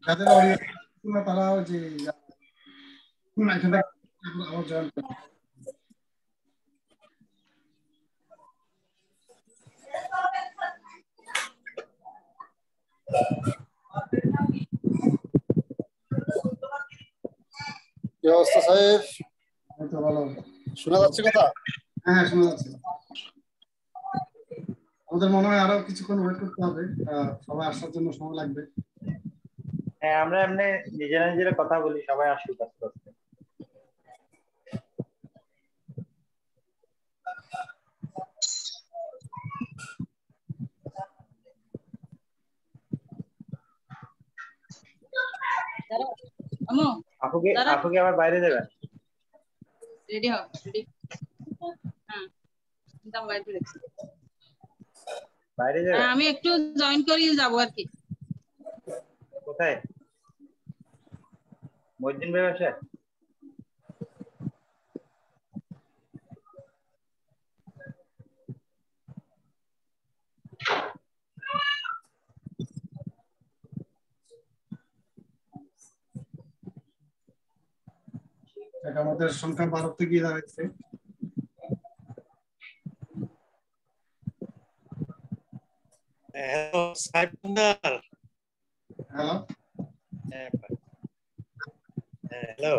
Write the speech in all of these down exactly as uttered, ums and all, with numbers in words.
যাদের অডিয়েন্স তারা যে এখান থেকে আবার জয়েন করে। কি অবস্থা সাহেব? এই তো ভালো। শোনা যাচ্ছে কথা? হ্যাঁ হ্যাঁ শোনা যাচ্ছে। আমাদের মনে হয় আরো কিছুক্ষণ ওয়েট করতে হবে, আহ, সবাই আসার জন্য সময় লাগবে। হ্যাঁ, আমরা এমনি নিজেরা নিজেরা কথা বলি, সবাই আসুক আস্তে আস্তে। আমো আপুকে দাঁড়া। আপুকে আবার বাইরে যাবেন? রেডি হও, রেডি। হ্যাঁ, দাম বাইরে রেখেছি। বাইরে যাবেন? হ্যাঁ, আমি একটু জয়েন করিয়ে যাবো আর কি। কোথায়? মহিউদ্দিন ভাই বাসায়? এটা আমাদের সংখ্যা বাড়তে গিয়ে দাঁড়াচ্ছে। হ্যালো সাইফুন্নার। হ্যালো হ্যালো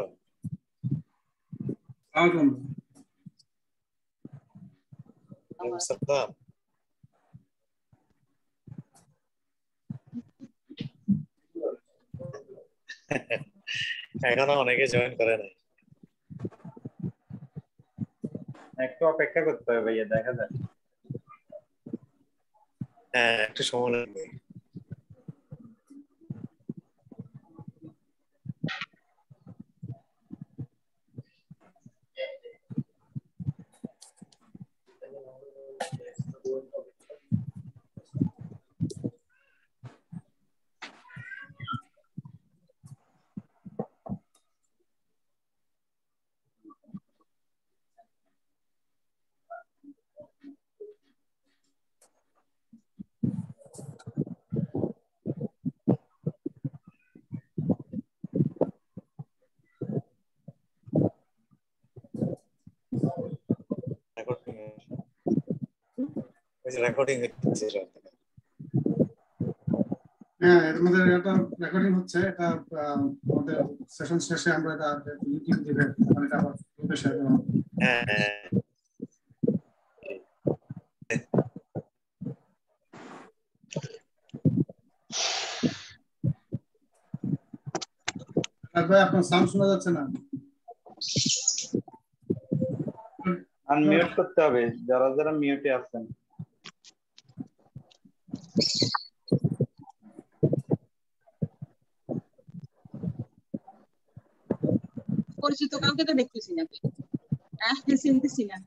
আসসালামু সালাম। এখনো অনেকে জয়েন করে নাই, একটু অপেক্ষা করতে হবে ভাইয়া, দেখা যাক। হ্যাঁ একটু সময় লাগবে। রেকর্ডিং হচ্ছে। হ্যাঁ, এর মধ্যে এটা রেকর্ডিং হচ্ছে, এটা আহ, আমাদের সেশন শেষে আমরা এটা ইউটিউব দিবে, মানে এটা আবার গ্রুপে শেয়ার করা হবে। হ্যাঁ আর ভাই আপনার সাউন্ড শোনা যাচ্ছে না। আনমিউট করতে হবে যারা যারা মিউটে আছেন। পরিচিত কাউকে তো দেখতেছি না, হ্যাঁ চিনতেছি না।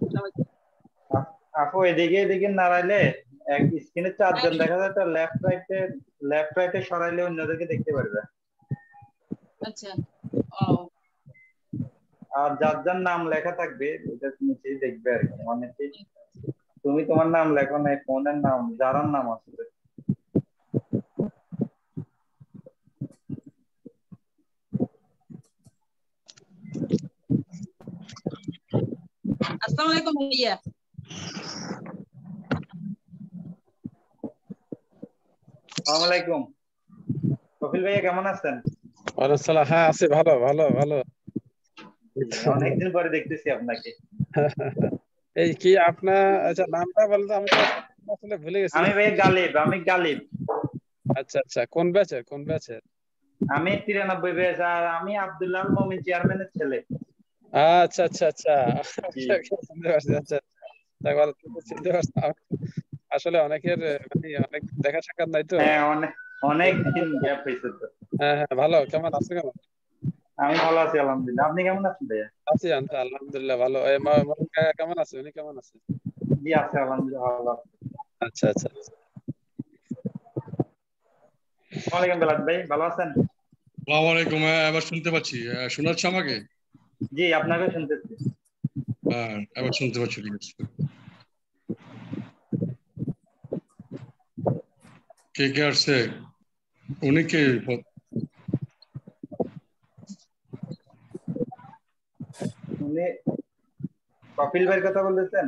আপু এদিকে এদিকে নাড়াইলে এক স্ক্রিনে চারজন দেখা যায়, তো লেফট রাইটে লেফট রাইটে সরাইলে অন্যদেরকে দেখতে পারবে। আচ্ছা, ও আর যার যার নাম লেখা থাকবে এটা নিচেই দেখবে আর কি। অনেকে তুমি তোমার নাম লেখো না, ফোনের নাম যার নাম আসবে। আসসালামু আলাইকুম ভাইয়া। আসসালামু আলাইকুম। কপিল ভাইয়া কেমন আছেন? ওয়ালাইকুম সালাম। হ্যাঁ আছি, ভালো ভালো ভালো। অনেকদিন পরে দেখতেছি আপনাকে। এই কি আপনার, আচ্ছা নামটা বলেন তো, আমি তো আসলে ভুলে গেছি। আমি ভাই গালিব, আমি গালিব। আচ্ছা আচ্ছা, কোন ব্যাচের কোন ব্যাচের? আমি তিরানব্বই ব্যাচ, আর আমি আব্দুল্লাহ মমিন চেয়ারম্যানের ছেলে। আচ্ছা আচ্ছা আচ্ছা চিনতে পারছি। আচ্ছা তাই ভালো, চিনতে পারছি। আসলে অনেকের মানে অনেক দেখা সাক্ষাৎ নাই তো। হ্যাঁ, অনেক অনেক দিন গ্যাপ হয়েছে তো। হ্যাঁ হ্যাঁ, ভালো। কেমন আছো? কেমন? আমি ভালো আছি আলহামদুলিল্লাহ। আপনি কেমন আছেন ভাইয়া? আছি আলহামদুলিল্লাহ ভালো। এই মরুন কাকা কেমন আছে? উনি কেমন আছে? জি আছে আলহামদুলিল্লাহ ভালো। আচ্ছা আচ্ছা। আসসালামু আলাইকুম বেলাত ভাই, ভালো আছেন? আসসালামু আলাইকুম। হ্যাঁ এবার শুনতে পাচ্ছি। শোনাচ্ছে আমাকে? জি আপনাকে শুনতেছি। হ্যাঁ এবার শুনতে পাচ্ছি, ঠিক আছে। কে কে আসছে? উনি কে? কপিল ভাইয়ের কথা বলতেছেন?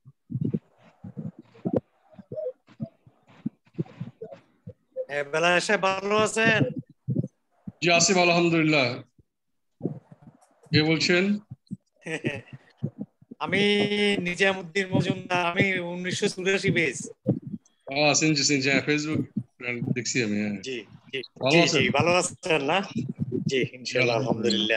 বেলা এসে ভালো আছেন? জি আসিফ, আলহামদুলিল্লাহ। কে বলছেন? আমি নিজামুদ্দিন মজুমদার, আমি উনিশশো চুরাশি বেস। আহ সিনজি সিনজি হ্যাঁ, ফেসবুক দেখছি আমি। হ্যাঁ, জি জি ভালো জি আছেন? জি ভালো আছেন না? জি ইনশাআল্লাহ, আলহামদুলিল্লাহ। আলহামদুলিল্লাহ।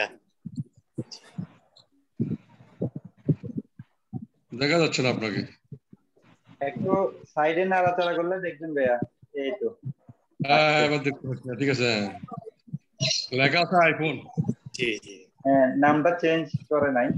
দেখা যাচ্ছে না আপনাকে। একটু সাইডে নাড়াচাড়া করলে দেখবেন ভাইয়া। এই তো হ্যাঁ হ্যাঁ, এবার দেখতে পাচ্ছি। ঠিক আছে, হ্যাঁ। লেখা আছে আইফোন। জি জি হ্যাঁ, নামটা চেঞ্জ করে নাই।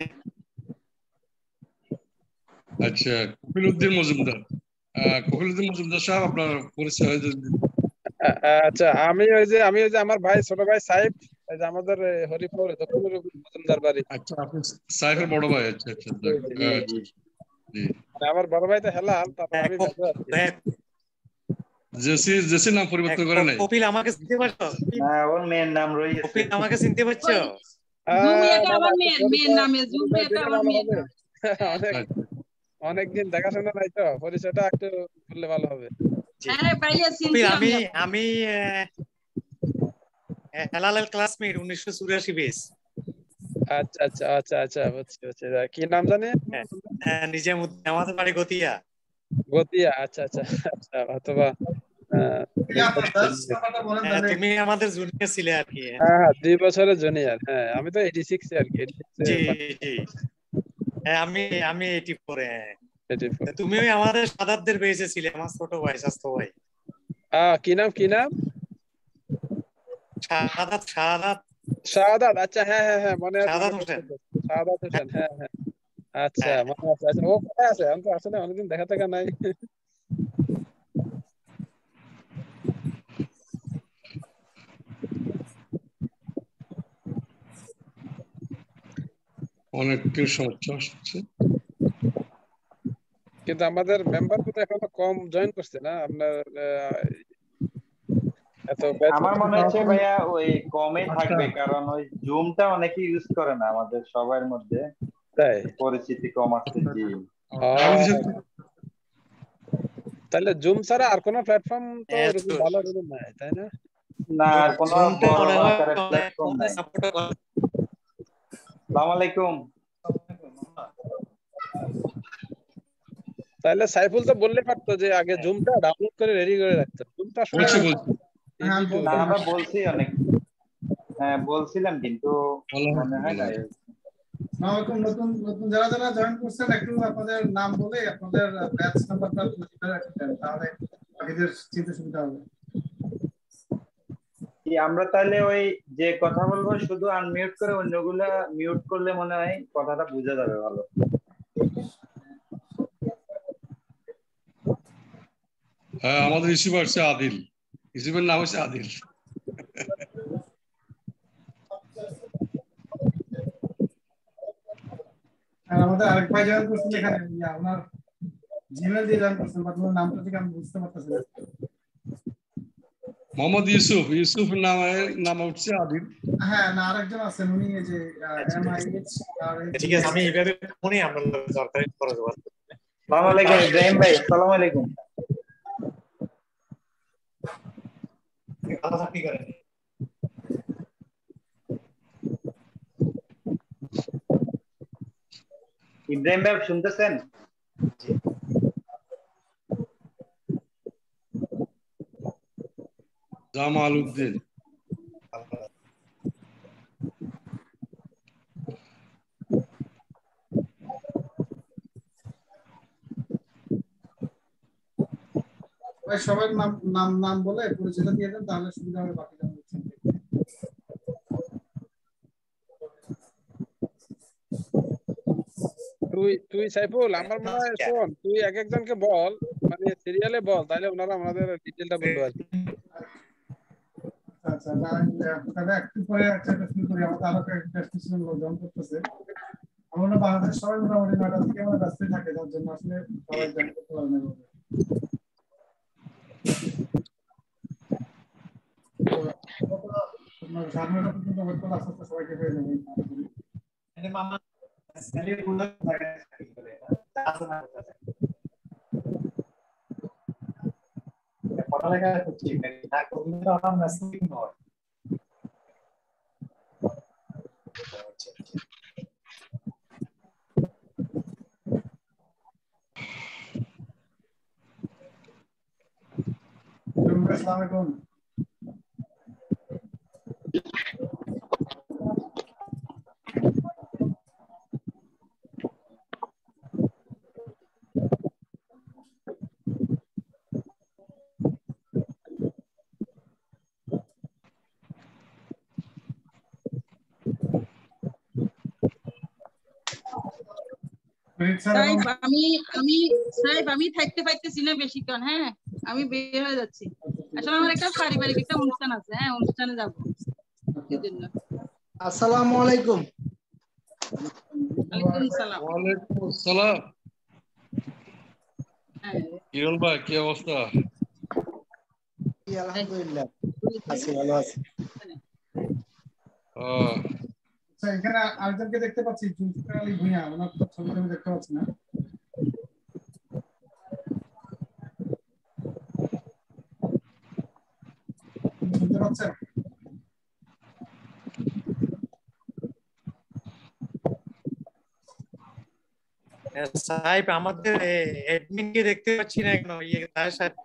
আচ্ছা, কপিল উদ্দিন মজুমদার। আহ, কপিল উদ্দিন মজুমদার সাহেব, আপনার পরিচয় যদি- আ- আচ্ছা, আমি ওই যে আমি ওই যে আমার ভাই, ছোট ভাই সাইফ, ওই যে আমাদের এ, হরিপুর দক্ষিণ মজুমদার বাড়ি। আচ্ছা, আপনি সাইফের বড় ভাই। আচ্ছা আচ্ছা, জি, যাক, জি। জি আহ, জি। জি। আর আমার বড় ভাই তো হেলাল, তারপর হ্যাঁ, আমি কপ- মেজো আর কি। হ্যাঁ, জেসি জেসি নাম পরিবর্তন করে নাই? কপিল আমাকে চিনতে পারছো? না, ওর মেয়ের নাম রয়েছে। কপিল আমাকে চিনতে পারছো? জুম আহ, এটা না, না, আমার একটু মেয়ের মেয়ের পরিচয় নামে, জুম পরিচয় এটা দিলে আমার ভালো মেয়ের হবে। নাম। হ্যাঁ। অনেক আচ্ছা, অনেকদিন দেখাশোনা নাই তো, পরিচয়টা একটু বললে ভালো হবে। জি হ্যাঁ পাইলে কপিল, চিনছি আমি আমি। আমি আহ, হেলালের ক্লাসমেট, উনিশশো চুরাশি বেস। আচ্ছা আচ্ছা আচ্ছা আচ্ছা, বুঝছি বুঝছি। কি নাম জানি? হ্যাঁ, হ্যাঁ, নিজামুদ্দিন, আমাদের বাড়ি গতিয়া। গতিয়া। আচ্ছা আচ্ছা আচ্ছা, অথবা আহ, ইয়া, আপনার ব্যাচ নাম্বারটা বলেন হ্যাঁ, তাহলে। তুমি আমাদের জুনিয়র ছিলে আর কি। হ্যাঁ হ্যাঁ, দুই বছরের জুনিয়র। হ্যাঁ, আমি তো এইটি সিক্স আর কি, এইটি সিক্স জি জি হ্যাঁ, আমি আমি এইটি পরে। Eighty four. তুমি ওই আমাদের সাদাতদের বেঁচে ছিলে, আমার ছোট ভাই, স্বাস্থ্য ভাই। আহ কি নাম কি নাম? শাহাদাত শাহাদাত শাহাদাত। আচ্ছা, হ্যাঁ হ্যাঁ হ্যাঁ, মনে আছে শাহাদাত মনে আছে। হোসেন। শাহাদাত হোসেন, হ্যাঁ হ্যাঁ। আচ্ছা, হ্যাঁ মনে আছে। আচ্ছা, ও কোথায় আছে? আমি তো আসলে অনেকদিন দেখা টাকা নাই। অনেক সমস্যা হচ্ছে। কিন্তু আমাদের মেম্বার তো এখনো কম জয়েন করছে না আপনার। আহ, এত ব্যাচ। আমার মনে হচ্ছে ভাইয়া ওই কমই আচ্ছা, থাকবে, কারণ ওই জুমটা অনেকে ইউজ করে না আমাদের সবার মধ্যে, তাই? পরিচিতি কম আছে। জি বাংলাদেশের আহ, তাহলে জুম ছাড়া আর কোনো প্ল্যাটফর্ম তো হ্যাঁ, এরকম ভালো এরকম নাই, তাই না? না, আর কোনো জুমটা বড় মনে হয় আকারের প্ল্যাটফর্ম নাই। সাপোর্ট করে। আসসালামু আলাইকুম। তাহলে সাইফুল তো বললে পারতো যে আগে জুমটা ডাউনলোড করে রেডি করে রাখতো। জুমটা আসলে বলছি বলছি হ্যাঁ, easy to না, use। আমরা বলছি অনেক, হ্যাঁ বলছিলাম, কিন্তু ভালো মনে হয় না। নতুন নতুন নতুন যারা যারা জয়েন করছেন, একটু আপনাদের নাম বলে আপনাদের ব্যাচ নাম্বারটা রাখতে দেন, তাহলে বাকিদের চিনতে সুবিধা হবে। কি আমরা তাহলে ওই যে কথা বলবো শুধু আনমিউট করে অন্যগুলা মিউট করলে মনে হয় কথাটা বোঝা যাবে ভালো। হ্যাঁ, আমাদের রিসিভার হচ্ছে আদিল। রিসিভার নাম হচ্ছে আদিল। আর আমাদের আরেক ভাই জয়েন করছেন এখানে, ইয়া, ওনার জিমেল দিয়ে জয়েন করছেন, বাট ওনার নামটা থেকে আমি বুঝতে পারতেছি না। মোহাম্মদ ইউসুফ। ইউসুফ নামে নাম হচ্ছে আদিল। হ্যাঁ, না আরেকজন আছেন, উনি এই যে এম আই এইচ আর ঠিক আছে, আমি এইভাবে ফোনে আমরা সরকারি খরচ বাঁচতে। আসসালামু আলাইকুম ইব্রাহিম ভাই। আসসালামু আলাইকুম। ভালো চাকরি করেন। ইব্রাহিম ভাই শুনতেছেন? জামাল উদ্দিন। ভাই সবার নাম নাম নাম বলে পরিচয় দিয়ে দেন, তাহলে সুবিধা হবে বাকি যারা দেখছেন। তুই তুই সাইফুল, আমার মনে হয় শোন, তুই এক একজনকে বল, মানে সিরিয়ালে বল, তাহলে ওনারা আমাদের ডিটেলটা বলবে আর কি। আচ্ছা, না তাহলে একটু পরে একটা শুরু করি। আমাদের আরো একটা কিছু লোক জয়েন করতেছে। আমরা বাংলাদেশ সবাই মোটামুটি নয়টা থেকে আমরা ব্যস্তই থাকে, যার জন্য আসলে সবাই জয়েন করতে পারে না। সাড়ে নয়টা পর্যন্ত ওয়েট করলে আস্তে আস্তে সবাইকে পেয়ে যাবেন। খালি পুরো জায়গায় কি করে আছে না পড়ালেখা করছি না কোনদিন আমার মেসেজ নয় अस्सलाम वालेकुम সাহেব আমি আমি সাহেব আমি থাকতে পারতেছি না বেশিক্ষণ হ্যাঁ আমি বের হয়ে যাচ্ছি আসলে আমার একটা পারিবারিক একটা অনুষ্ঠান আছে হ্যাঁ অনুষ্ঠানে যাব সেজন্য আসসালামু আলাইকুম ওয়ালাইকুম সালাম ওয়ালাইকুম আসসালাম হ্যাঁ কিরণ ভাই কি অবস্থা জি আলহামদুলিল্লাহ আছি ভালো আছি আহ আচ্ছা এখানে আরেকজনকে দেখতে পাচ্ছি জুলফিকার আলী ভূঁইয়া ওনার তো ছবি আমি দেখতে পাচ্ছি না শুনতে পাচ্ছেন সাহেব আমাদের অ্যাডমিন কে দেখতে পাচ্ছি না কেন ইয়ে তার সাথে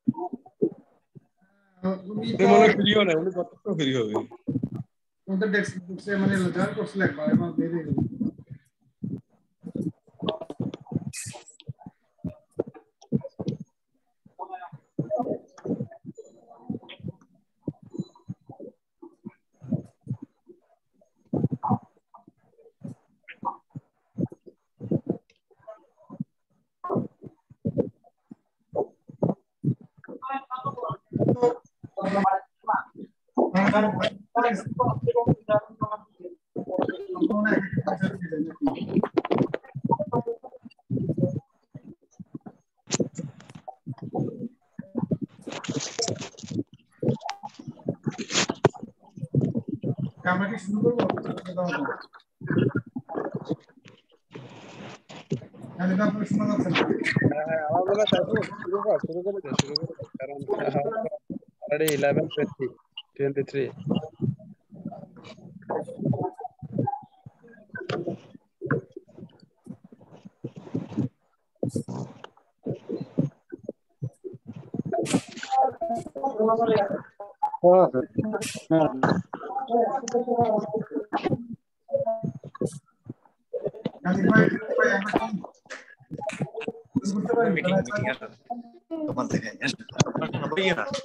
উনি উনি মনে ফ্রি হয় না উনি কতক্ষণ ফ্রি হবে ওদের ডেস্কটপে মানে জয়েন করছিল একবার আমার বেরিয়ে গেল আমরা কি শুরু করবো আমি তো আপনার শোনা যাচ্ছে না হ্যাঁ আমার মনে হয় শুরু কর শুরু করে দে শুরু করে দে কারণ অলরেডি eleven twenty twenty-three কাজী ভাই ভাই আমরা কি বুঝতে পারি মিটিং মিটিং তোমার থেকে বইয়া না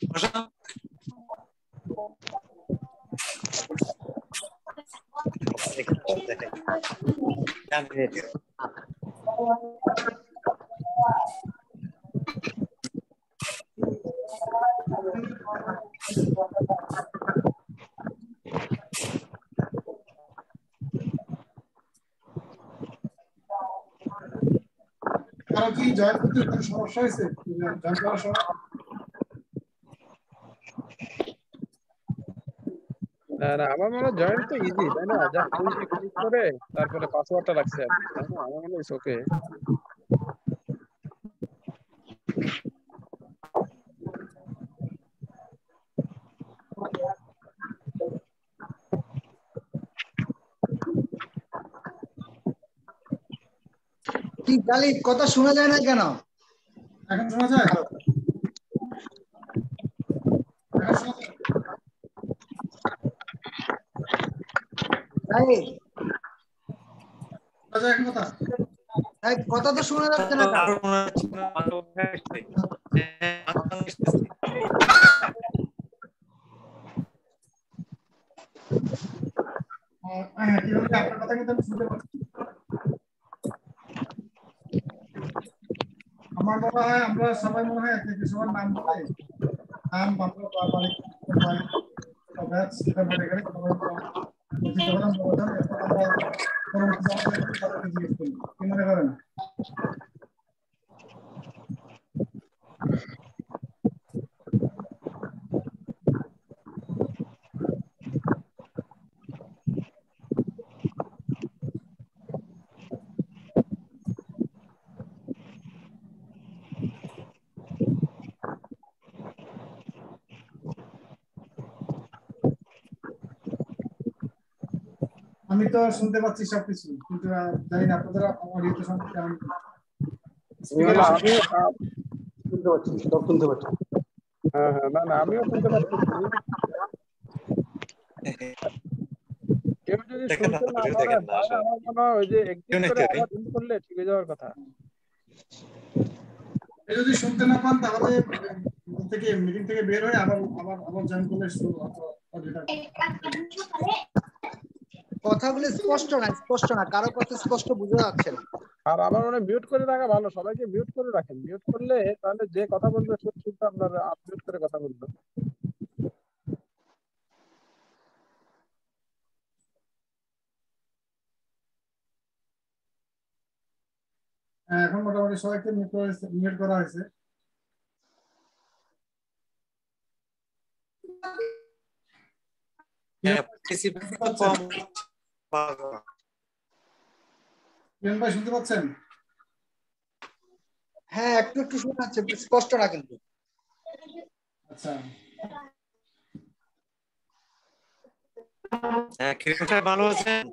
কারো কি জয়েন করতে কোনো সমস্যা হয়েছে জয়েন করার সময় না না আমার মনে হয় জয়েন তো ইজি তাই না যা ফুলটি ক্লিক করে তারপরে পাসওয়ার্ডটা লাগছে তাই না আমার মনে হয় ওকে কি গালিব কথা শোনা যায় না কেন এখন শোনা যায় এখন শোনা যায় ভাই শোনা যায় এখন কথা ভাই কথা তো শোনা যাচ্ছে না আরো মনে হচ্ছে না ভালো হয়েছে হ্যাঁ কি বলতে আপনার কথা কিন্তু আমি শুনতে পাচ্ছি আমার মনে হয় আমরা সবাই মনে হয় একই সবার নাম বলে নাম বাংলা বাড়ি বাড়ি ব্যাচ এটা বলে গেলে সবাই বুঝতে পারলাম বললাম এরপর আমরা পরবর্তী আমাদের তাদেরকে জিজ্ঞেস করি কি মনে করেন আমি তো শুনতে পাচ্ছি সবকিছু, কিন্তু আহ, জানি না আপনাদের অডিওতে শুনতে কেমন। না, আমি আহ, শুনতে পাচ্ছি, সব শুনতে পাচ্ছি। হ্যাঁ হ্যাঁ না না আমিও শুনতে পাচ্ছি। কেউ যদি দেখেন না, শুনতে না ভিডিও পারে দেখেন না তাহলে আসলে আমার মনে হয় ওই যে কেউ এক্সিট নাই করে তো ভাই। আবার ইন করলে ঠিক হয়ে যাওয়ার কথা। এ যদি শুনতে না পান তাহলে আহ, থেকে মিটিং থেকে বের হয়ে আবার আবার আবার জয়েন করলে শুরু অথবা অডিওটা। কথাগুলো স্পষ্ট না, স্পষ্ট না, কারো কথা স্পষ্ট বোঝা যাচ্ছে না। আর আমার মনে মিউট করে রাখা ভালো, সবাইকে মিউট করে রাখেন। মিউট করলে তাহলে যে কথা বলবে সে শুধু আপনার মিউট করে কথা বলবে। হ্যাঁ, এখন মোটামুটি সবাইকে মিউট করা হয়েছে। হ্যাঁ, participant তো কম। কিরণ ভাই শুনতে পাচ্ছেন? হ্যাঁ, একটু একটু শোনা যাচ্ছে, স্পষ্ট না কিন্তু। আচ্ছা, হ্যাঁ, কিরণ সাহেব ভালো আছেন?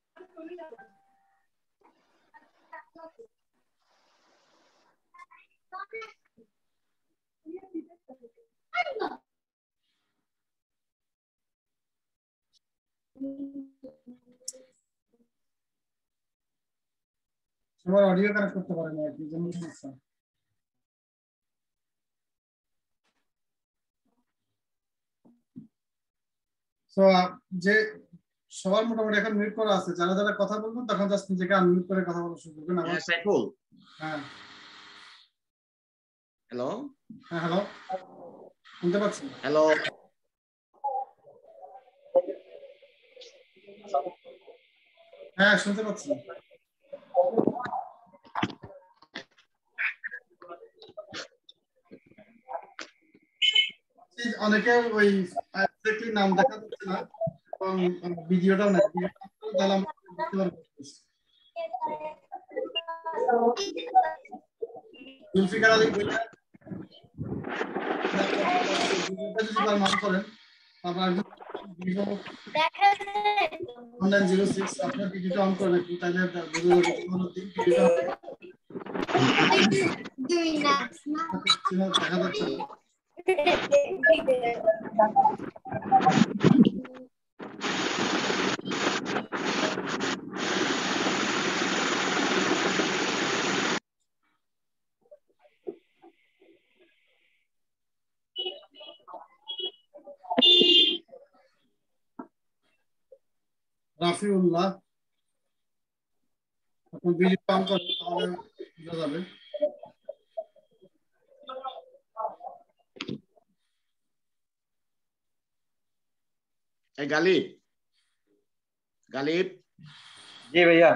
সবার অডিও কানেক্ট করতে পারেন আর কি, যেমন সমস্যা। তো যে সবার মোটামুটি এখন মিউট করা আছে, যারা যারা কথা বলবেন তখন জাস্ট নিজেকে আনমিউট করে কথা বলা শুরু করবেন। আবার সাইফুল, হ্যাঁ হ্যালো হ্যাঁ হ্যালো, শুনতে পাচ্ছেন? হ্যালো হ্যাঁ শুনতে পাচ্ছি। অনেকে ওই এক্স্যাক্টলি নাম দেখা যাচ্ছে না এবং ভিডিওটাও নাই, তাহলে আমরা বুঝতে পারবো। জুলফিকার আলী বইটা যদি নাম করেন, আপনার অনলাইন জিরো সিক্স আপনার ভিডিওটা অন করে রাখুন, তাহলে বুঝে যাবে কোনো দিন ভিডিওটা দেখা যাচ্ছে না। রাফিউল্লাহ, আপনি ভিডিও অন করেন তাহলে বোঝা যাবে। এই গালিব গালিব জি ভাইয়া।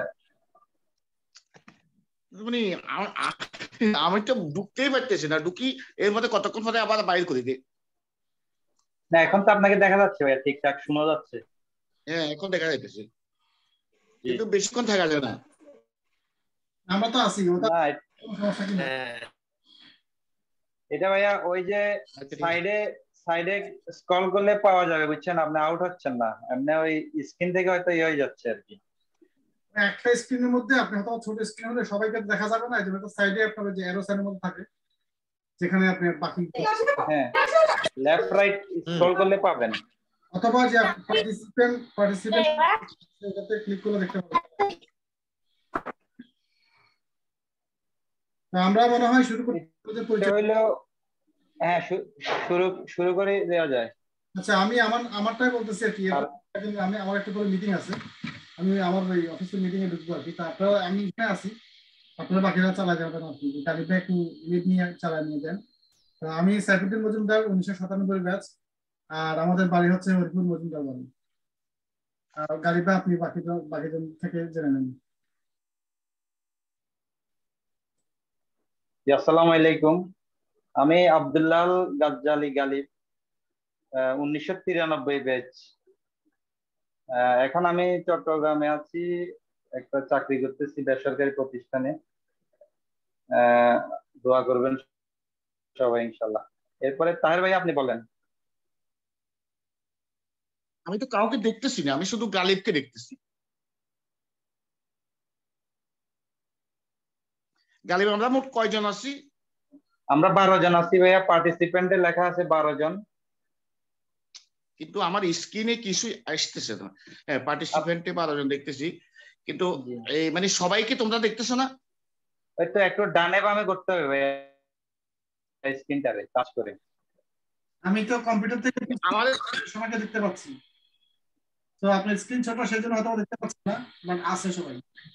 মানে আ- আ- আমি তো ঢুকতেই পারতেছি না, ঢুকি এর মধ্যে কতক্ষণ পরে আবার বাইর করে দিই। না এখন তো আপনাকে দেখা যাচ্ছে ভাইয়া, ঠিকঠাক শোনা যাচ্ছে। হ্যাঁ এখন দেখা যাইতেছে, জি। কিন্তু বেশিক্ষণ থাকা যায় না। আমরা তো আছি, ওটা না কোনো সমস্যা কি না। হ্যাঁ, এটা ভাইয়া ওই যে আচ্ছা, ঠিক আছে। সাইডে সাইডে স্ক্রল করলে পাওয়া যাবে, বুঝছেন? আপনি আউট হচ্ছেন না, এমনি ওই স্ক্রিন থেকে হয়তো ইয়ে হয়ে যাচ্ছে আর কি। একটা স্ক্রিনের মধ্যে আপনি হয়তো ছোট স্ক্রিন হলে সবাইকে দেখা যাবে না, এই জন্য সাইডে আপনার যে অ্যারো সাইনের মধ্যে থাকে, যেখানে আপনি বাকি হ্যাঁ, লেফট রাইট স্ক্রল করলে পাবেন। অথবা যে পার্টিসিপেন্ট পার্টিসিপেন্ট সেটাতে ক্লিক করে দেখতে পাবেন। তা আমরা মনে হয় শুরু করতে এটা পরিচয়। হইলো হ্যাঁ শু- শুরু শুরু করে দেওয়া যায়। আচ্ছা, আমি আমার আমারটাই বলতেছি আর কি, আর- এরপর আমি আমার একটা করে মিটিং আছে, আমি আমার ওই অফিসের মিটিং এ ঢুকবো আর কি। তারপরে আমি এখানে আছি, আপনারা বাকিরা চালা যাবেন আর কি, গাড়িটা একটু লিড নিয়ে চালা নিয়ে যান। তো আমি সাইফুদ্দিন মজুমদার, উনিশশো সাতানব্বই ব্যাচ, আর আমাদের বাড়ি হচ্ছে হরিপুর মজুমদার বাড়ি। আর গাড়িটা আপনি বাকি বাকিজন থেকে জেনে নেন। জি, আসসালামু আলাইকুম। আমি আব্দুল্লাহ গাজ্জালি গালিব, আহ, উনিশশো তিরানব্বই ব্যাচ। আহ, এখন আমি চট্টগ্রামে আছি, একটা চাকরি করতেছি বেসরকারি প্রতিষ্ঠানে। আহ, দোয়া করবেন সবাই ইনশাল্লাহ। এরপরে তাহের ভাই আপনি বলেন। আমি তো কাউকে দেখতেছি না, আমি শুধু গালিবকে দেখতেছি। গালিব আমরা মোট কয়জন আছি? আমরা বারো জন আছি ভাইয়া, পার্টিসিপেন্টে লেখা আছে বারো জন, কিন্তু আমার স্ক্রিনে কিছু আসতেছে না। হ্যাঁ, পার্টিসিপেন্টে বারো জন দেখতেছি, কিন্তু এই মানে সবাইকে তোমরা দেখতেছো না? ওই তো একটু ডানে বামে করতে হবে ভাইয়া স্ক্রিনটারে টাচ করে। আমি তো কম্পিউটার থেকে আমাদের সবাইকে দেখতে পাচ্ছি, তো আপনার স্ক্রিন ছোট সেজন্য হয়তো দেখতে পাচ্ছেন না, বাট আছে সবাই।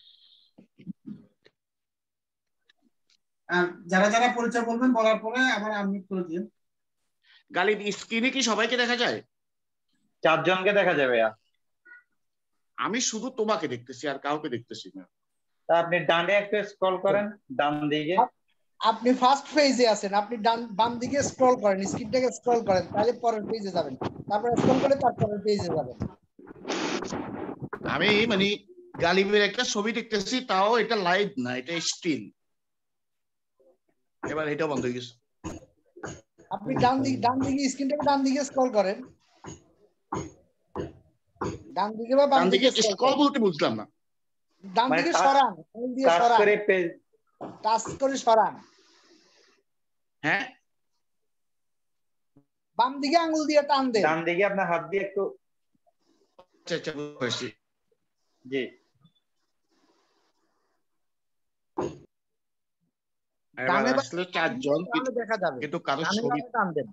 আর যারা যারা পরিচয় বলবেন বলার পরে আবার আনমিউট করে দিন। গালিব স্ক্রিনে কি সবাইকে দেখা যায়? চারজনকে দেখা যাবে ভাইয়া। আমি শুধু তোমাকে দেখতেছি আর কাউকে দেখতেছি না। তা আপনি ডানে একটু স্ক্রল করেন ডান দিকে। আপনি ফার্স্ট পেজে আছেন, আপনি ডান বাম দিকে স্ক্রল করেন, স্ক্রিনটাকে স্ক্রল করেন, তাহলে পরের পেজে যাবেন, তারপর স্ক্রল করে তারপরের পেজে যাবেন। আমি মানে গালিবের একটা ছবি দেখতেছি, তাও এটা লাইভ না, এটা স্টিল। এবার এটা বন্ধ হয়ে গেছে। আপনি ডান দিকে ডান দিকে স্ক্রিনটাকে ডান দিকে স্ক্রল করেন, ডান দিকে বা বাম ডান দিকে দিকে স্ক্রল বলতে বুঝলাম না। ডান দিকে সরান, আঙুল দিয়ে সরান, করে পেজ টাচ করে সরান। হ্যাঁ, বাম দিকে আঙুল দিয়ে টান দেন, ডান দিকে আপনার হাত দিয়ে একটু। আচ্ছা আচ্ছা বুঝছি। জি, এবার আসলে চারজন দেখা যাবে, কিন্তু কারো ছবি টান দেন।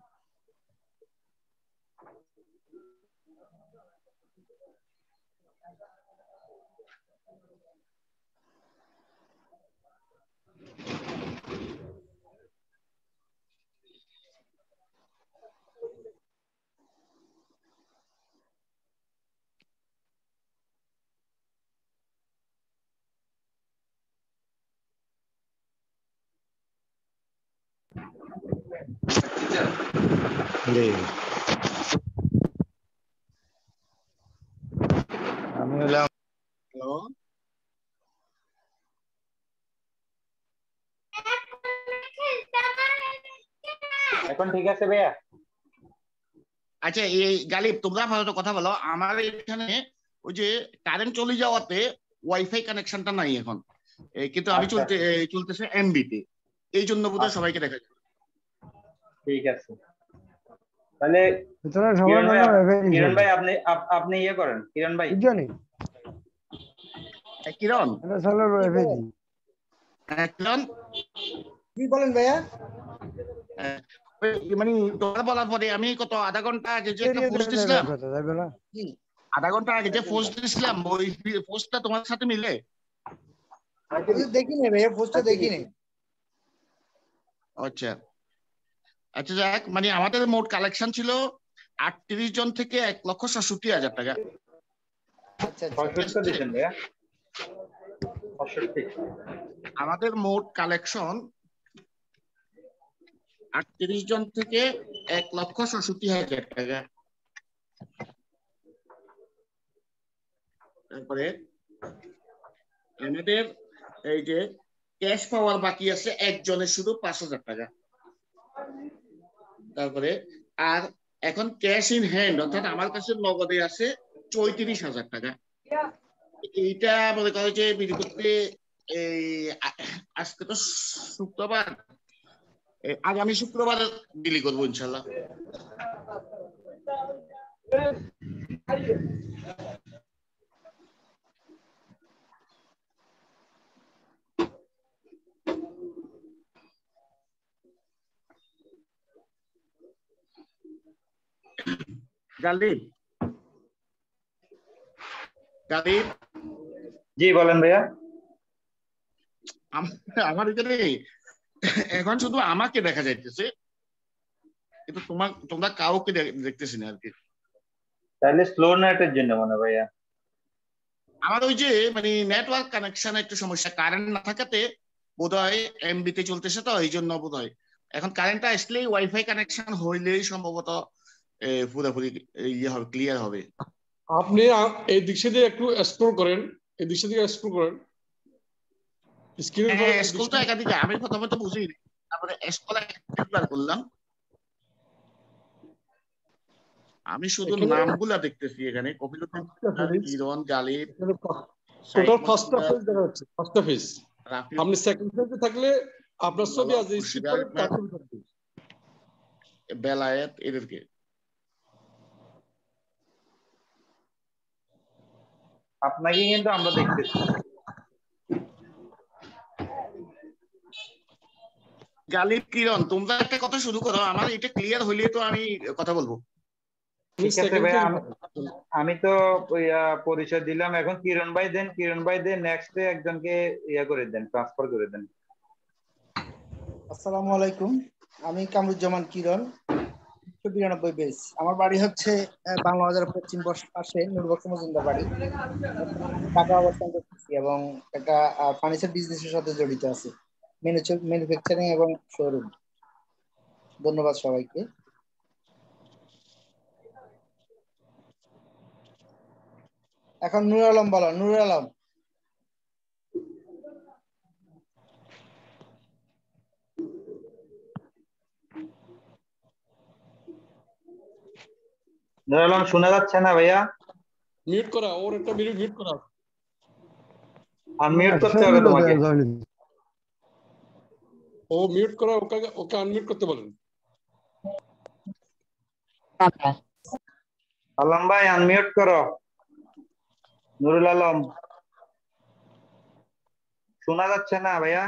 আমি হলাম। হ্যালো, এখন ঠিক আছে ভাইয়া? আচ্ছা এই গালিব তোমরা ভালো কথা বলো। আমার এখানে ওই যে কারেন্ট চলে যাওয়াতে ওয়াইফাই কানেকশনটা নাই এখন, কিন্তু আমি চলতে চলতেছে এমবিতে, এই জন্য বোধহয় সবাইকে দেখা যায়। ঠিক আছে, তাহলে কিরণ ভাই আপনি আপনি ইয়ে করেন। কিরণ ভাই, কিরণ কিরণ কি বলেন ভাইয়া? মানে তোমার বলার পরে আমি কত আধা ঘন্টা আগে যে একটা পোস্ট দিছিলাম, আধা ঘন্টা আগে যে পোস্ট দিছিলাম, ওই পোস্টটা তোমার সাথে মিলে? দেখিনি ভাইয়া, পোস্টটা দেখিনি। আচ্ছা আচ্ছা, যাক, মানে আমাদের মোট কালেকশন ছিল আটত্রিশ জন থেকে এক লক্ষ সাতষট্টি হাজার টাকা। আমাদের মোট কালেকশন আটত্রিশ জন থেকে এক লক্ষ সাতষট্টি হাজার টাকা। তারপরে আমাদের এই যে ক্যাশ পাওয়ার বাকি আছে একজনের শুধু পাঁচ হাজার টাকা। তারপরে আর এখন ক্যাশ ইন হ্যান্ড অর্থাৎ আমার কাছে নগদে আছে চৌত্রিশ হাজার টাকা। এইটা মনে করো যে বিলি করতে এই আজকে তো শুক্রবার, আগামী শুক্রবার বিলি করবো ইনশাল্লাহ। গালিব গালিব জি বলেন ভাইয়া। আমার এখানে এখন শুধু আমাকে দেখা যাইতেছে, কিন্তু তোমার তোমরা কাউকে দেখতেছি না আর কি। তাহলে স্লো নেটের জন্য মনে হয় ভাইয়া। আমার ওই যে মানে নেটওয়ার্ক কানেকশন একটু সমস্যা, কারেন্ট না থাকাতে বোধহয় এমবিতে চলতেছে, তো এই জন্য বোধহয় এখন কারেন্টটা আসলেই ওয়াইফাই কানেকশন হইলেই সম্ভবত পুরোপুরি ইয়ে হবে, ক্লিয়ার হবে। আপনি এই দিক থেকে একটু এক্সপ্লোর করেন, এই দিক থেকে এক্সপ্লোর করেন স্ক্রিনে। স্কুল তো একাধিক, আমি প্রথমত বুঝিনি, তারপরে স্কুল একবার করলাম। আমি শুধু নামগুলা দেখতেছি এখানে, Kapiluddin, Kiran, Ghalib, total first office দেখা যাচ্ছে, ফার্স্ট অফিস। আপনি সেকেন্ড পেজে থাকলে আপনার ছবি আছে স্কিপ করে তার ছবি থাকবে বেলায়েত এদেরকে আপনাকে কিন্তু আমরা দেখতেছি। গালিব কিরণ তোমরা একটা কথা শুরু করো, আমার এটা ক্লিয়ার হইলে তো আমি কথা বলবো। ঠিক আছে ভাই, আমি তো পরিচয় দিলাম, এখন কিরণ ভাই দেন, কিরণ ভাই দেন নেক্সট একজনকে ইয়া করে দেন, ট্রান্সফার করে দেন। আসসালামু আলাইকুম, আমি কামরুজ্জামান কিরণ, বিরানব্বই বেস। আমার বাড়ি হচ্ছে বাংলা বাজারের পশ্চিম পাশে নূরবক্স মজুমদার বাড়ি। ঢাকা অবস্থান করতেছি এবং একটা ফার্নিচার বিজনেসের সাথে জড়িত আছে, ম্যানুফ্যাকচারিং এবং শোরুম। ধন্যবাদ সবাইকে। এখন নূর আলম বলো, নূর আলম। নূর আলম শোনা যাচ্ছে না ভাইয়া? মিউট করা, ওর একটা মিনিট মিউট করা। আনমিউট করতে হবে তোমাকে। ও মিউট করা, ওকে ওকে আনমিউট করতে বলেন। আলম ভাই আনমিউট করো। নুরুল আলম শোনা যাচ্ছে না ভাইয়া?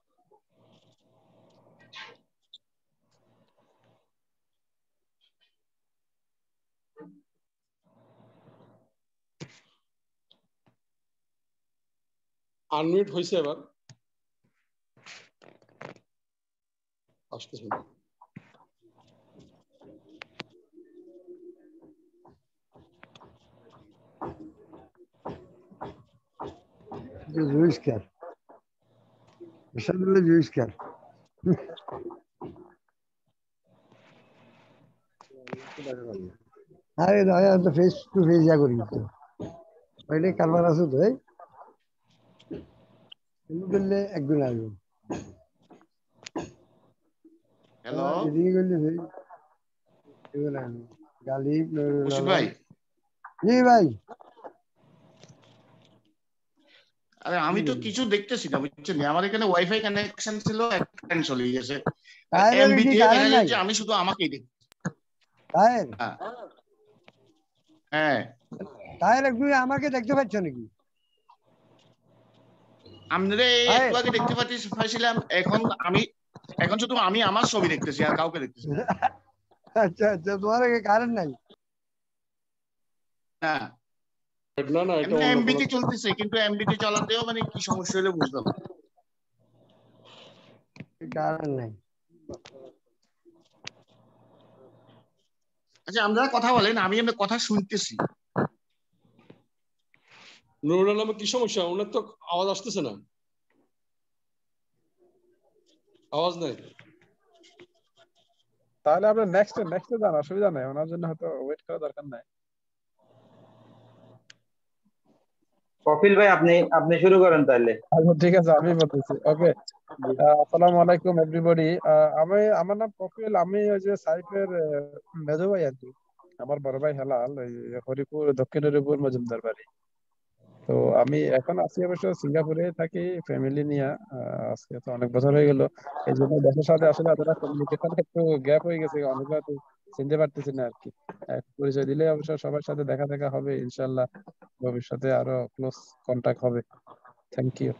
আনমিউট হয়েছে এবার, আসতেছে। Juisker. Mesela Juisker. আরে দাদা তো ফেস টু ফেস যা করি তো ওইটাই কারবার আছে তো এই করলে একদিন আসবো। হ্যালো এদিকে করলে ভাই গালিব ভাই। জি ভাই। আরে আমি তো কিছু দেখতেছি না বুঝছেন, আমার এখানে ওয়াইফাই কানেকশন ছিল, কারেন্ট চলে গেছে। এমবি দিয়ে দেখা যাচ্ছে আমি শুধু আমাকেই দেখি। তাই হ্যাঁ তাই একটু আমাকে দেখতে পাচ্ছ নাকি? আমরা একটু আগে দেখতে পাচ্ছিলাম, এখন আমি এখন শুধু আমি আমার ছবি দেখতেছি আর কাউকে দেখতেছি না। আচ্ছা আচ্ছা, তোমার কারেন্ট নাই? না না না, এটা এমবিতে চলতেছে, কিন্তু এমবিতে চালাতেও মানে কি সমস্যা হলো বুঝলাম না। কারেন্ট নাই। আচ্ছা আমরা কথা বলেন, আমি আপনার কথা শুনতেছি। নুরুল আলমের কি সমস্যা? ওনার তো আওয়াজ আসতেছে না, আওয়াজ নাই। তাহলে আমরা নেক্সট নেক্সটে যান, অসুবিধা নাই, ওনার জন্য হয়তো ওয়েট করা দরকার নাই। কপিল ভাই আপনি আপনি শুরু করেন তাহলে। আচ্ছা ঠিক আছে, আমি বলতেছি। ওকে, আসসালামু আলাইকুম এভরিবডি। আমি আমার নাম কপিল, আমি ওই যে সাইফের মেজো ভাই আর কি। আমার বড় ভাই হেলাল, ওই হরিপুর দক্ষিণ হরিপুর মজুমদার বাড়ি। তো আমি এখন আছি অবশ্য সিঙ্গাপুরে থাকি ফ্যামিলি নিয়ে। আজকে তো অনেক বছর হয়ে গেল, এই জন্য দেশের সাথে আসলে এতটা কমিউনিকেশন একটু গ্যাপ হয়ে গেছে, অনেক হয়তো চিনতে পারতেছি না আর কি। পরিচয় দিলে অবশ্য সবার সাথে দেখা দেখা হবে ইনশাল্লাহ, ভবিষ্যতে আরো ক্লোজ কন্টাক্ট হবে। Thank you.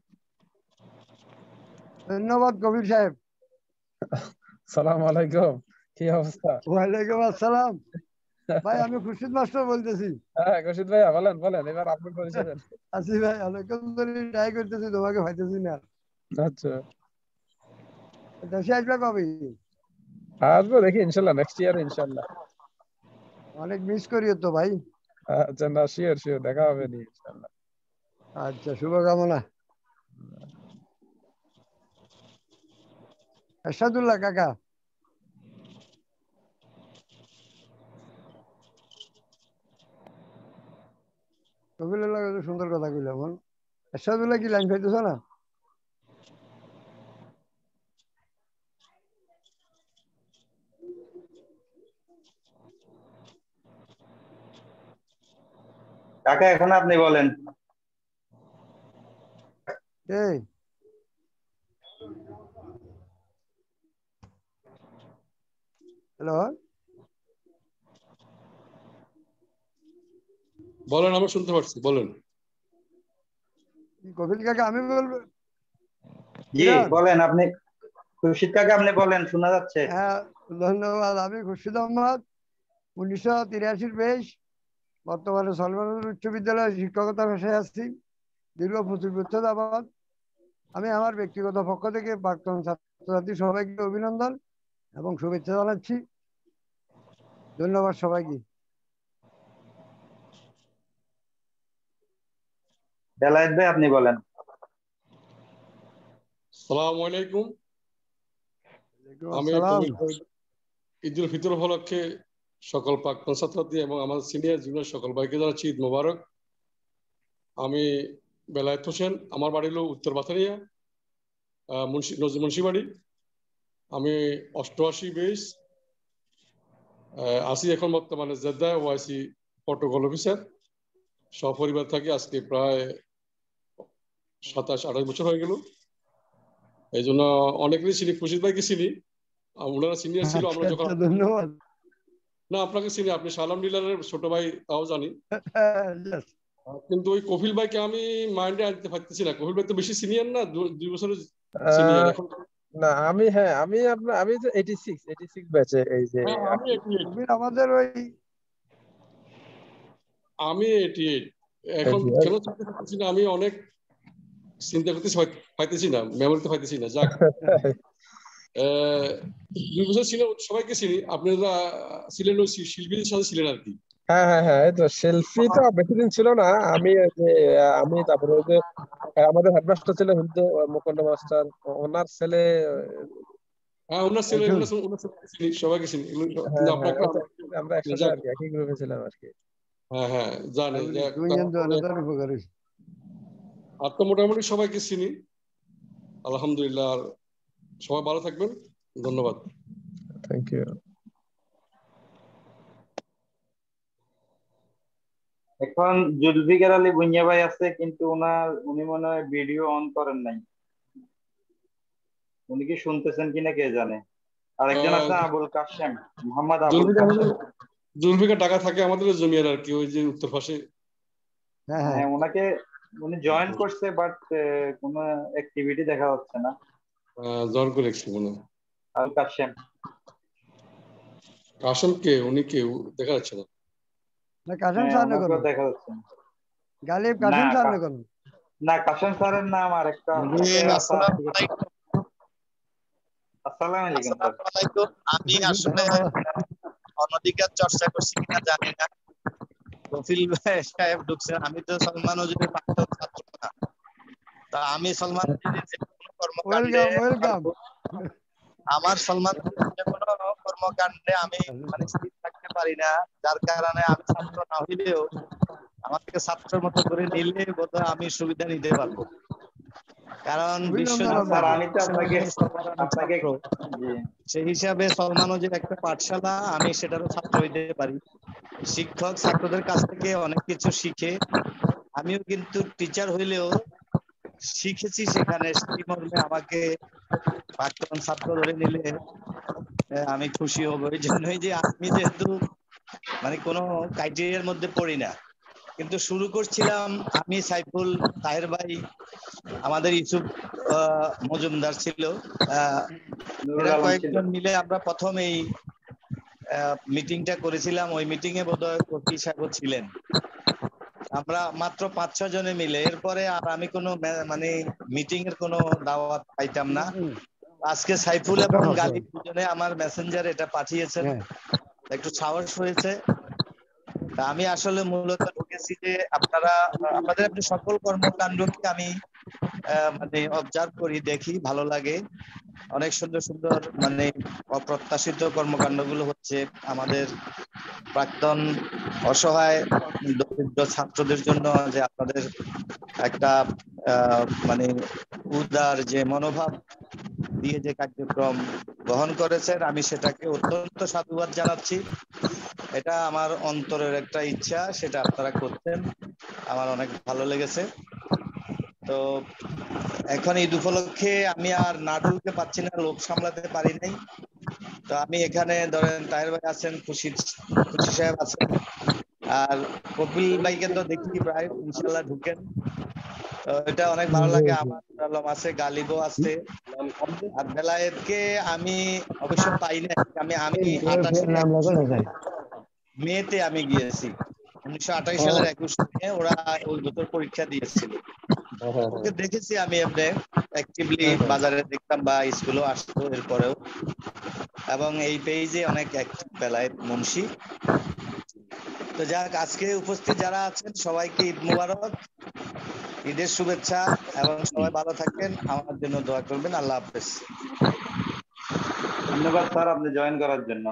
ধন্যবাদ কবির সাহেব। সালাম আলাইকুম, কি অবস্থা? ওয়ালাইকুম আসসালাম। ভাই আমি খুরশিদ মাস্টার বলতেছি। হ্যাঁ খুরশিদ ভাইয়া বলেন বলেন, এবার আপনি পরিচয় দেন। আসি ভাই, অনেকক্ষণ ধরে ট্রাই করতেছি, তোমাকে পাইতেছি না। আচ্ছা দেশে আসবে কবে? আসবো দেখি ইনশাল্লাহ, নেক্সট ইয়ার ইনশাল্লাহ। অনেক মিস করিও তো ভাই। আচ্ছা না, শিওর শিওর দেখা হবে নি ইনশাল্লাহ। আচ্ছা, শুভকামনা। এরশাদুল্লাহ কাকা। কবিলের লাগে সুন্দর কথা কইলাম। এরশাদুল্লাহ কি লাইন পাইতেছ না? কাকা এখন আপনি বলেন। এই হ্যালো, বলেন, আমি শুনতে পাচ্ছি, বলেন। কপিল কাকা আমি বলবো? জি বলেন, আপনি খুরশিদ কাকা আপনি বলেন, শোনা যাচ্ছে। হ্যাঁ ধন্যবাদ। আমি খুরশিদ আহমদ, উনিশশো তিরাশির বেশ, বর্তমানে সলমান উচ্চ বিদ্যালয়ে শিক্ষকতা পেশায় আছি দীর্ঘ পঁচিশ বছর যাবৎ। আমি আমার ব্যক্তিগত পক্ষ থেকে প্রাক্তন ছাত্রছাত্রী সবাইকে অভিনন্দন এবং শুভেচ্ছা জানাচ্ছি। ধন্যবাদ সবাইকে। বেলায়েত ভাই আপনি বলেন। আসসালামু আলাইকুম। আমি ঈদুল ফিতর উপলক্ষে সকল প্রাক্তন ছাত্রছাত্রী এবং আমাদের সিনিয়র জুনিয়র সকল ভাইকে জানাচ্ছি ঈদ মোবারক। আমি বেলায়েত হোসেন, আমার বাড়ি হলো উত্তর বাথানিয়া, মুন্সি নজরুল মুন্সি বাড়ি। আমি অষ্টআশি বেশ আসি এখন বর্তমানে জেদ্দায় ওয়াইসি প্রটোকল অফিসার। সপরিবার থাকি আজকে প্রায় সাতাশ আঠাশ বছর হয়ে গেল। এই জন্য অনেকেরই চিনি, খুশিদ ভাইকে চিনি, ওনারা সিনিয়র ছিল। আমরা যখন ধন্যবাদ। না আপনাকে চিনি, আপনি সালাম ডিলারের ছোট ভাই তাও জানি, কিন্তু ওই কপিল ভাইকে আমি মাইন্ডে আনতে পারতেছি না। কপিল ভাই তো বেশি সিনিয়র না, দুই বছরের সিনিয়র এখন। না আমি হ্যাঁ আমি আপনার আমি তো eighty six eighty six ব্যাচে। এই যে আমি আমাদের ওই আমি eighty-eight এখন কেন চিনতে পারতেছি না, আমি অনেক চিন্তা করতে পাইতেছি না, মেমোরিতে পাইতেছি না। যাক দুই বছর ছিল, সবাইকে চিনি। আপনারা ছিলেন ওই শিল্পীদের সাথে ছিলেন আর কি। হ্যাঁ হ্যাঁ হ্যাঁ এই তো সেলফি তো বেশি দিন ছিল না। আমি যে আমি তারপরে ওই যে আমাদের হেডমাস্টার ছিল হিন্দু মুকুন্দ মাস্টার, ওনার ছেলে। হ্যাঁ ওনার ছেলে, ওনার ছেলে চিনি, সবাইকে চিনি। কিন্তু আপনাকে আমরা একসাথে আর কি একই গ্রুপে ছিলাম আর কি। হ্যাঁ হ্যাঁ জানি। আর তো মোটামুটি সবাইকে চিনি আলহামদুলিল্লাহ। আর সবাই ভালো থাকবেন, ধন্যবাদ। Thank you. এখন জুলফিকার আলী বুনিয়া ভাই আছে, কিন্তু ওনার উনি মনে হয় ভিডিও অন করেন নাই। উনি কি শুনতেছেন কিনা কে জানে। আরেকজন আছে আবুল কাশেম, মোহাম্মদ আবুল কাশেম। জুলফিকার ঢাকা থাকে আমাদের জমিয়ার আর কি, ওই যে উত্তর পাশে। হ্যাঁ ওনাকে উনি জয়েন করছে, বাট কোনো অ্যাক্টিভিটি দেখা যাচ্ছে না। জয়েন করে রেখেছি মনে হয়। আবুল কাশেম। কাশেম কে? উনি কে? দেখা যাচ্ছে না। না কাশেম স্যার না কোন দেখা যাচ্ছে না। গালিব কাশেম স্যার না কোন? না কাশেম স্যারের নাম আরেকটা। আসসালামু আলাইকুম। আসসালামু আলাইকুম। আমি আসলে অনধিকার চর্চা করছি কিনা জানি না। কপিল সাহেব ঢুকছেন, আমি তো সলমান হুজুরের প্রাক্তন ছাত্র না। তা আমি সলমান হুজুরের যে কোনো কর্মকাণ্ডে আমার সলমান যে কোনো কর্মকাণ্ডে আমি মানে স্থির থাকতে পারি না, যার কারণে আমি ছাত্র না হইলেও আমাকে ছাত্রের মতো করে নিলে বোধহয় আমি সুবিধা নিতে পারবো। কারণ সেই হিসাবে সলমান হুজুর একটা পাঠশালা, আমি সেটারও ছাত্র হইতে পারি। শিক্ষক ছাত্রদের কাছ থেকে অনেক কিছু শিখে আমিও কিন্তু টিচার হইলেও শিখেছি সেখানে। সেই মর্মে আমাকে প্রাক্তন ছাত্র ধরে নিলে আমি খুশি হব। এই জন্যই যে আমি যেহেতু মানে কোনো ক্রাইটেরিয়ার মধ্যে পড়ি না, কিন্তু শুরু করছিলাম আমি, সাইফুল, তাহের ভাই, আমাদের ইউসুফ মজুমদার ছিল, এরা কয়েকজন মিলে আমরা প্রথম এই মিটিংটা করেছিলাম। ওই মিটিং এ বোধহয় কপি সাহেব ছিলেন। আমরা মাত্র পাঁচ ছয় জনে মিলে, এরপরে আর আমি কোনো মানে মিটিং এর কোনো দাওয়াত পাইতাম না। আজকে সাইফুল এবং গালিব দুজনে আমার মেসেঞ্জারে এটা পাঠিয়েছেন, একটু সাহস হয়েছে। আমি আসলে মূলত ঢুকেছি যে আপনারা আপনাদের আপনি সকল কর্মকাণ্ডকে আমি মানে অবজার্ভ করি, দেখি, ভালো লাগে। অনেক সুন্দর সুন্দর মানে অপ্রত্যাশিত কর্মকাণ্ডগুলো হচ্ছে আমাদের প্রাক্তন অসহায় দরিদ্র ছাত্রদের জন্য, যে আপনাদের একটা মানে উদার যে মনোভাব দিয়ে যে কার্যক্রম গ্রহণ করেছেন, আমি সেটাকে অত্যন্ত সাধুবাদ জানাচ্ছি। এটা আমার অন্তরের একটা ইচ্ছা, সেটা আপনারা করতেন, আমার অনেক ভালো লেগেছে। তো এখন ঈদ উপলক্ষে আমি আর নাটুলকে পাচ্ছি না, লোক সামলাতে পারি নাই। তো তো আমি এখানে ধরেন তাহের ভাই আছেন, খুশি খুশি সাহেব আছেন, আর কপিল ভাইকে তো দেখি প্রায়, ইনশাল্লাহ ঢুকেন। তো এটা অনেক ভালো লাগে। আমার আলম আছে, গালিবও আছে, আর বেলায়েতকে আমি অবশ্য পাই না। আমি আমি আঠাশে মেতে আমি গিয়েছি, উনিশশো আঠাশ সালের একুশ মে ওরা ওই বছর পরীক্ষা দিয়েছিল। ওকে দেখেছি আমি এমনি অ্যাক্টিভলি বাজারে দেখতাম বা স্কুলেও আসতো এরপরেও, এবং এই পেজে অনেক অ্যাক্টিভ বেলায়েত মুন্সি। তো যাক, আজকে উপস্থিত যারা আছেন সবাইকে ঈদ মুবারক, ঈদের শুভেচ্ছা, এবং সবাই ভালো থাকবেন, আমার জন্য দোয়া করবেন। আল্লাহ হাফেজ। ধন্যবাদ স্যার আপনি জয়েন করার জন্য।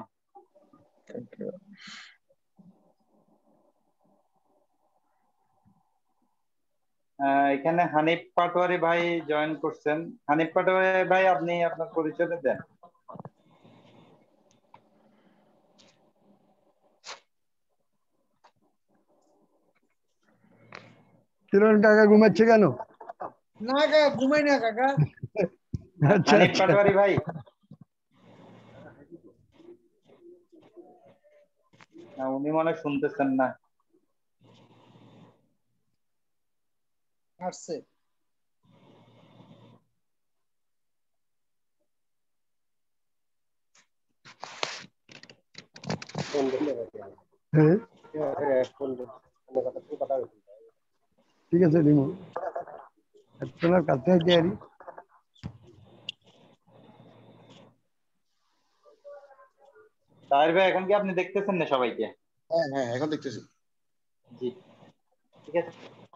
এখানে হানিফ পাটোয়ারি ভাই জয়েন করছেন। হানিফ পাটোয়ারি ভাই, আপনি আপনার পরিচয়টা দেন। কিরণ কাকা ঘুমাচ্ছে কেন? না কাকা, ঘুমাই না কাকা। আচ্ছা হানিফ আচ্ছা পাটোয়ারি ভাই, উনি মনে শুনতেছেন না। আসছে। হ্যাঁ ঠিক আছে রিমো তোমার কাছে তৈরি। তাহের ভাই, এখন কি আপনি দেখতেছেন না সবাইকে? হ্যাঁ হ্যাঁ এখন দেখতেছি। জি ঠিক আছে,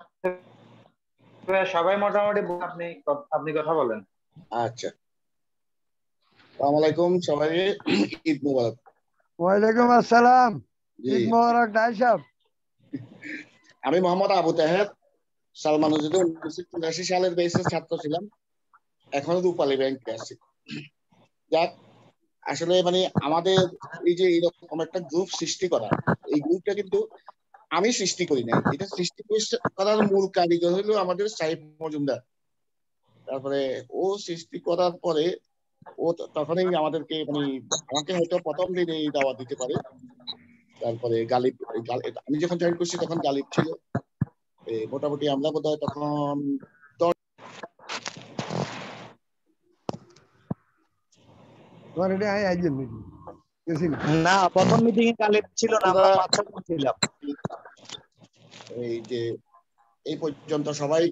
সবাই মোটামুটি আপনি আপনি কথা বলেন। আচ্ছা, আসসালামু আলাইকুম সবাইকে, ঈদ মুবারক। ওয়ালাইকুম আসসালাম, ঈদ মুবারক ডাই সাহেব। আমি মোহাম্মদ আবু তাহের, সালমান উনিশশো চুরাশি সালের বেসের ছাত্র ছিলাম, এখনো রূপালী ব্যাংকে আছি। যাক, আসলে মানে আমাদের এই যে এরকম একটা গ্রুপ সৃষ্টি করা, এই গ্রুপটা কিন্তু আমি সৃষ্টি করি নাই, এটা সৃষ্টি করার মূল কারিগর হলো আমাদের সাইফ মজুমদার। তারপরে ও সৃষ্টি করার পরে ও তখনই আমাদেরকে মানে আমাকে হয়তো প্রথম দিন এই দাওয়াত দিতে পারে। তারপরে গালিব, আমি যখন জয়েন করছি তখন গালিব ছিল। মোটামুটি আমরা বোধহয় তখন না, প্রথম মিটিং এ গালিব ছিল না, আমরা পাঁচ ছয় জন ছিলাম। এই যে এই পর্যন্ত সবাই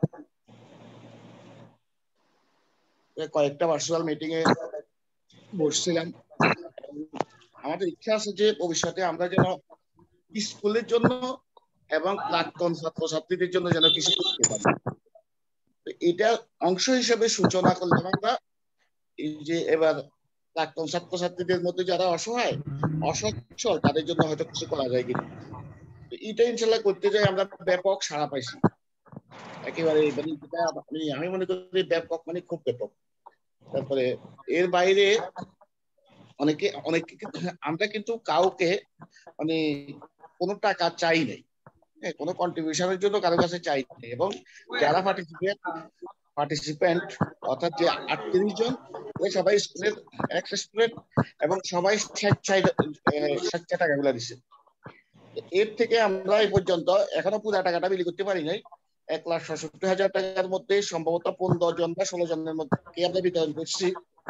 কয়েকটা ভার্চুয়াল মিটিং এ বসছিলাম। আমাদের ইচ্ছা আছে যে ভবিষ্যতে আমরা যেন স্কুলের জন্য এবং প্রাক্তন ছাত্রছাত্রীদের জন্য যেন কিছু করতে পারি। এটা অংশ হিসেবে সূচনা করলাম আমরা। এই যে এবার প্রাক্তন ছাত্রছাত্রীদের মধ্যে যারা অসহায় অসচ্ছল, তাদের জন্য হয়তো কিছু করা যায় কিনা, এটা ইনশাল্লাহ করতে যাই আমরা ব্যাপক সাড়া পাইছি একেবারে। মানে আমি মনে করি ব্যাপক মানে খুব ব্যাপক। তারপরে এর বাইরে অনেকে অনেকে আমরা কিন্তু কাউকে মানে কোনো টাকা চাই নাই, হ্যাঁ, কোনো কন্ট্রিবিউশনের জন্য কারো কাছে চাই নাই। এবং যারা পার্টিসিপেট পার্টিসিপেন্ট অর্থাৎ যে আটত্রিশ জন, সবাই স্কুলের এক স্টুডেন্ট এবং সবাই স্বেচ্ছায় স্বেচ্ছা টাকাগুলো দিচ্ছে। এর থেকে আমরা এই পর্যন্ত এখনো পুরো টাকাটা বিলি করতে পারি নাই। এক লাখ সত্তর হাজার টাকার মধ্যে সম্ভবত পনেরো জন বা ষোলো জনের মধ্যে আমরা বিতরণ করছি।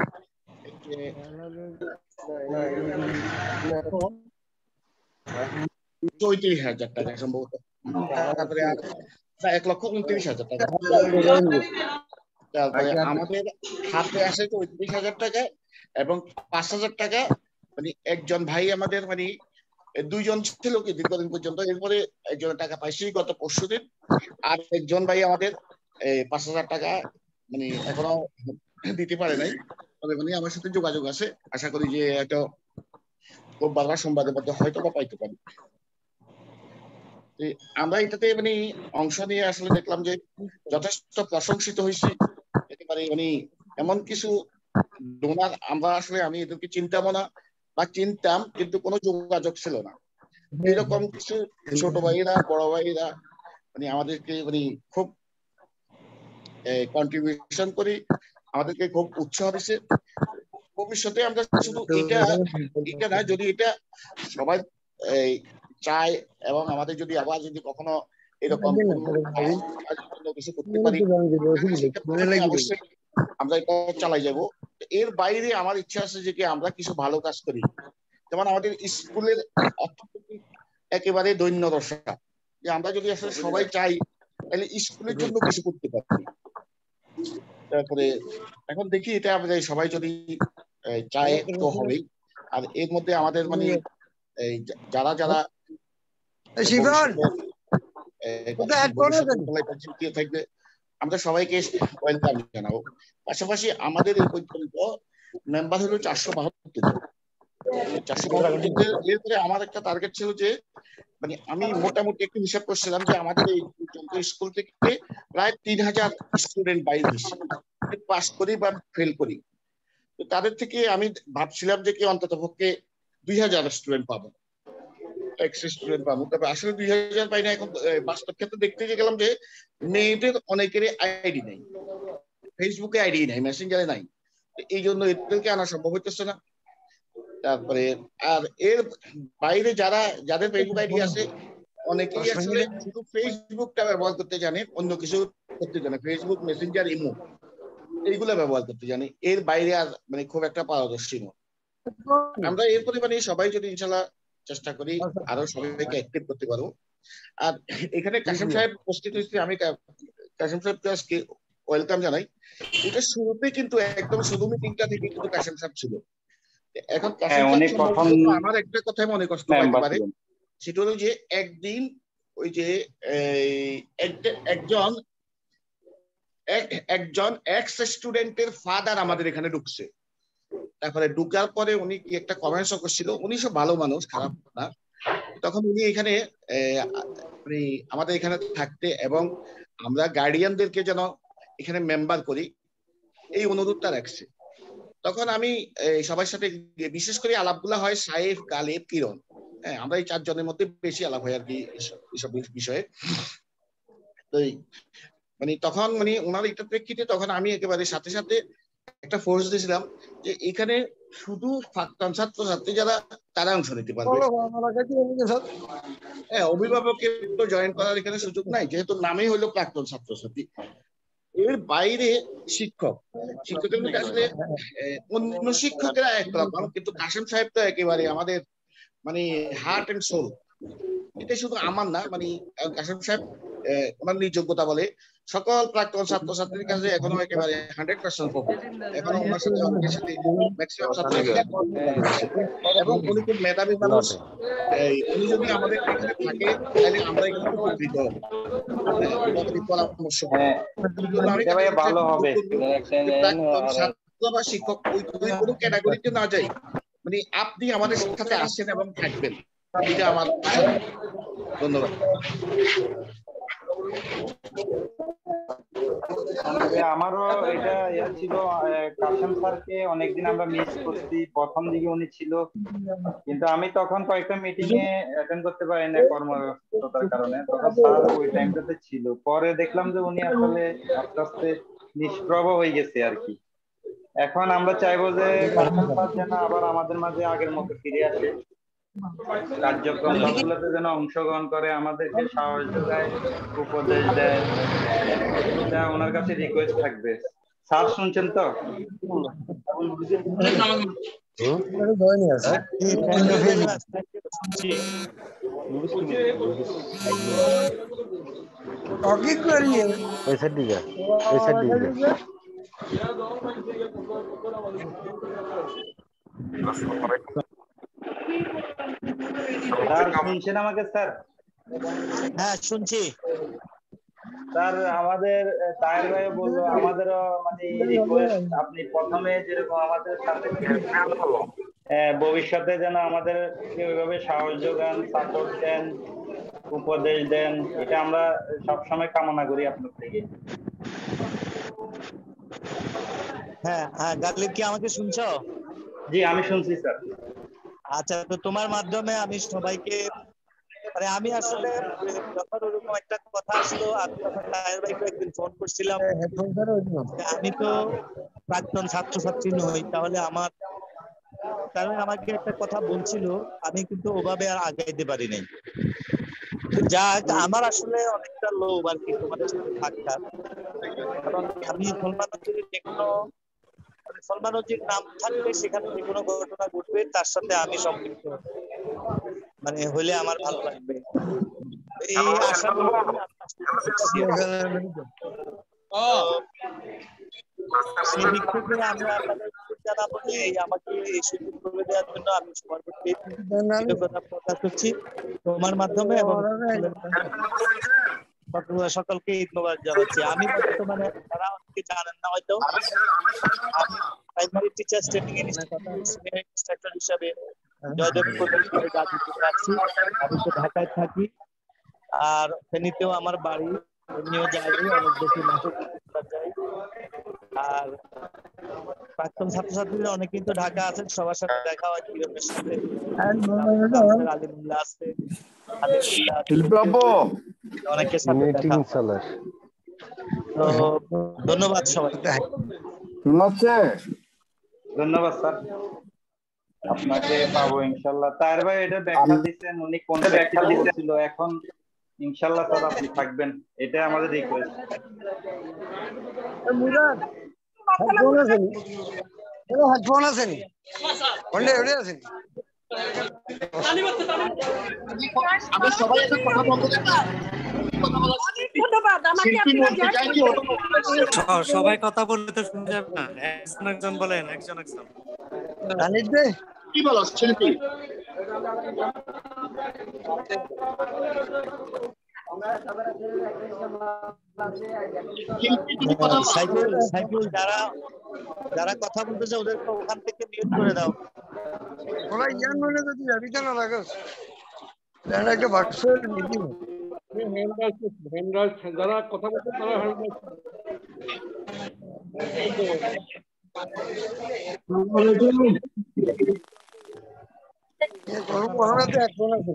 চৌত্রিশ হাজার টাকা সম্ভবত, তারপরে এক লক্ষ উনত্রিশ হাজার টাকা। তারপরে আমাদের হাতে আসে চৌত্রিশ হাজার টাকা এবং পাঁচ হাজার টাকা মানে একজন ভাই আমাদের মানে দুইজন ছিল কি দীর্ঘদিন পর্যন্ত, এরপরে একজনের টাকা পাইছি গত পরশু দিন, আর একজন ভাই আমাদের পাঁচ হাজার টাকা মানে এখনো দিতে পারে নাই, তবে মানে আমার সাথে যোগাযোগ আছে। আশা করি যে একটা খুব বাংলা সংবাদের মধ্যে হয়তো বা পাইতে পারি। আমরা এটাতে মানে অংশ নিয়ে আসলে দেখলাম যে যথেষ্ট প্রশংসিত হয়েছি একেবারে। মানে এমন কিছু ডোনার আমরা আসলে আমি এদেরকে চিন্তাম না বা চিনতাম, কিন্তু কোনো যোগাযোগ ছিল না। এরকম কিছু ছোট ভাইরা বড় ভাইরা মানে আমাদেরকে মানে খুব কন্ট্রিবিউশন করি, আমাদেরকে খুব উৎসাহ দিচ্ছে। ভবিষ্যতে আমরা শুধু এটা এটা না, যদি এটা সবাই এই চায় এবং আমাদের যদি আবার যদি কখনো এরকম কিছু করতে পারি অবশ্যই আমরা এটা চালাই যাব। এর বাইরে আমার ইচ্ছা আছে যে কি আমরা কিছু ভালো কাজ করি, যেমন আমাদের স্কুলের অর্থনৈতিক একেবারে দৈন্য দশা, যে আমরা যদি আসলে সবাই চাই তাহলে স্কুলের জন্য কিছু করতে পারি। তারপরে এখন দেখি এটা আমরা সবাই যদি চায় তো হবেই। আর এর মধ্যে আমাদের মানে এই যারা যারা থাকবে আমরা সবাইকে ওয়েলকাম জানাবো। পাশাপাশি আমাদের এই পর্যন্ত মেম্বার হলো চারশো বাহাত্তর চারশো বাহাত্তর এরপরে আমার একটা টার্গেট ছিল যে মানে আমি মোটামুটি একটু হিসাব করছিলাম যে আমাদের এই স্কুল থেকে প্রায় তিন হাজার স্টুডেন্ট বাইরে পাস করি বা ফেল করি, তো তাদের থেকে আমি ভাবছিলাম যে কি অন্তত পক্ষে দুই হাজার স্টুডেন্ট পাবো, স্টুডেন্ট পাবো। তবে আসলে দুই হাজার পাই না। এখন বাস্তব ক্ষেত্রে দেখতে গেলাম যে মেয়েদের অনেকেরই আইডি নেই, ফেসবুকে আইডি নাই, মেসেঞ্জারে নাই, এই জন্য এদেরকে আনা সম্ভব হইতেছে না। তারপরে আর এর বাইরে যারা যাদের ফেসবুক আইডি আছে অনেকেই আসলে শুধু ফেসবুকটা ব্যবহার করতে জানে, অন্য কিছু করতে জানে, ফেসবুক, মেসেঞ্জার, ইমো এইগুলা ব্যবহার করতে জানে, এর বাইরে আর মানে খুব একটা পারদর্শী নয়। আমরা এর পরিমাণে সবাই যদি ইনশাল্লাহ চেষ্টা করি আরো সবাইকে অ্যাক্টিভ করতে পারবো। আর এখানে কাসেম সাহেব উপস্থিত হয়েছে, আমি কাসেম সাহেবকে আজকে ওয়েলকাম জানাই। এটা শুরুতে কিন্তু একদম শুধু মিটিংটা থেকে কিন্তু কাসেম সাহেব ছিল। এখন কাসেম সাহেব আমার একটা কথাই মনে কষ্ট লাগতে পারে, সেটা হলো যে একদিন ওই যে একজন একজন এক্স স্টুডেন্টের ফাদার আমাদের এখানে ঢুকছে। তারপরে ঢুকার পরে উনি কি একটা কমেন্টস করছিল, উনি সব ভালো মানুষ, খারাপ না। তখন উনি এখানে আমাদের এখানে থাকতে এবং আমরা গার্ডিয়ানদেরকে যেন এখানে মেম্বার করি এই অনুরোধটা রাখছে। তখন আমি সবার সাথে বিশেষ করে আলাপগুলা হয় সাইফ, গালিব, কিরণ, হ্যাঁ আমরা এই চারজনের মধ্যে বেশি আলাপ হয় আর কি এসব বিষয়ে। তো মানে তখন মানে ওনার এটা প্রেক্ষিতে তখন আমি একেবারে সাথে সাথে একটা ফোর্স দিয়েছিলাম যে এখানে শুধু প্রাক্তন ছাত্রছাত্রী যারা তারা অংশ নিতে পারবে, হ্যাঁ অভিভাবকের তো জয়েন করার এখানে সুযোগ নাই, যেহেতু নামেই হলো প্রাক্তন ছাত্রছাত্রী। এর বাইরে শিক্ষক শিক্ষকের মধ্যে আসলে অন্য শিক্ষকেরা একরকম, কিন্তু কাসেম সাহেব তো একেবারে আমাদের মানে হার্ট এন্ড সোল। এটা শুধু আমার না, মানে কাসেম সাহেব ওনার নিজ যোগ্যতা বলে সকল প্রাক্তন ছাত্রছাত্রীর কাছে এখনো একেবারে হান্ড্রেড পার্সেন্ট পপুলার। এখনো ওনার সাথে অনেকের সাথে ম্যাক্সিমাম ছাত্রছাত্রী এবং উনি খুব মেধাবী মানুষ। উনি যদি আমাদের এখানে থাকে তাহলে আমরা এখানে উপকৃত হব, পরামর্শ ভালো হবে। ছাত্র বা শিক্ষক ওই কোনো ক্যাটাগরিতে না যাই, মানে আপনি আমাদের সাথে আসেন এবং থাকবেন, এটা আমার ধন্যবাদ। আমারও এটা ছিল, কাসেম স্যারকে অনেকদিন আমরা মিস করছি। প্রথম দিকে উনি ছিল, কিন্তু আমি তখন কয়েকটা মিটিং এ অ্যাটেন্ড করতে পারি না কর্মব্যস্ততার কারণে, তখন স্যার ওই টাইমটাতে ছিল। পরে দেখলাম যে উনি আসলে আস্তে আস্তে নিষ্প্রভ হয়ে গেছে আর কি। এখন আমরা চাইবো যে কাসেম স্যার যেন আবার আমাদের মাঝে আগের মতো ফিরে আসে, কার্যক্রম সবগুলোতে যেন অংশগ্রহণ করে, আমাদেরকে সাহস যোগায়, উপদেশ দেয়। এটা ওনার কাছে রিকোয়েস্ট থাকবে। স্যার শুনছেন তো? স্যার শুনছেন আমাকে? স্যার হ্যাঁ শুনছি স্যার। আমাদের তাহের ভাই বললো আমাদেরও মানে রিকোয়েস্ট, আপনি প্রথমে যেরকম আমাদের সাথে ভবিষ্যতে যেন আমাদের ওইভাবে সাহস যোগান, সাপোর্ট দেন, উপদেশ দেন, এটা আমরা সবসময় কামনা করি আপনার থেকে। হ্যাঁ হ্যাঁ গালিব, কি আমাকে শুনছো? জি আমি শুনছি স্যার। আচ্ছা, তো তোমার মাধ্যমে আমি সবাইকে, মানে আমি আসলে যখন ওরকম একটা কথা আসলো, আমি তখন তাহের ভাইকে একদিন ফোন করছিলাম, আমি তো প্রাক্তন ছাত্রছাত্রী নই, তাহলে আমার কারণ আমাকে একটা কথা বলছিল, আমি কিন্তু ওভাবে আর আগাইতে পারি নাই। যাক, আমার আসলে অনেকটা লোভ আর কি তোমাদের সাথে থাকার, এবং আমি সলমান নজিরের যে কোনো মানে সলমান নজির নাম থাকলে সেখানে যে কোনো ঘটনা ঘটবে তার সাথে আমি সম্পৃক্ত মানে হলে আমার ভালো লাগবে, এই আশা সেই দিক থেকে আমি আপনাদের জানাবো যে আমাকে এই সুযোগ করে দেওয়ার জন্য আমি সবার প্রতি কৃতজ্ঞতা প্রকাশ করছি তোমার মাধ্যমে, এবং সকলকে ঈদ মোবারক জানাচ্ছি। আমি বর্তমানে যারা অনেকে জানেন না হয়তো, আমি প্রাইমারি টিচার ট্রেনিং ইনস্ট্রাক্টর হিসাবে জয়দেবপুর গাজীপুরে আছি। আমি তো ঢাকায় থাকি, আর ফেনীতেও আমার বাড়ি, এমনিও যাই অনেক বেশি মাসে যাই। আর প্রাক্তন ছাত্রছাত্রীরা অনেক কিন্তু ঢাকা আছেন, সবার সাথে দেখা হয়, কিরমের সাথে আলিমুল্লাহ আছে, অনেকের সাথে দেখা হয়। তো ধন্যবাদ সবাইকে। ধন্যবাদ স্যার, আপনাকে পাবো ইনশাল্লাহ। তার ভাই এটা ব্যাখ্যা দিচ্ছেন, উনি কোন ব্যাখ্যা দিচ্ছিল, এখন ইনশাল্লাহ স্যার আপনি থাকবেন, এটা আমাদের রিকোয়েস্ট। মুরাদ হেডফোন আছে নি? হ্যালো, হেডফোন আছে নি? কোনটা এড়ে আছে নি? আমি সবাই একটা কথা বলতে চাই। সবাই কথা বললে তো শুনে যাবে না, একজন একজন বলেন, একজন একজন। কি বলো শিল্পী? সাইকেল সাইকেল যারা যারা কথা বলতে চায় ওদেরকে ওখান থেকে মিউট করে দাও। ওরা ইয়ান মনে যদি যাবি কেন লাগস এটা একটা বাক্সের মিটিং, যারা কথা বলতে তারা গরম পড়াতে একজন আছে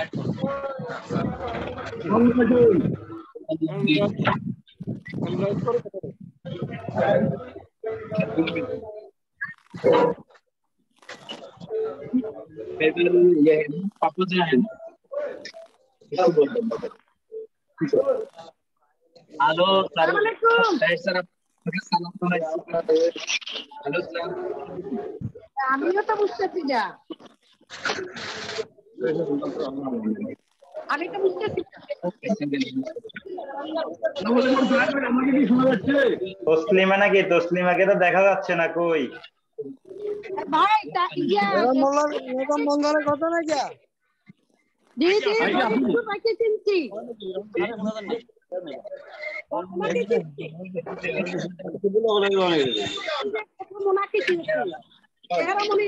হ্যালো স্যার, আমিও তো বুঝতেছি যা, আমি তো বুঝতেছি। তসলিমা নাকি? তসলিমাকে তো দেখা যাচ্ছে না, কই? ভাই ইয়া ম্যাডাম বন্ধনের কথা না কি? জি জি একটু বাকি চিনছি। মোনাকে চিনছি, এরা মনে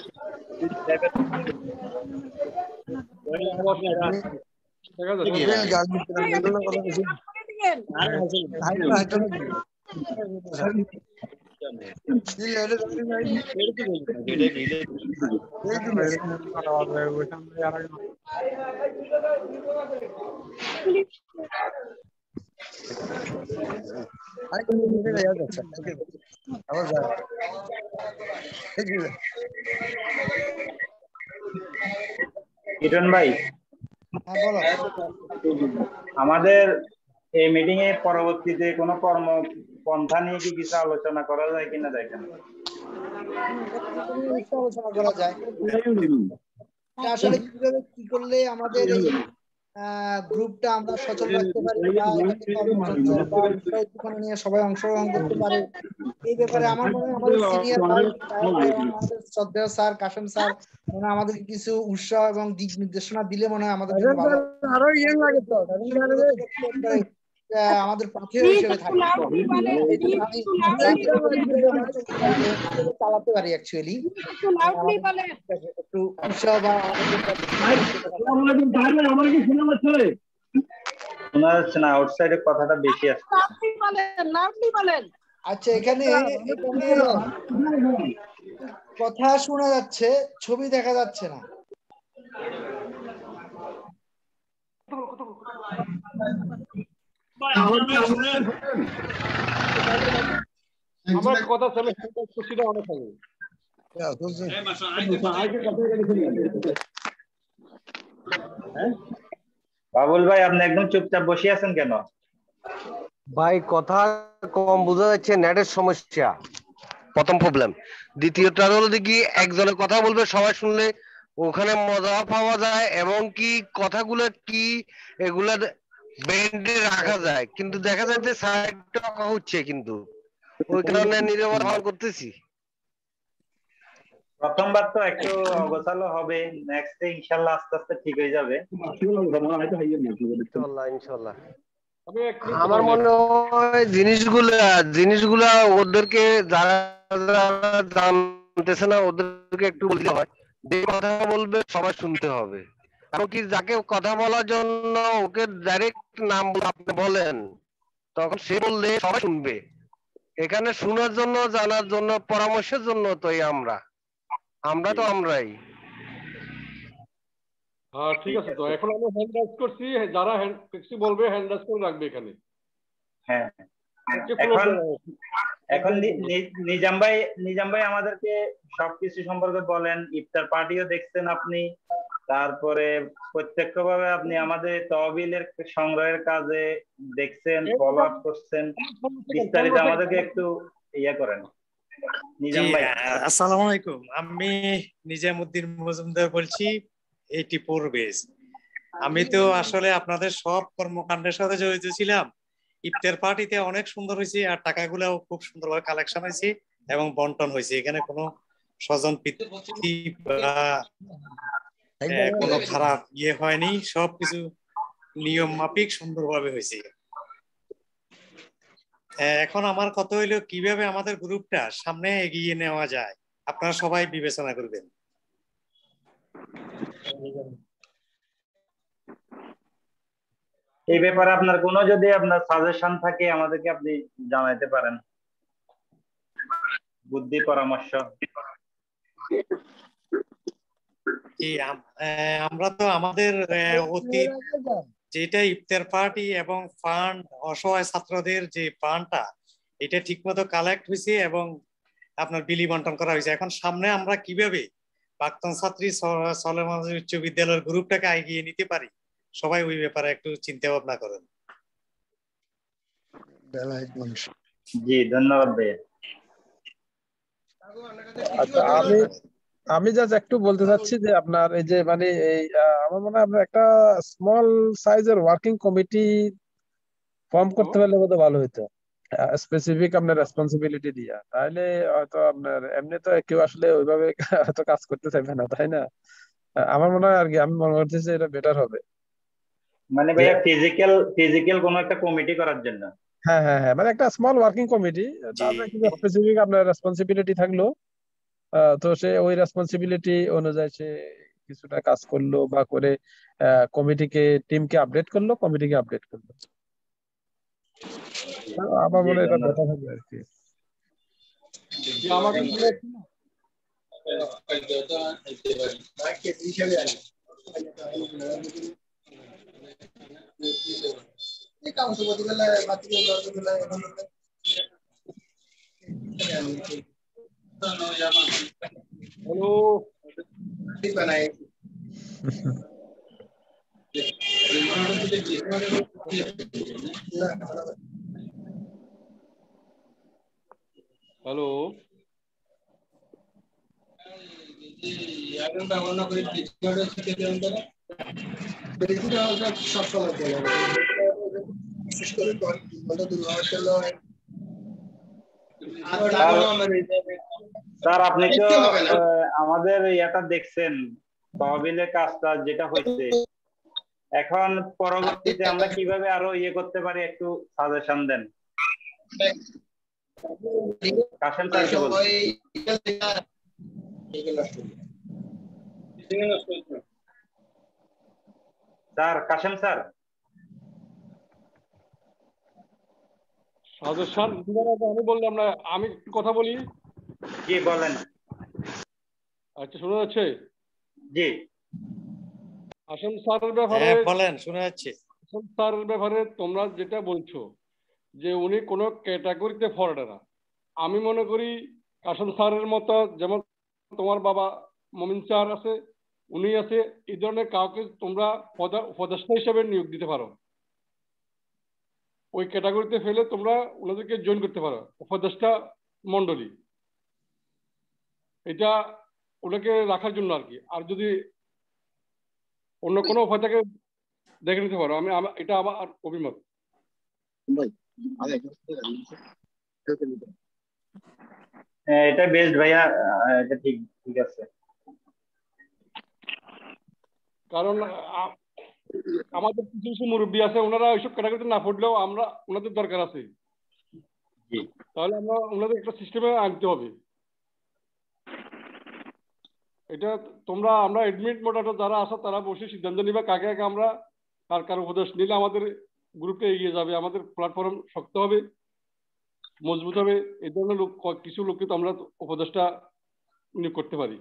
কিরণ ভাই, আমাদের এই মিটিং এ পরবর্তীতে কোনো কর্মপন্থা নিয়ে কি কিছু আলোচনা করা যায় কিনা দেখেন। আলোচনা করা যায় আসলে কিভাবে কি করলে আমাদের এই গ্রুপটা আমরা সচল রাখতে পারি, নিয়ে সবাই অংশগ্রহণ করতে পারে, এই ব্যাপারে আমার মনে হয় আমাদের সিনিয়র আমাদের শ্রদ্ধেয় স্যার কাশেম স্যার মানে আমাদের কিছু উৎসাহ এবং দিক নির্দেশনা দিলে মনে হয় আমাদের আরো ইয়ে লাগে তো আমাদের পক্ষে হিসেবে থাকে চালাতে পারি অ্যাকচুয়ালি একটু উৎসাহ বা শোনা যাচ্ছে না, আউটসাইডে কথাটা বেশি আসছে। আচ্ছা, এখানে কথা শোনা যাচ্ছে, ছবি দেখা যাচ্ছে না। আমার কথা চলে, খুশিটা অনেক হবে। বাবুল ভাই আপনি একদম চুপচাপ বসে আছেন কেন? ভাই কথা কম বোঝা যাচ্ছে, নেটের সমস্যা প্রথম প্রবলেম। দ্বিতীয়টা হলো কি একজনের কথা বলবে সবাই শুনলে ওখানে মজা পাওয়া যায় এবং কি কথাগুলো কি এগুলা ব্যান্ডে রাখা যায়, কিন্তু দেখা যায় যে সাইডটা হচ্ছে, কিন্তু ওই কারণে নীরবতা পালন করতেছি। প্রথমবার তো একটু অগোছালো হবে, নেক্সট ডে ইনশাআল্লাহ আস্তে আস্তে ঠিক হয়ে যাবে। ইনশাআল্লাহ ইনশাআল্লাহ। আমার মনে হয় জিনিসগুলা জিনিসগুলা ওদেরকে যারা যারা জানতেছে না ওদেরকে একটু বলতে হয়, যে কথা বলবে সবাই শুনতে হবে। কারণ কি যাকে কথা বলার জন্য ওকে ডাইরেক্ট নাম আপনি বলেন, তখন সে বললে সবাই শুনবে। এখানে শোনার জন্য, জানার জন্য, পরামর্শের জন্য তো আমরা আমরা তো আমরাই। হ্যাঁ ঠিক আছে, তো এখন আমি হ্যান্ড রাইজ করছি, যারা হ্যান্ড কিছু বলবে হ্যান্ড রাইজ করে রাখবে এখানে। হ্যাঁ এখন এখন নিজাম ভাই নিজাম ভাই আমাদেরকে সবকিছু সম্পর্কে বলেন। ইফতার পার্টিও দেখছেন আপনি, তারপরে প্রত্যক্ষভাবে আপনি আমাদের তহবিলের সংগ্রহের কাজে দেখছেন, ফলো আপ করছেন, বিস্তারিত আমাদেরকে একটু ইয়ে করেন নিজাম ভাই। আসসালামু আলাইকুম, আমি নিজামউদ্দিন মজুমদার বলছি, এইটি ফোর বেস। আমি তো আসলে আপনাদের সব কর্মকাণ্ডের সাথে জড়িত ছিলাম। ইফতার পার্টিতে অনেক সুন্দর হয়েছে, আর টাকাগুলাও খুব সুন্দরভাবে কালেকশন হয়েছে এবং বন্টন হয়েছে। এখানে কোনো স্বজন প্রীতি বা কোনো খারাপ ইয়ে হয়নি, সবকিছু নিয়ম মাফিক সুন্দরভাবে হয়েছে। এখন আমার কথা হইলো কিভাবে আমাদের গ্রুপটা সামনে এগিয়ে নেওয়া যায়, আপনারা সবাই বিবেচনা করবেন। এই ব্যাপারে আপনার কোনো যদি আপনার সাজেশন থাকে আমাদেরকে আপনি জানাইতে পারেন, বুদ্ধি পরামর্শ। আমরা তো আমাদের অতীত যেটা ইফতার পার্টি এবং ফান্ড, অসহায় ছাত্রদের যে ফান্ডটা, এটা ঠিকমতো কালেক্ট হয়েছে এবং আপনার বিলি বন্টন করা হয়েছে। এখন সামনে আমরা কিভাবে প্রাক্তন ছাত্রী সলেমান উচ্চ বিদ্যালয়ের গ্রুপটাকে এগিয়ে নিতে পারি, সবাই ওই ব্যাপারে একটু চিন্তা ভাবনা করেন। জি ধন্যবাদ ভাই। আচ্ছা আমি আমি জাস্ট একটু বলতে চাচ্ছি যে আপনার এই যে মানে এই আমার মনে হয় আপনার একটা স্মল সাইজের ওয়ার্কিং কমিটি ফর্ম করতে পারলে বোধ ভালো হতো, স্পেসিফিক আপনার রেসপন্সিবিলিটি দিয়া। তাহলে হয়তো আপনার এমনি তো কেউ আসলে ওইভাবে হয়তো কাজ করতে চাইবে না, তাই না? আমার মনে হয় আর কি, আমি মনে করতেছি এটা বেটার হবে। মানে ভাইয়া ফিজিক্যাল ফিজিক্যাল কোন একটা কমিটি করার জন্য। হ্যাঁ হ্যাঁ হ্যাঁ, মানে একটা স্মল ওয়ার্কিং কমিটি, তারপরে কিছু স্পেসিফিক আপনার রেসপন্সিবিলিটি থাকলো, তো সে ওই রেসপন্সিবিলিটি অনুযায়ী সে কিছুটা কাজ করলো বা করে কমিটিকে টিমকে আপডেট করলো, কমিটিকে আপডেট করলো। আমার মনে হয় এটা বেটার হবে আর কি। হ্যালো হ্যালো স্যার আপনি তো আমাদের ইয়াটা দেখছেন, তহবিলের কাজটা যেটা হয়েছে, এখন পরবর্তীতে আমরা কিভাবে আরো ইয়ে করতে পারি একটু সাজেশন দেন। কাশেম স্যার কি বলছেন? স্যার কাশেম স্যার সাজেশন আমি বললাম না, আমি একটু কথা বলি। জি বলেন। আচ্ছা শোনা যাচ্ছে? জি কাশেম স্যারের ব্যাপারে বলেন, শোনা যাচ্ছে। কাশেম স্যারের ব্যাপারে তোমরা যেটা বলছো যে উনি কোনো ক্যাটাগরিতে ফল্ট না, আমি মনে করি কাশেম স্যারের মতো যেমন তোমার বাবা মমিন স্যার আছে, উনি আছে, এই ধরনের কাউকে তোমরা উপদেষ্টা হিসেবে নিয়োগ দিতে পারো। ওই ক্যাটাগরিতে ফেলে তোমরা ওনাদেরকে জয়েন করতে পারো, উপদেষ্টা মন্ডলী। এটা ওনাকে রাখার জন্য আর কি। আর যদি অন্য কোনো উপায় থাকে দেখে নিতে পারো। আমি এটা আমার অভিমত। হ্যাঁ, এটা বেস্ট ভাইয়া, এটা ঠিক ঠিক আছে। কারণ আমাদের কিছু কিছু মুরব্বী আছে, ওনারা ওইসব ক্যাটাগরিতে না পড়লেও আমরা ওনাদের দরকার আছে, তাহলে আমরা ওনাদের একটা সিস্টেমে আনতে হবে। এটা তোমরা আমরা এডমিট মোডারেটর যারা আছে তারা বসে সিদ্ধান্ত নিবা কাকে কাকে আমরা কার কার উপদেশ নিলে আমাদের গ্রুপে এগিয়ে যাবে, আমাদের প্ল্যাটফর্ম শক্ত হবে, মজবুত হবে। এই ধরনের লোক কিছু লোককে তো আমরা উপদেশটা নিয়োগ করতে পারি।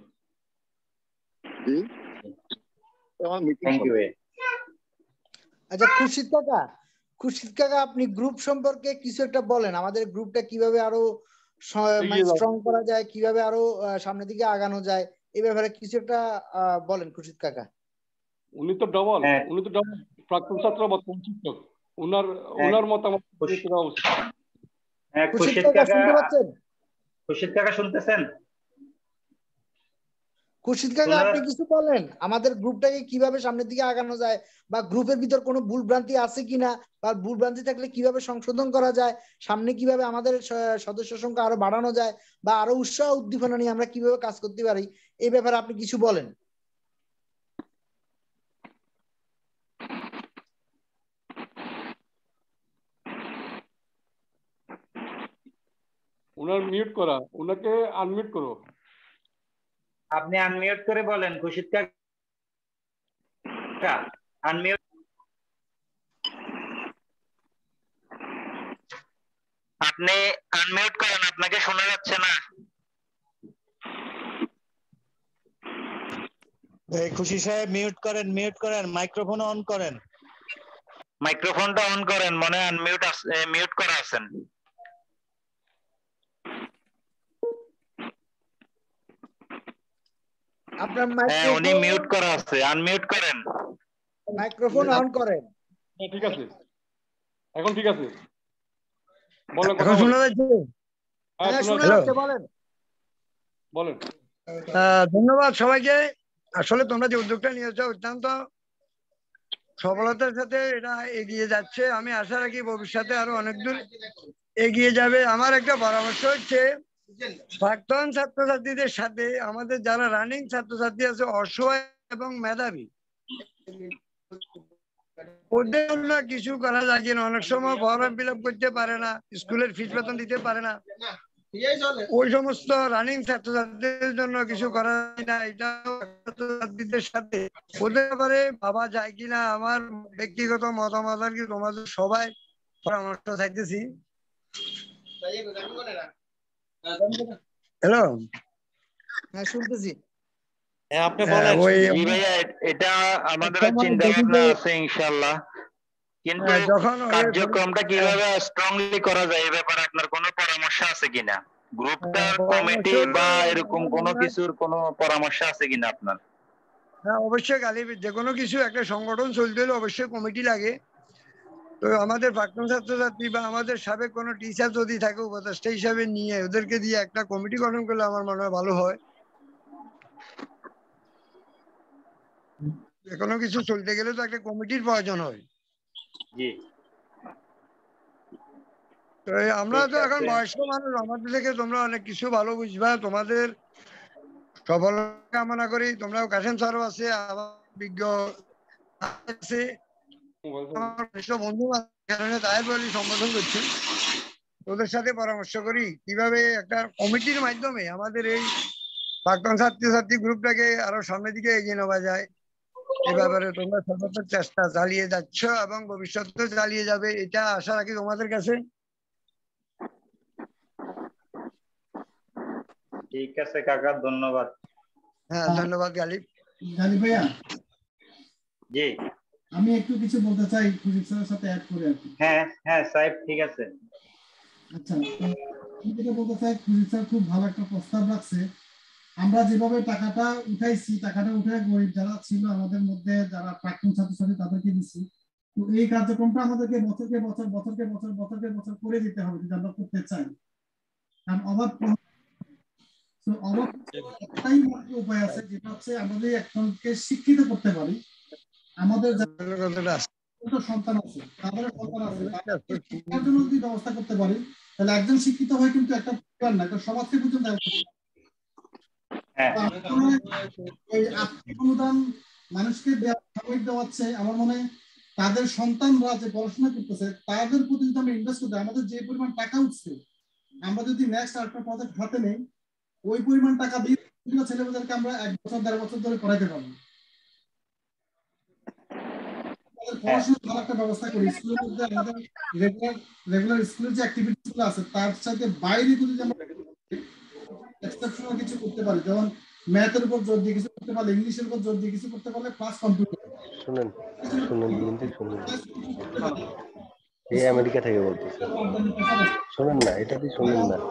আচ্ছা খুরশিদ কাকা, খুরশিদ কাকা আপনি গ্রুপ সম্পর্কে কিছু একটা বলেন, আমাদের গ্রুপটা কিভাবে আরো স্ট্রং করা যায়, কিভাবে আরো সামনের দিকে আগানো যায়, এই ব্যাপারে কিছু একটা বলেন খুরশিদ কাকা। উনি তো ডবল, উনি তো ডবল প্রাক্তন ছাত্র বর্তমান শিক্ষক, ওনার ওনার মতামত দেওয়া উচিত। হ্যাঁ, খুরশিদ কাকা শুনতে পাচ্ছেন? খুরশিদ কাকা শুনতেছেন? খুরশিদ কাকা আপনি কিছু বলেন, আমাদের গ্রুপটাকে কিভাবে সামনের দিকে আগানো যায়, বা গ্রুপের ভিতর কোনো ভুল ভ্রান্তি আছে কিনা, বা ভুল ভ্রান্তি থাকলে কিভাবে সংশোধন করা যায়, সামনে কিভাবে আমাদের সদস্য সংখ্যা আরো বাড়ানো যায়, বা আরো উৎসাহ উদ্দীপনা নিয়ে আমরা কিভাবে কাজ করতে পারি, এই ব্যাপারে আপনি কিছু বলেন। ওনার মিউট করা, ওনাকে আনমিউট করো। আপনি আনমিউট করে বলেন খুরশিদ কাকা, আনমিউট। আপনি আনমিউট করেন, আপনাকে শোনা যাচ্ছে না। খুশি সাহেব মিউট করেন, মিউট করেন, মাইক্রোফোন অন করেন। মাইক্রোফোনটা অন করেন, মনে হয় আনমিউট আছে, মিউট করা আছেন। আপনার হ্যাঁ, উনি মিউট করা আছে, আনমিউট করেন, মাইক্রোফোন অন করেন। ঠিক আছে, এখন ঠিক আছে, বলেন। এখন শোনা যাচ্ছে? হ্যাঁ শোনা যাচ্ছে, বলেন বলেন। ধন্যবাদ সবাইকে। আসলে তোমরা যে উদ্যোগটা নিয়েছো অত্যন্ত সফলতার সাথে এটা এগিয়ে যাচ্ছে। আমি আশা রাখি ভবিষ্যতে আরো অনেক দূর এগিয়ে যাবে। আমার একটা পরামর্শ হচ্ছে, প্রাক্তন ছাত্রছাত্রীদের সাথে আমাদের যারা রানিং ছাত্রছাত্রী আছে, অসহায় এবং মেধাবী, ওদের জন্য কিছু করা যায় কিনা। অনেক সময় ফর্ম ফিল আপ করতে পারে না, স্কুলের ফিস বেতন দিতে পারে না, ওই সমস্ত রানিং ছাত্রছাত্রীদের জন্য কিছু করা যায় না। এটা ছাত্রছাত্রীদের সাথে ওদের ব্যাপারে ভাবা যায় কিনা, আমার ব্যক্তিগত মতামত আর কি তোমাদের সবাই পরামর্শ চাইতেছি। হ্যালো, হ্যাঁ শুনতেছি। হ্যাঁ আপনি বলেন। জি ভাইয়া, এটা আমাদের চিন্তা ভাবনা আছে ইনশাআল্লাহ, কিন্তু কার্যক্রমটা কিভাবে স্ট্রংলি করা যায় এই ব্যাপারে আপনার কোনো পরামর্শ আছে কিনা? গ্রুপটার কমিটি বা এরকম কোনো কিছুর কোনো পরামর্শ আছে কিনা আপনার? হ্যাঁ অবশ্যই গালিব, যে কোনো কিছু একটা সংগঠন চলতে হলে অবশ্যই কমিটি লাগে। তো আমাদের প্রাক্তন ছাত্রছাত্রী বা আমাদের সাবেক কোনো টিচার যদি থাকে, উপদেষ্টা হিসাবে নিয়ে ওদেরকে দিয়ে একটা কমিটি গঠন করলে আমার মনে হয় ভালো হয়। যে কোনো কিছু চলতে গেলে তো একটা কমিটির প্রয়োজন হয়। জি, তো আমরা তো এখন বয়স্ক মানুষ, আমাদের থেকে তোমরা অনেক কিছু ভালো বুঝবা। তোমাদের সফলতা কামনা করি। তোমরাও কাশেম স্যারও আছে, আমার বিজ্ঞ আছে, বন্ধু কারণে তাই বলি সম্বোধন করছি। ওদের সাথে পরামর্শ করি কিভাবে একটা কমিটির মাধ্যমে আমাদের এই প্রাক্তন ছাত্রছাত্রী গ্রুপটাকে আরো সামনের দিকে এগিয়ে নেওয়া যায়। এ ব্যাপারে তোমরা সর্বোচ্চ চেষ্টা চালিয়ে যাচ্ছ এবং ভবিষ্যতে চালিয়ে যাবে, এটা আশা রাখি তোমাদের কাছে। ঠিক আছে কাকা, ধন্যবাদ। হ্যাঁ ধন্যবাদ গালিব। গালিব ভাইয়া, জি আমি একটু কিছু বলতে চাই খুরশিদ স্যারের সাথে অ্যাড করে আর কি। হ্যাঁ হ্যাঁ সাহেব, ঠিক আছে। আচ্ছা, আমি যেটা বলতে চাই, খুরশিদ স্যার খুব ভালো একটা প্রস্তাব রাখছে। আমরা যেভাবে টাকাটা উঠাইছি, টাকাটা উঠে গরিব যারা ছিল আমাদের মধ্যে, যারা প্রাক্তন ছাত্রছাত্রী তাদেরকে দিচ্ছি। তো এই কার্যক্রমটা আমাদেরকে বছরকে বছর বছরকে বছর বছরকে বছর করে দিতে হবে যদি আমরা করতে চাই। কারণ অভাব তো অভাব একটাই মাত্র উপায় আছে, যেটা হচ্ছে আমাদের একজনকে শিক্ষিত করতে পারি। আমাদের সন্তান আছে, তাদের সন্তান আছে, শিক্ষার জন্য যদি ব্যবস্থা করতে পারি, তাহলে একজন শিক্ষিত হয় কিন্তু একটা পরিবার না, একটা সমাজকে পর্যন্ত এই আর্থিক অনুদান মানুষকে সাময়িক দেওয়াচ্ছে। আমার মনে হয় তাদের সন্তানরা যে পড়াশোনা করতেছে তাদের প্রতি যদি আমরা ইনভেস্ট করতে, আমাদের যে পরিমাণ টাকা উঠছে, আমরা যদি নেক্সট আরেকটা প্রজেক্ট হাতে নেই, ওই পরিমাণ টাকা দিয়ে ছেলেমেয়েদেরকে আমরা এক বছর দেড় বছর ধরে করাইতে পারবো। পড়াশোনার ভালো একটা ব্যবস্থা করি, স্কুলের মধ্যে আমাদের রেগুলার রেগুলার স্কুলের যে অ্যাক্টিভিটিস গুলো আছে তার সাথে বাইরে যদি আমরা এক্সেপশনাল কিছু করতে পারি, যেমন ম্যাথের উপর জোর দিয়ে কিছু করতে পারলে, ইংলিশের উপর জোর দিয়ে কিছু করতে পারলে ক্লাস কমপ্লিট হবে। শুনেন শুনেন কিন্তু শুনেন, এই আমেরিকা থেকে বলতেছে, শুনেন না, এটা কি শুনেন না,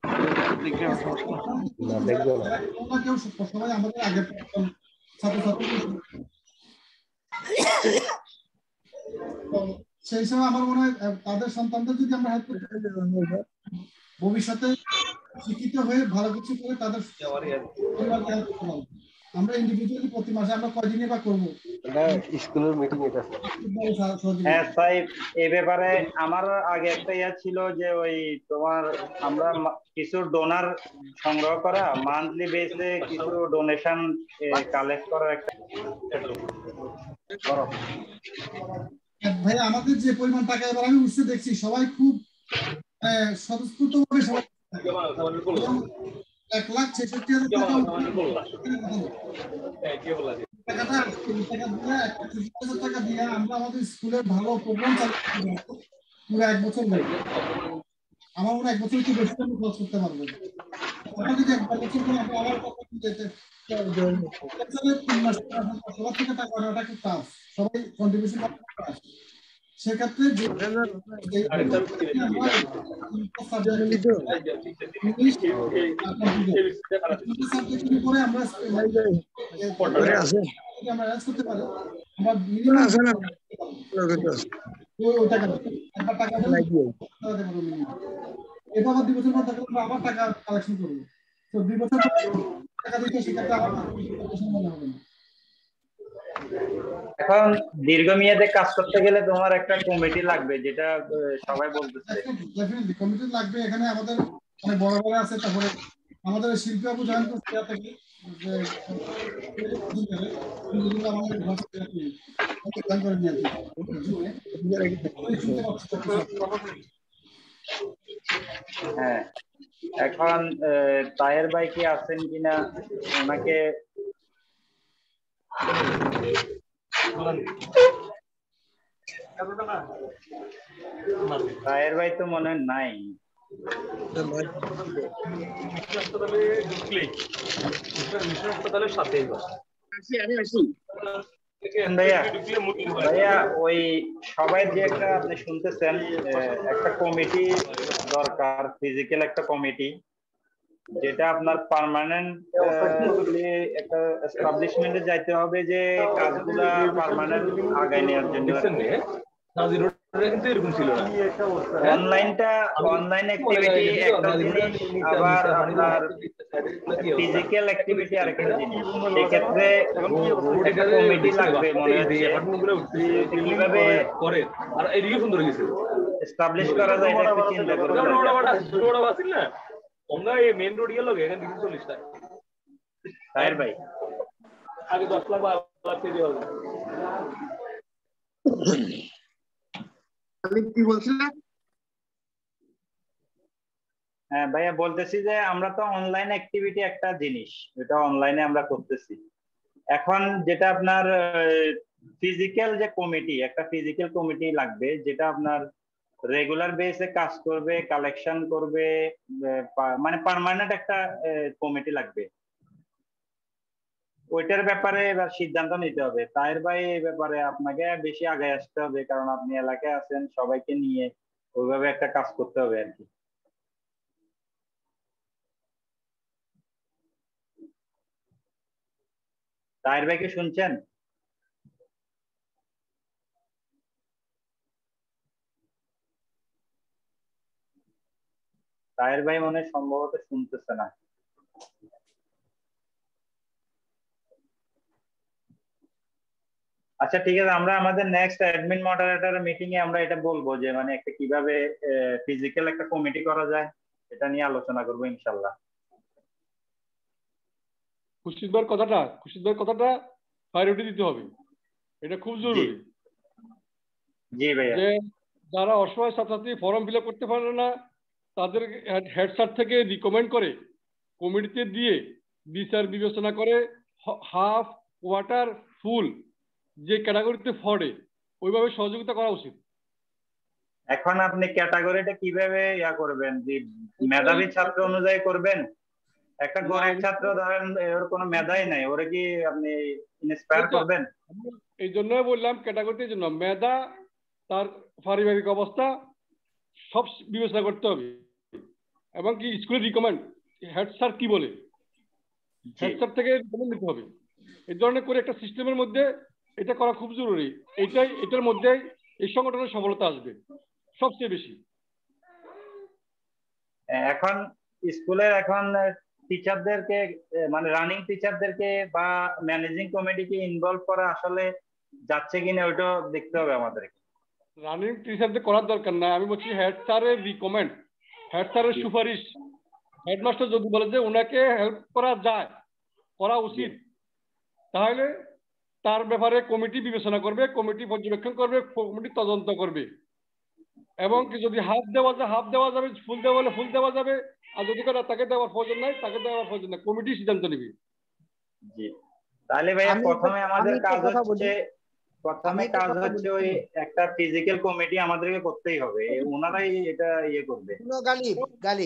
না দেখবে না কেউ সবাই আমাদের আগে ছাত্রছাত্রী। সেই সময় আমার মনে হয় তাদের সন্তানদের যদি আমরা হেল্প করতে ভবিষ্যতে শিক্ষিত হয়ে ভালো কিছু করে তাদের পরিবারকে হেল্প করতে পারবো। আমরা ইন্ডিভিজুয়ালি প্রতি মাসে আমরা কয়দিনে বা করবো স্কুলের মিটিং এটা। হ্যাঁ সাহেব, এই ব্যাপারে আমার আগে একটা ইয়া ছিল যে ওই তোমার আমরা কিছু ডোনার সংগ্রহ করা, মান্থলি বেসে কিছু ডোনেশন কালেক্ট করার একটা। ভাই আমাদের যে পরিমাণ টাকা এবার আমি উঠছে দেখছি, সবাই খুব স্বতঃস্ফূর্ত ভাবে সবাই এক লাখ ছেষট্টি হাজার টাকা টাকাটা টাকা দিয়ে আমরা আমাদের স্কুলের ভালো প্রোগ্রাম চালু পুরো এক বছর ধরে। আমার মনে এক বছর একটু বেশি আমি খরচ করতে পারবো। ওটা যদি এক বছর পরে আমরা আবার তিন মাস সবার থেকে টাকা ওটা খুব টাফ, সবাই কন্ট্রিবিউশন করতে। সেক্ষেত্রে করে আমরা করতে পারি, আমরা মিনিমাম এটা আবার দুই বছর পর থাকলে আবার টাকা কালেকশন করবো। তো দুই বছর টাকা দিতে সেক্ষেত্রে আমার মনে হবে না। এখন দীর্ঘমেয়াদে কাজ করতে গেলে তোমার একটা কমিটি লাগবে, যেটা সবাই বলতেছে। ডেফিনেটলি কমিটি লাগবে। এখানে আমাদের অনেক বড় বড় আছে, তারপরে আমাদের শিল্পী বাবু জয়েন করছে থেকে হ্যাঁ, এখন তায়ের ভাই কি আছেন কিনা ওনাকে তায়ের ভাই তো মনে হয় নাই। ভাইয়া ভাইয়া ওই সবাই যে একটা আপনি শুনতেছেন একটা কমিটি দরকার, ফিজিক্যাল একটা কমিটি, যেটা আপনার পার্মানেন্ট একটা এস্টাবলিশমেন্টে যাইতে হবে, যে কাজগুলা পার্মানেন্ট আগায় নেওয়ার জন্য। অনলাইনটা অনলাইন অ্যাক্টিভিটি একটা জিনিস, আবার আপনার ফিজিক্যাল অ্যাক্টিভিটি আরেকটা জিনিস। সেক্ষেত্রে একটা কমিটি লাগবে মনে হচ্ছে, কিভাবে এস্টাবলিশ করা যায় এটা একটু চিন্তা করবেন। আমরা এই মেইন রোড গেল এখানে দুশো চল্লিশ টাকা তাহের ভাই আগে দশ লাখ বারো লাখ কেজি হবে। কি বলছিলেন? হ্যাঁ ভাইয়া বলতেছি যে আমরা তো অনলাইন অ্যাক্টিভিটি একটা জিনিস, এটা অনলাইনে আমরা করতেছি। এখন যেটা আপনার ফিজিক্যাল যে কমিটি, একটা ফিজিক্যাল কমিটি লাগবে, যেটা আপনার রেগুলার বেসে কাজ করবে, কালেকশন করবে, মানে পার্মানেন্ট একটা কমিটি লাগবে। ওইটার ব্যাপারে এবার সিদ্ধান্ত নিতে হবে। তাহের ভাই এই ব্যাপারে আপনাকে বেশি আগে আসতে হবে, কারণ আপনি এলাকায় আছেন, সবাইকে নিয়ে ওইভাবে একটা কাজ করতে হবে আর কি। তাহের ভাই কি শুনছেন? তাহের ভাই মনে হয় সম্ভবত শুনতেছে না। আচ্ছা ঠিক আছে, আমরা আমাদের নেক্সট অ্যাডমিন মডারেটর মিটিং এ আমরা এটা বলবো যে মানে একটা কিভাবে ফিজিক্যাল একটা কমিটি করা যায় এটা নিয়ে আলোচনা করবো ইনশাআল্লাহ। খুশিদবার কথাটা খুশিদবার কথাটা প্রায়োরিটি দিতে হবে, এটা খুব জরুরি। জি ভাইয়া। যে যারা অসহায় ছাত্রছাত্রী ফর্ম ফিল আপ করতে পারে না তাদের হেড স্যার থেকে রিকমেন্ড করে কমিটিতে দিয়ে বিচার বিবেচনা করে হাফ কোয়ার্টার ফুল যে ক্যাটাগরিতে পড়ে ওইভাবে সহযোগিতা করা উচিত। এখন আপনি ক্যাটাগরিটা কিভাবে ইয়া করবেন, যে মেধাবী ছাত্র অনুযায়ী করবেন? একটা গরিব ছাত্র ধরেন ওর কোনো মেধাই নাই, ওরে কি আপনি ইন্সপায়ার করবেন? এই জন্যই বললাম ক্যাটাগরির জন্য মেধা, তার পারিবারিক অবস্থা সব বিবেচনা করতে হবে এবং কি স্কুলের রিকমেন্ড হেড স্যার কি বলে হেড স্যার থেকে রিকমেন্ড নিতে হবে। এই ধরনের করে একটা সিস্টেমের মধ্যে এটা করা খুব জরুরি। এটাই এটার মধ্যে এই সংগঠনের সফলতা আসবে সবচেয়ে বেশি। এখন স্কুলের এখন টিচারদেরকে মানে রানিং টিচারদেরকে বা ম্যানেজিং কমিটিকে ইনভলভ করা আসলে যাচ্ছে কিনা ওইটা দেখতে হবে আমাদেরকে। রানিং টিচারদের করার দরকার নাই, আমি বলছি হেড স্যারের রিকমেন্ড, হেড স্যারের সুপারিশ। হেডমাস্টার যদি বলে যে ওনাকে হেল্প করা যায়, করা উচিত, তাহলে তার ব্যাপারে কমিটি বিবেচনা করবে, কমিটি পর্যবেক্ষণ করবে, কমিটি তদন্ত করবে এবং যদি হাফ দেওয়া যায় হাফ দেওয়া যাবে, ফুল দেওয়া হলে ফুল দেওয়া যাবে, আর যদি তাকে দেওয়ার প্রয়োজন নাই তাকে দেওয়ার প্রয়োজন নাই, কমিটি সিদ্ধান্ত নেবে। জি তাহলে ভাইয়া প্রথমে আমাদের কাজ হচ্ছে প্রথমে কাজ হচ্ছে ওই একটা ফিজিক্যাল কমিটি আমাদেরকে করতেই হবে, ওনারাই এটা ইয়ে করবে। গালিব গালিব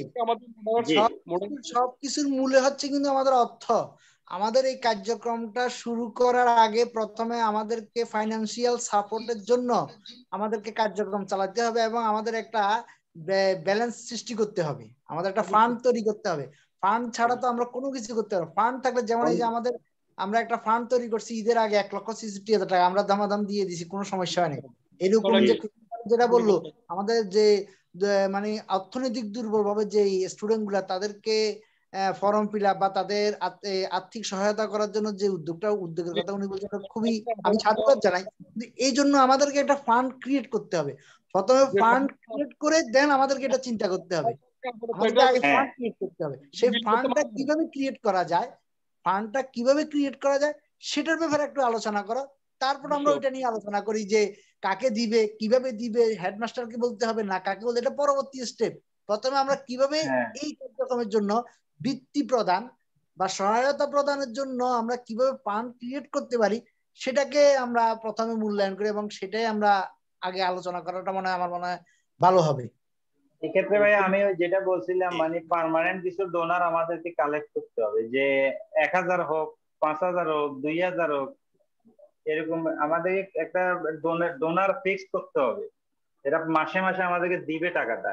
সব কিছুর মূলে হচ্ছে কিন্তু আমাদের অর্থ। আমাদের এই কার্যক্রমটা শুরু করার আগে প্রথমে আমাদেরকে ফাইন্যান্সিয়াল সাপোর্টের জন্য আমাদেরকে কার্যক্রম চালাতে হবে এবং আমাদের একটা ব্যালেন্স সৃষ্টি করতে হবে, আমাদের একটা ফান্ড তৈরি করতে হবে। ফান্ড ছাড়া তো আমরা কোনো কিছু করতে পারবো। ফান্ড থাকলে যেমন এই যে আমাদের আমরা একটা ফান্ড তৈরি করছি ঈদের আগে এক লক্ষ ছেষট্টি হাজার টাকা আমরা দামাদাম দিয়ে দিছি, কোনো সমস্যা হয়নি। এরকম যে যেটা বললো আমাদের যে মানে অর্থনৈতিক দুর্বল ভাবে যে স্টুডেন্ট গুলা তাদেরকে ফর্ম ফিল আপ বা তাদের আর্থিক সহায়তা করার জন্য যে উদ্যোগটা উদ্যোগের কথা উনি বলছেন খুবই আমি সাধুবাদ জানাই। এই জন্য আমাদেরকে একটা ফান্ড ক্রিয়েট করতে হবে, প্রথমে ফান্ড ক্রিয়েট করে দেন আমাদেরকে এটা চিন্তা করতে হবে, আমাদেরকে আগে ফান্ড ক্রিয়েট করতে হবে। সেই ফান্ডটা কিভাবে ক্রিয়েট করা যায় ফান্ডটা কিভাবে ক্রিয়েট করা যায় সেটার ব্যাপারে একটু আলোচনা করো, তারপর আমরা ওইটা নিয়ে আলোচনা করি যে কাকে দিবে, কিভাবে দিবে, হেডমাস্টারকে বলতে হবে না কাকে বলতে, এটা পরবর্তী স্টেপ। প্রথমে আমরা কিভাবে এই কার্যক্রমের জন্য বৃত্তি প্রদান বা সহায়তা প্রদানের জন্য আমরা কিভাবে ফান্ড ক্রিয়েট করতে পারি সেটাকে আমরা প্রথমে মূল্যায়ন করি এবং সেটাই আমরা আগে আলোচনা করাটা মনে হয় আমার মনে হয় ভালো হবে। এক্ষেত্রে ভাই আমি যেটা বলছিলাম মানে পার্মানেন্ট কিছু ডোনার আমাদেরকে কালেক্ট করতে হবে, যে এক হাজার হোক, পাঁচ হাজার হোক, দুই হাজার হোক, এরকম আমাদের একটা ডোনার ফিক্স করতে হবে, এরা মাসে মাসে আমাদেরকে দিবে টাকাটা।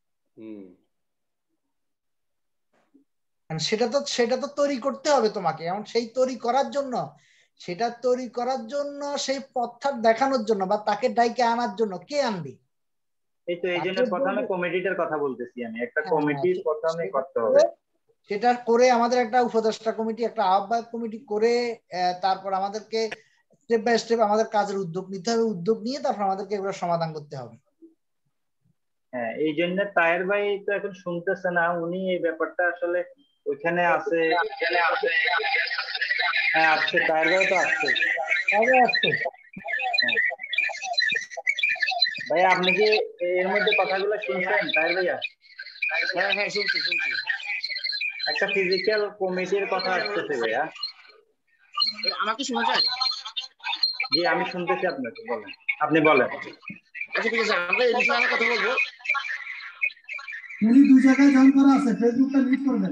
সেটা তো সেটা তো তৈরি করতে হবে তোমাকে, এখন সেই তৈরি করার জন্য সেটা তৈরি করার জন্য সেই পথটা দেখানোর জন্য বা তাকে ডাইকে আনার জন্য কে আনবে? এই তো এই জন্য প্রথমে কমিটিটার কথা বলতেছি আমি, একটা কমিটি প্রথমে করতে হবে। সেটা করে আমাদের একটা উপদেষ্টা কমিটি, একটা আহ্বায়ক কমিটি করে তারপর আমাদেরকে স্টেপ বাই স্টেপ আমাদের কাজের উদ্যোগ নিতে হবে, উদ্যোগ নিয়ে তারপর আমাদেরকে এগুলো সমাধান করতে হবে। হ্যাঁ এই জন্য তাহের ভাই তো এখন শুনতেছে না, উনি এই ব্যাপারটা আসলে ওইখানে আছে। হ্যাঁ আসছে, তাহের ভাই তো আসছে আসছে ভাইয়া, আপনি কি এর মধ্যে কথাগুলো শুনছেন তাহের ভাইয়া? হ্যাঁ হ্যাঁ শুনছি শুনছি। একটা ফিজিক্যাল কমিটির কথা আসতেছে ভাইয়া, আমাকে শোনা যায়? জি আমি শুনতেছি আপনাকে, বলেন আপনি বলেন। আচ্ছা ঠিক আছে, আমরা এই বিষয়ে কথা বলবো। উনি দুই জায়গায় জয়েন করা আছে, ফেসবুকটা মিট করবেন।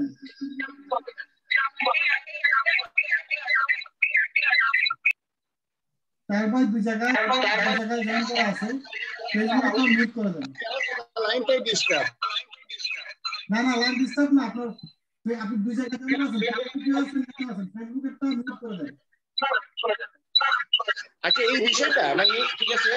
তারপর দুই জায়গায় দুই জায়গায় জয়েন করা আছে, ফেসবুকটা মিট করে দেন। লাইনটাই ডিস্টার্ব। না না লাইন ডিস্টার্ব না, আপনার আপনি দুই জায়গায় জয়েন আছেন, ফেসবুকে আছেন, ফেসবুকেরটা মিট করে দেন। আচ্ছা এই বিষয়টা মানে ঠিক আছে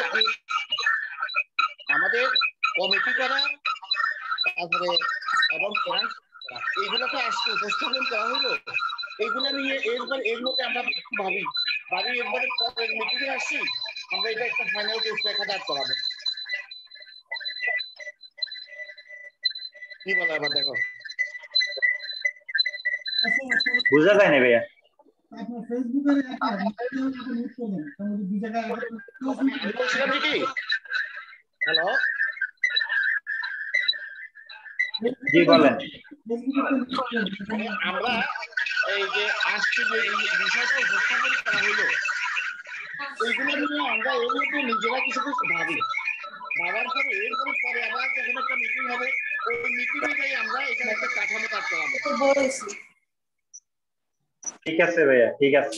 আমাদের কমিটি করা তারপরে এবং ফান্ড এইগুলো তো আজকে উপস্থাপন করা হলো এইগুলো নিয়ে এরপর এর মধ্যে আমরা ভাবি ভাবি এরপরে পরের মিটিংয়ে আসছি আমরা এটা একটা ফাইনাল রূপরেখা দাঁড় করাবো কি বলে আবার দেখো বুঝা যায় না ভাইয়া আপনার ফেসবুকের নোট করবেন তাহলে দুই জায়গায় আমি বলছিলাম কি হ্যালো জি বলেন আমরা এই যে আজকে যে বিষয়টা উপস্থাপন করা হলো এইগুলো নিয়ে আমরা এর মধ্যে নিজেরা কিছু কিছু ভাবি ভাবার পরে এরপরে পরে আবার যখন একটা মিটিং হবে ওই মিটিংয়ে যাই আমরা এখানে একটা কাঠামো কাজ করাবো ঠিক আছে ভাইয়া ঠিক আছে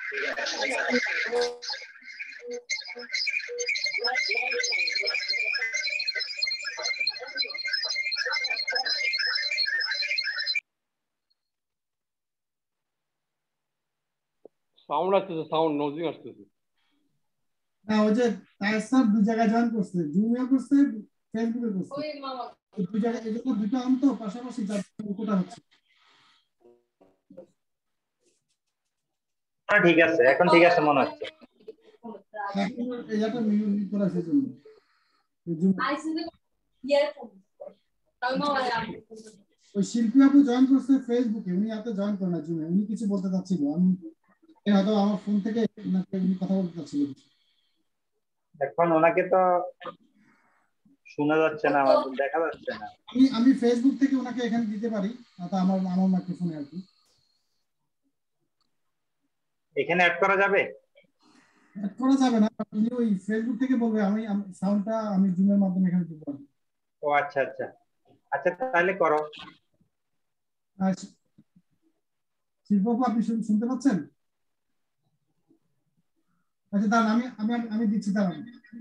সাউন্ড আসতেছে সাউন্ড নজিং আসতেছে না ওই যে স্যার দুই জায়গায় জয়েন করছে জুমিয়া করছে ফেসবুকে করছে দুই জায়গায় এই জন্য দুটো অন্ত পাশাপাশি কোটা হচ্ছে হ্যাঁ ঠিক আছে এখন ঠিক আছে মনে হচ্ছে এইটা মিউট করা আছে জন্য ওই শিল্পী আপু জয়েন করছে ফেসবুকে উনি এত জয়েন করে না জুমে উনি কিছু বলতে চাচ্ছিল আমি হয়তো আমার ফোন থেকে ওনাকে উনি কথা বলতে চাচ্ছিল এখন ওনাকে তো শোনা যাচ্ছে না আমার দেখা যাচ্ছে না আমি আমি ফেসবুক থেকে ওনাকে এখানে দিতে পারি তা আমার আমার মাইক্রোফোনে আর কি এখানে অ্যাড করা যাবে অ্যাড করা যাবে না উনি ওই ফেসবুক থেকে বলবে আমি সাউন্ডটা আমি জুমের মাধ্যমে এখানে দিতে পারি ও আচ্ছা আচ্ছা আচ্ছা তাহলে করো আচ্ছা শিল্পকু আপনি শুনতে পাচ্ছেন আচ্ছা দাঁড়ান আমি আমি আমি দিচ্ছি দাঁড়ান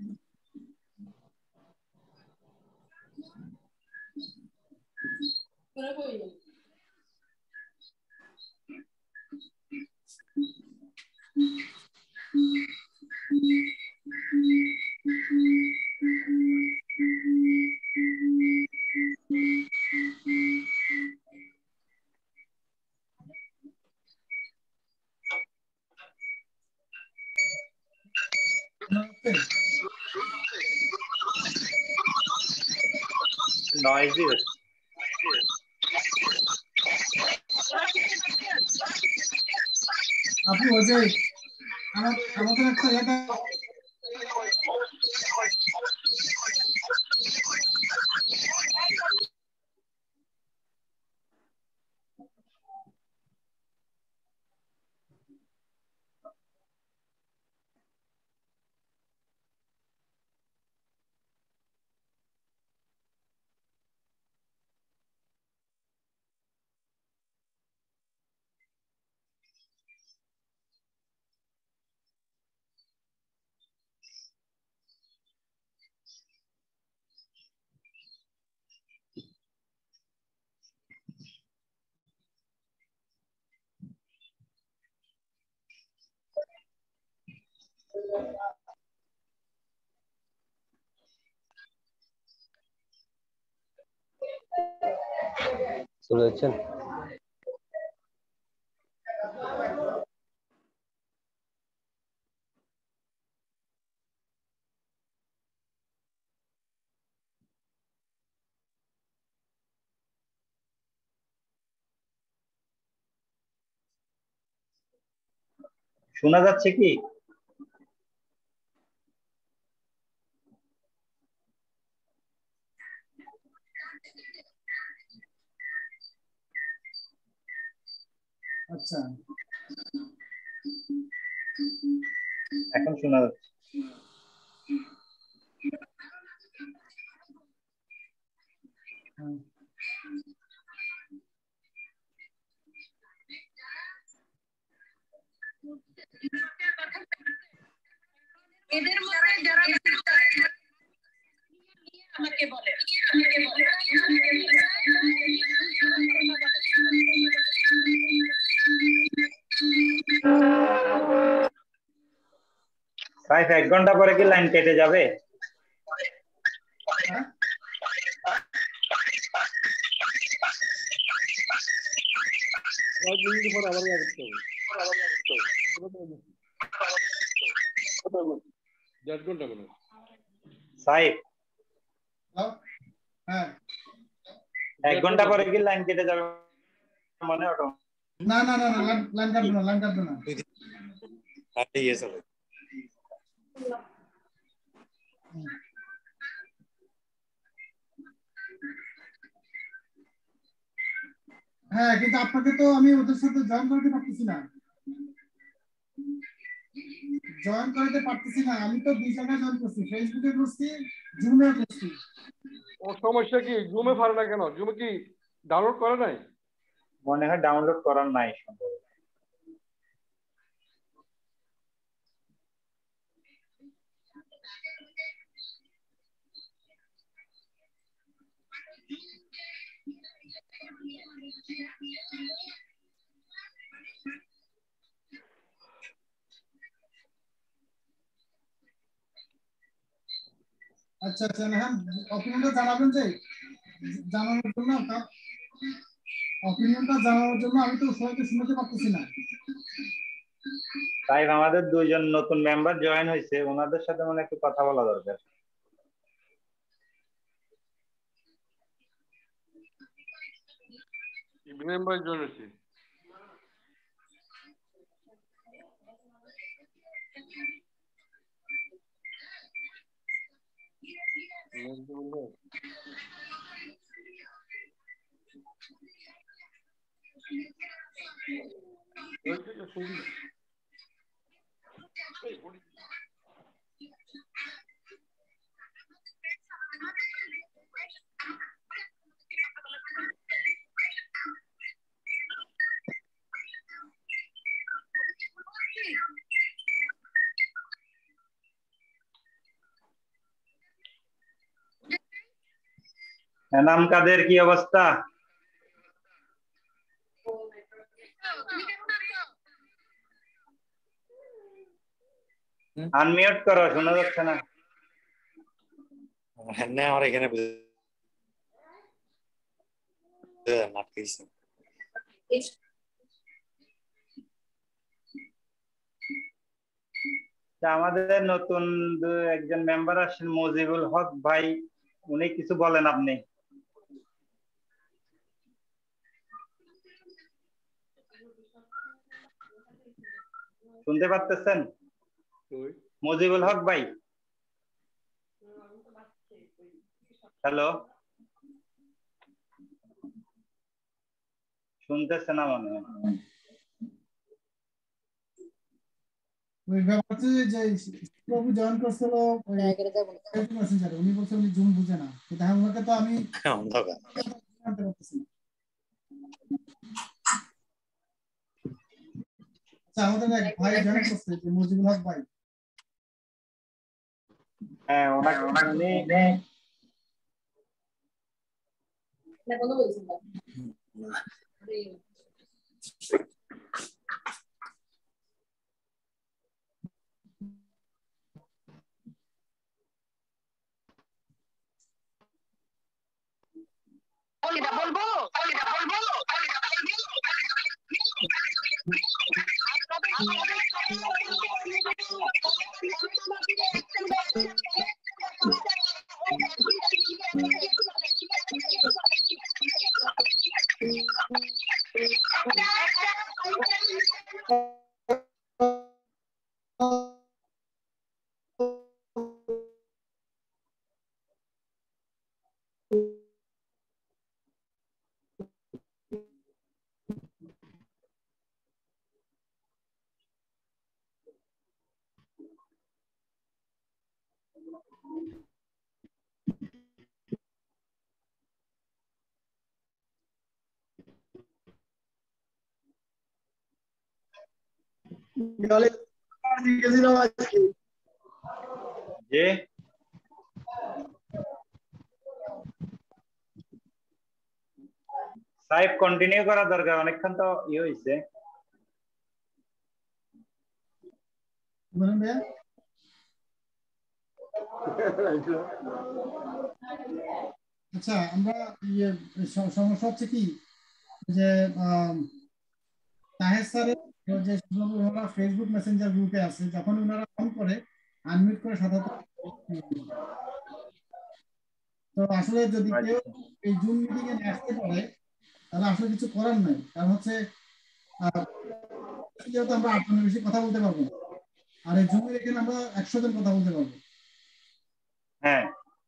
নয়েজি আপনি ওই যে আমাদের একটা এটা শুনেছেন শোনা যাচ্ছে কি আচ্ছা এখন শোনা যাচ্ছে এদের মধ্যে যারা আমাকে বলে সাইফ এক ঘন্টা পরে কি লাইন কেটে যাবে? সাইফ হ্যাঁ এক ঘন্টা পরে কি লাইন কেটে যাবে মানে অটো? না না না না লাইন কাটবে না, লাইন কাটবে না। আচ্ছা ইয়ে চলে। হ্যাঁ কিন্তু আপনাকে তো আমি ওদের সাথে জয়েন করতে পারতেছি না, জয়েন করতে পারতেছি না। আমি তো দুই জায়গায় জয়েন করছি, ফেসবুকে করছি, জুমে করছি। ও সমস্যা কি? জুমে পারে না কেন? জুমে কি ডাউনলোড করে নাই? মনে হয় ডাউনলোড করার নাই সম্ভবত। আচ্ছা আচ্ছা হ্যাঁ, অপিনিয়নটা জানাবেন যে জানানোর জন্য, অপিনিয়নটা জানানোর জন্য। আমি তো সবাইকে শুনতে পারতেছি না। তাই আমাদের দুইজন নতুন মেম্বার জয়েন হয়েছে, ওনাদের সাথে মনে একটু কথা বলা দরকার। মেম্বার জয়েন হয়েছে। এনাম কাদের কি অবস্থা? আনমিউট করো, শোনা যাচ্ছে না। হ্যাঁ আমার এখানে আমাদের নতুন একজন মেম্বার আসছেন মুজিবুল হক ভাই, উনি কিছু বলেন আপনি। শুনতে পাচ্ছেন? মুজিবুল হক ভাই, হ্যালো, শুনতেছে না মনে হয়। ওই ব্যাপারটা যে প্রভু জয়েন করছিল, উনি বলছে উনি জুম বুঝে না, কিন্তু আমাকে তো আমি জানতে পারতেছি না। আচ্ছা আমাদের এক ভাই জয়েন করছে, যে মুজিবুল হক ভাই। হ্যাঁ ওনাকে উনি না কোনো বলছেন না। এটা বলবো এটা বলবো যে সাইফ কন্টিনিউ করা দরকার, অনেকক্ষণ তো ইয়ে হয়েছে। আচ্ছা আমরা ইয়ে সমস্যা হচ্ছে কি যে তাহের স্যারের যে ওনারা ফেসবুক মেসেঞ্জার গ্রুপে আছে, যখন ওনারা অন করে আনমিউট করে সাধারণত। তো আসলে যদি কেউ এই জুম মিটিং এ আসতে পারে তাহলে আসলে কিছু করার নাই, কারণ হচ্ছে যেহেতু আমরা আট জনের বেশি কথা বলতে পারবো আর এই জুমের এখানে আমরা একশো জন কথা বলতে পারবো। হ্যাঁ,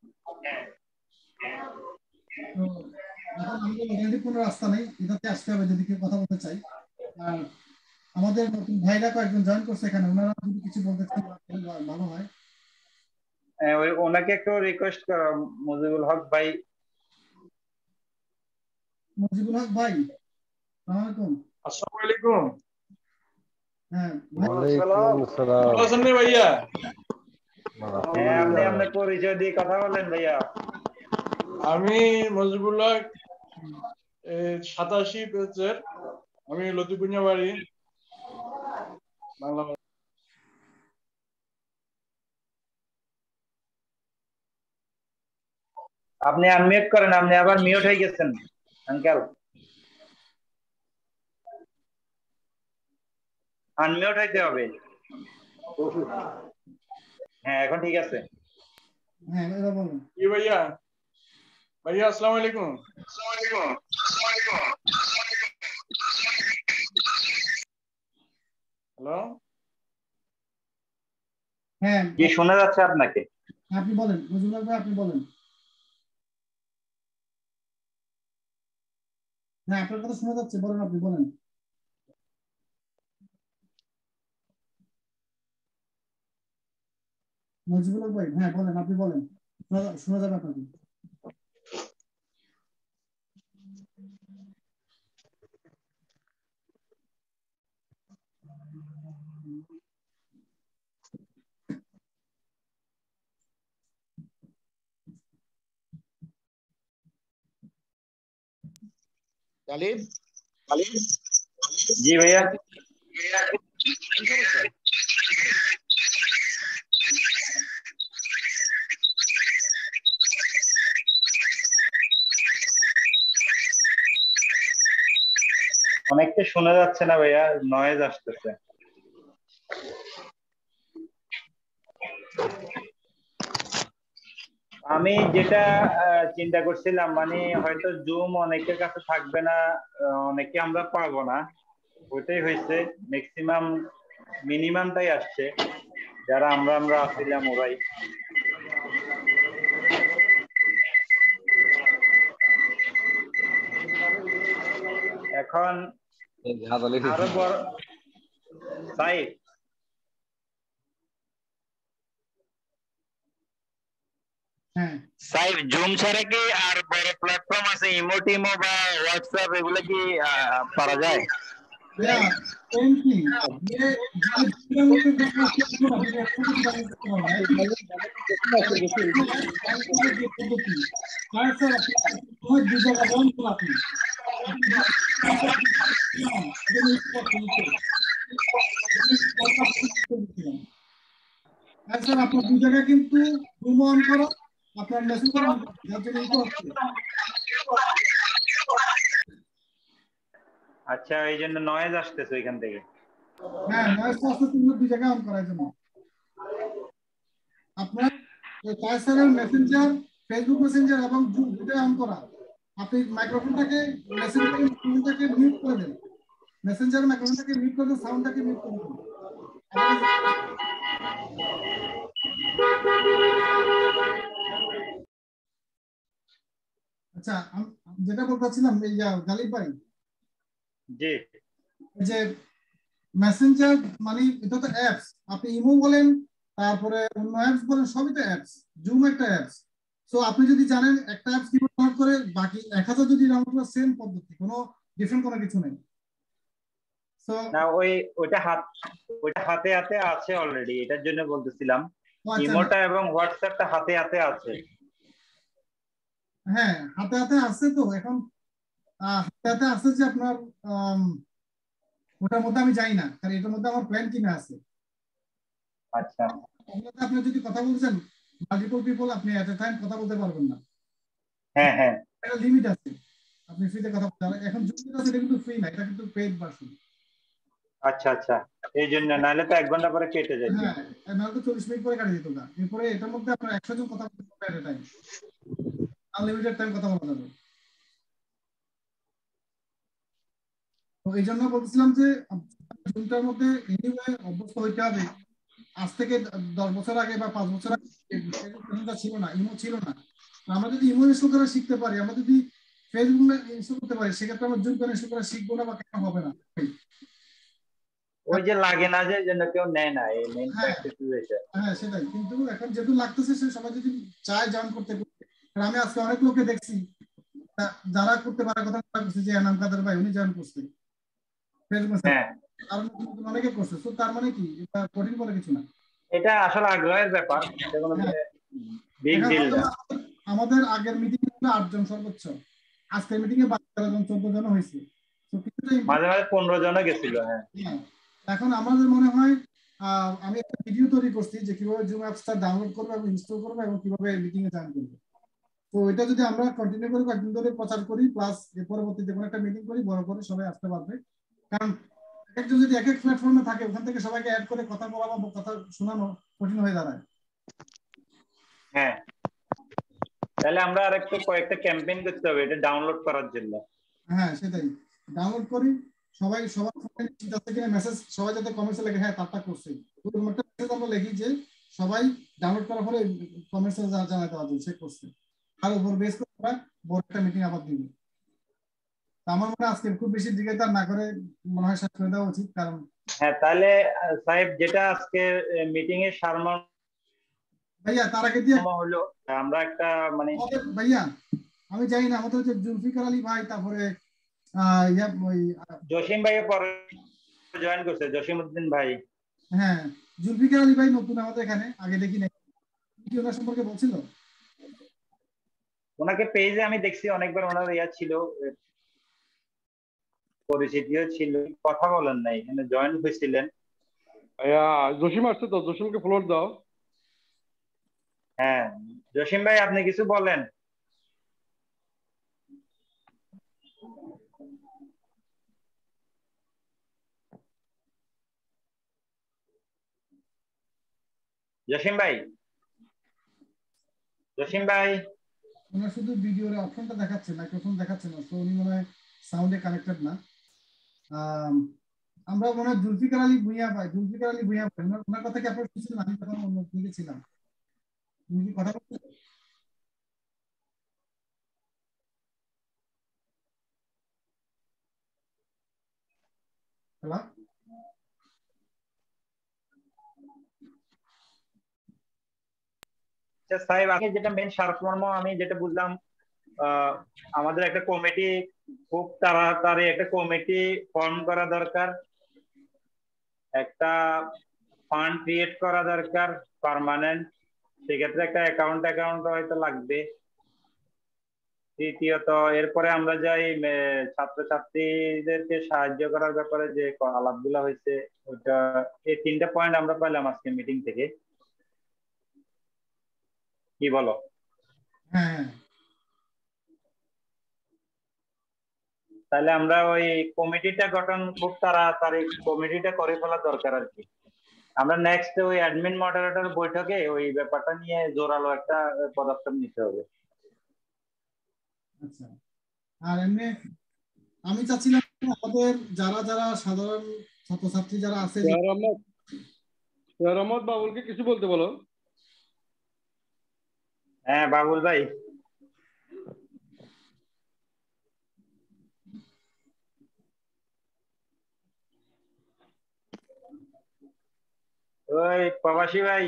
তো এখন আমাদের অলরেডি কোনো রাস্তা নেই, এটাতে আসতে হবে যদি কেউ কথা বলতে চাই। আর আমাদের নতুন ভাইরা কয়েকজন জয়েন করছে এখানে, ওনারা যদি কিছু বলতে চান ভালো হয়। ওই ওনাকে একটু রিকোয়েস্ট করো, মুজিবুল হক ভাই। মুজিবুল হক ভাই, আসসালামু আলাইকুম। আসসালামু আলাইকুম। হ্যাঁ, ওয়ালাইকুম আসসালাম। ভালো আছেন ভাইয়া? হ্যাঁ, আপনি আপনার পরিচয় দিয়ে কথা বলেন ভাইয়া। আমি মুজিবুল হক, সাতাশি ব্যাচের, আমি লতিপুঞ্জা বাড়ি, বাংলা। আপনি আনমিউট করেন, আপনি আবার মিউট হয়ে গেছেন আঙ্কেল। আনমিউট হইতে হবে। হ্যাঁ, এখন ঠিক আছে। হ্যাঁ, এবার বলুন। কি ভাইয়া? ভাইয়া আসসালামু আলাইকুম। আসসালামু আলাইকুম। আসসালামু আলাইকুম। হ্যালো। হ্যাঁ, কি শোনা যাচ্ছে আপনাকে? আপনি বলেন মুজিবুল হক ভাই, আপনি বলেন। হ্যাঁ, আপনার কথা শোনা যাচ্ছে, বলেন, আপনি বলেন। মুজিবুল হক ভাই, হ্যাঁ বলেন, আপনি বলেন, শোনা যাবে আপনাকে। গালিব গালিব জি ভাইয়া। অনেকটা শোনা যাচ্ছে না ভাইয়া, নয়েজ আসতেছে। আমি যেটা চিন্তা করছিলাম, মানে হয়তো জুম অনেকের কাছে থাকবে না, অনেকে আমরা পাবো না, ওইটাই হয়েছে। ম্যাক্সিমাম মিনিমামটাই আসছে, যারা আমরা আমরা আসছিলাম ওরাই। এখন আরো বড় সাইড সাইড জুম ছাড়া কি আর বড় প্ল্যাটফর্ম আছে, ইমো টিমো বা হোয়াটসঅ্যাপ, এগুলো কি পারা যায়? আপনার দু জায়গায় কিন্তু জুম অন করো, আপনার মেসেঞ্জার অন করো, যার জন্য ইকো হচ্ছে। আচ্ছা, এই জন্য নয়েজ আসতেছে ওইখান থেকে। হ্যাঁ, নয়েজ আসছে কিন্তু দুই জায়গায় অন করার জন্য। আপনার টাইসারের মেসেঞ্জার, ফেসবুক মেসেঞ্জার এবং জুম দুটোই অন করা। আপনি মাইক্রোফোনটাকে মেসেঞ্জারটাকে মিউট করে দেন, মেসেঞ্জার মাইক্রোফোনটাকে মিউট করে দেন, সাউন্ডটাকে মিউট করে দেন। আচ্ছা, যেটা বলতেছিলাম এই গালিব ভাই, জি, যে মেসেঞ্জার মানে এটা তো অ্যাপস, আপনি ইমো বলেন, তারপরে অন্য অ্যাপস বলেন, সবই তো অ্যাপস। জুম একটা অ্যাপস। সো আপনি যদি জানেন একটা অ্যাপস কি ব্যবহার করে, বাকি এক হাজার যদি রাউন্ড করে, সেম পদ্ধতি, কোনো ডিফারেন্ট কোনো কিছু নেই। সো না, ওই ওইটা হাত ওইটা হাতে হাতে আছে অলরেডি, এটার জন্য বলতেছিলাম। ইমোটা এবং হোয়াটসঅ্যাপটা হাতে হাতে আছে। হ্যাঁ, হাতে হাতে আছে। তো এখন হাতে হাতে আছে যে আপনার ওটার মধ্যে আমি যাই না, কারণ এটার মধ্যে আমার প্ল্যান কিনা আছে। আচ্ছা, আপনি যদি কথা বলছেন মাল্টিপল পিপল আপনি এট এ টাইম কথা বলতে পারবেন না। হ্যাঁ হ্যাঁ একটা লিমিট আছে, আপনি ফ্রিতে কথা বলতে পারেন। এখন জুম আছে, এটা কিন্তু ফ্রি না, এটা কিন্তু পেইড ভার্সন। আচ্ছা আচ্ছা, এই জন্য নাহলে তো এক ঘন্টা পরে কেটে যায়। হ্যাঁ, নাহলে তো চল্লিশ মিনিট পরে কাটে যেত না। এরপরে এটার মধ্যে আপনার একশো জন কথা বলতে পারবেন at a time, unlimited time কথা বলা যাবে। তো এই জন্য বলছিলাম যে জুমটার মধ্যে এনিওয়ে অভ্যস্ত হইতে হবে। আজ থেকে দশ বছর আগে বা পাঁচ বছর আগে ফেসবুক ছিল না, ইমো ছিল না। আমরা যদি ইমো ইনস্টল করে শিখতে পারি, আমরা যদি ফেসবুক ইনস্টল করতে পারি, সেক্ষেত্রে আমরা জুম করে ইনস্টল করে শিখবো না বা কেন হবে না? ওই যে লাগে না যে জন্য কেউ নেয় না, এই মেইন প্র্যাকটিস হয়েছে। হ্যাঁ সেটাই, কিন্তু এখন যেহেতু লাগতেছে সে সবাই যদি চায় জয়েন করতে। আমি আজকে অনেক লোককে দেখছি যারা করতে পারে কথা করছে, যে এনাম কাদের ভাই উনি জয়েন করছে ফেসবুক, আর নতুন অনেকে করছে। তো তার মানে কি এটা কঠিন বলে কিছু না, এটা আসলে আগ্রহের ব্যাপার, কোনো বিগ ডিল না। আমাদের আগের মিটিং এ আট জন সর্বোচ্চ, আজকের মিটিং এ বারো জন চোদ্দ জন হয়েছে, তো কিছুটাই মাঝে মাঝে পনেরো জনও গেছিল। হ্যাঁ, এখন আমাদের মনে হয় আমি একটা ভিডিও তৈরি করছি যে কিভাবে জুম অ্যাপসটা ডাউনলোড করবো এবং ইনস্টল করবো এবং কিভাবে মিটিং এ জয়েন করবো। তো এটা যদি আমরা কন্টিনিউ করে কয়েকদিন ধরে প্রচার করি, প্লাস এর পরবর্তীতে কোনো একটা মিটিং করি, বড় করে সবাই আসতে পারবে। কারণ একজন যদি এক এক প্ল্যাটফর্মে থাকে, ওখান থেকে সবাইকে অ্যাড করে কথা বলা বা কথা শোনানো কঠিন হয়ে দাঁড়ায়। হ্যাঁ, তাহলে আমরা আরেকটু কয়েকটা ক্যাম্পেইন করতে হবে এটা ডাউনলোড করার জন্য। হ্যাঁ সেটাই, ডাউনলোড করি, সবাই সবার ফোনে চিন্তা থেকে মেসেজ, সবাই যাতে কমেন্টসে লেখে হ্যাঁ তারটা করছে, ওরকম একটা মেসেজ আমরা লিখি যে সবাই ডাউনলোড করার পরে কমেন্টসে জানাতে হবে সে করছে, আর উপর বেস করে আমরা বড় একটা মিটিং আবার দিব। আমার মনে হয় আজকে খুব বেশি দিকে তার না করে মনে হয় শেষ করে দেওয়া উচিত। কারণ হ্যাঁ, তাহলে সাহেব যেটা আজকে মিটিং এর সারমর্ম ভাইয়া, তার আগে দিয়ে হলো আমরা একটা মানে ভাইয়া আমি জানি না, আমাদের হচ্ছে জুলফিকার আলী ভাই, তারপরে জসিম ভাই পরে জয়েন করছে, জসিমউদ্দিন ভাই। হ্যাঁ, জুলফিকার আলী ভাই নতুন আমাদের এখানে, আগে দেখি নাই, কি ওনার সম্পর্কে বলছিল? ওনাকে পেজে আমি দেখছি অনেকবার, ওনার ইয়া ছিল, পরিচিতিও ছিল, কথা বলেন নাই, এখানে জয়েন হয়েছিলেন। জসিম আসছে তো, জসিমকে ফ্লোর দাও। হ্যাঁ জসিম ভাই, আপনি কিছু বলেন। জসিম ভাই, জসিম ভাই ওনার শুধু ভিডিওর অপশনটা দেখাচ্ছে, মাইক্রোফোন দেখাচ্ছে না, তো উনি মনে হয় সাউন্ডে কানেক্টেড না। আমরা মনে হয় জুলফিকার আলী ভুঁইয়া ভাই, জুলফিকার আলী ভুঁইয়া ভাই, ওনার কথা কি আপনারা শুনছিলেন? আমি তখন অন্য দিকে ছিলাম, উনি কি কথা বলছেন? হ্যালো সাহেব, আগে যেটা মেন সারমর্ম আমি যেটা বুঝলাম, আমাদের একটা কমিটি, খুব তাড়াতাড়ি একটা কমিটি ফর্ম করা দরকার, একটা ফান্ড ক্রিয়েট করা দরকার পার্মানেন্ট, সেক্ষেত্রে একটা অ্যাকাউন্ট অ্যাকাউন্ট হয়তো লাগবে। তৃতীয়ত এরপরে আমরা যাই ছাত্রছাত্রীদেরকে সাহায্য করার ব্যাপারে যে আলাপগুলো হয়েছে, ওটা এই তিনটা পয়েন্ট আমরা পেলাম আজকে মিটিং থেকে। কি বলো? হ্যাঁ, তাহলে আমরা ওই কমিটিটা গঠন খুব তাড়াতাড়ি কমিটিটা করে ফেলা দরকার আর কি। আমরা নেক্সট ওই অ্যাডমিন মডারেটর বৈঠকে ওই ব্যাপারটা নিয়ে জোরালো একটা পদক্ষেপ নিতে হবে। আচ্ছা, আর এমনি আমি চাচ্ছিলাম আমাদের যারা যারা সাধারণ ছাত্রছাত্রী যারা আছে, রহমত বাবুলকে কিছু বলতে বলো। হ্যাঁ বাবুল ভাই, ওই প্রবাসী ভাই,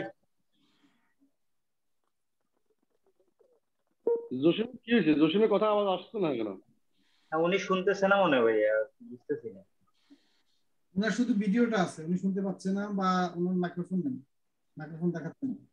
জসিম কি হয়েছে? জসিমের কথা আওয়াজ আসছে না কেন? উনি শুনতেছে না মনে হয়, বুঝতেছি না। ওনার শুধু ভিডিওটা আছে, উনি শুনতে পাচ্ছে না, বা ওনার মাইক্রোফোন নেই, মাইক্রোফোন দেখাচ্ছে না।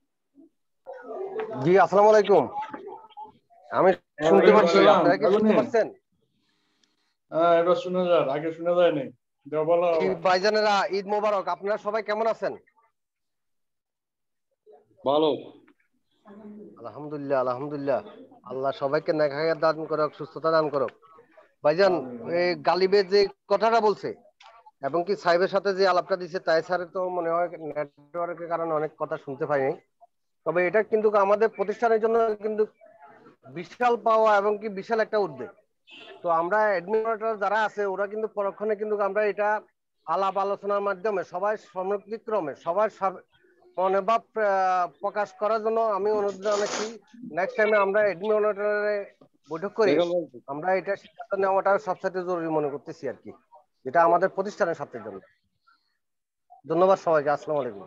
জি আসসালামু আলাইকুম, আমি শুনতে পাচ্ছি, আপনারা কি শুনতে পাচ্ছেন? হ্যাঁ এবার শোনা যায়, আগে শোনা যায় না। ভাইজানেরা ঈদ মোবারক, আপনারা সবাই কেমন আছেন? ভালো। আলহামদুলিল্লাহ আলহামদুলিল্লাহ, আল্লাহ সবাইকে নেক হায়াত দান করুক, সুস্থতা দান করুক। ভাইজান এই গালিবের যে কথাটা বলছে এবং কি সাহেবের সাথে যে আলাপটা দিচ্ছে, তাই স্যার তো মনে হয় নেটওয়ার্কের কারণে অনেক কথা শুনতে পাইনি। তবে এটা কিন্তু আমাদের প্রতিষ্ঠানের জন্য কিন্তু বিশাল পাওয়া এবং কি বিশাল একটা উদ্যোগ। তো আমরা অ্যাডমিনিস্ট্রেটর যারা আছে ওরা কিন্তু পরক্ষণে কিন্তু আমরা এটা আলাপ আলোচনার মাধ্যমে সবাই সম্মতিক্রমে সবার মনোভাব প্রকাশ করার জন্য আমি অনুরোধ জানাচ্ছি, নেক্সট টাইমে আমরা অ্যাডমিনিস্ট্রেটরে বৈঠক করি আমরা এটা সিদ্ধান্ত নেওয়াটা সবচেয়ে জরুরি মনে করতেছি আর কি, যেটা আমাদের প্রতিষ্ঠানের স্বার্থের জন্য। ধন্যবাদ সবাইকে, আসসালামু আলাইকুম।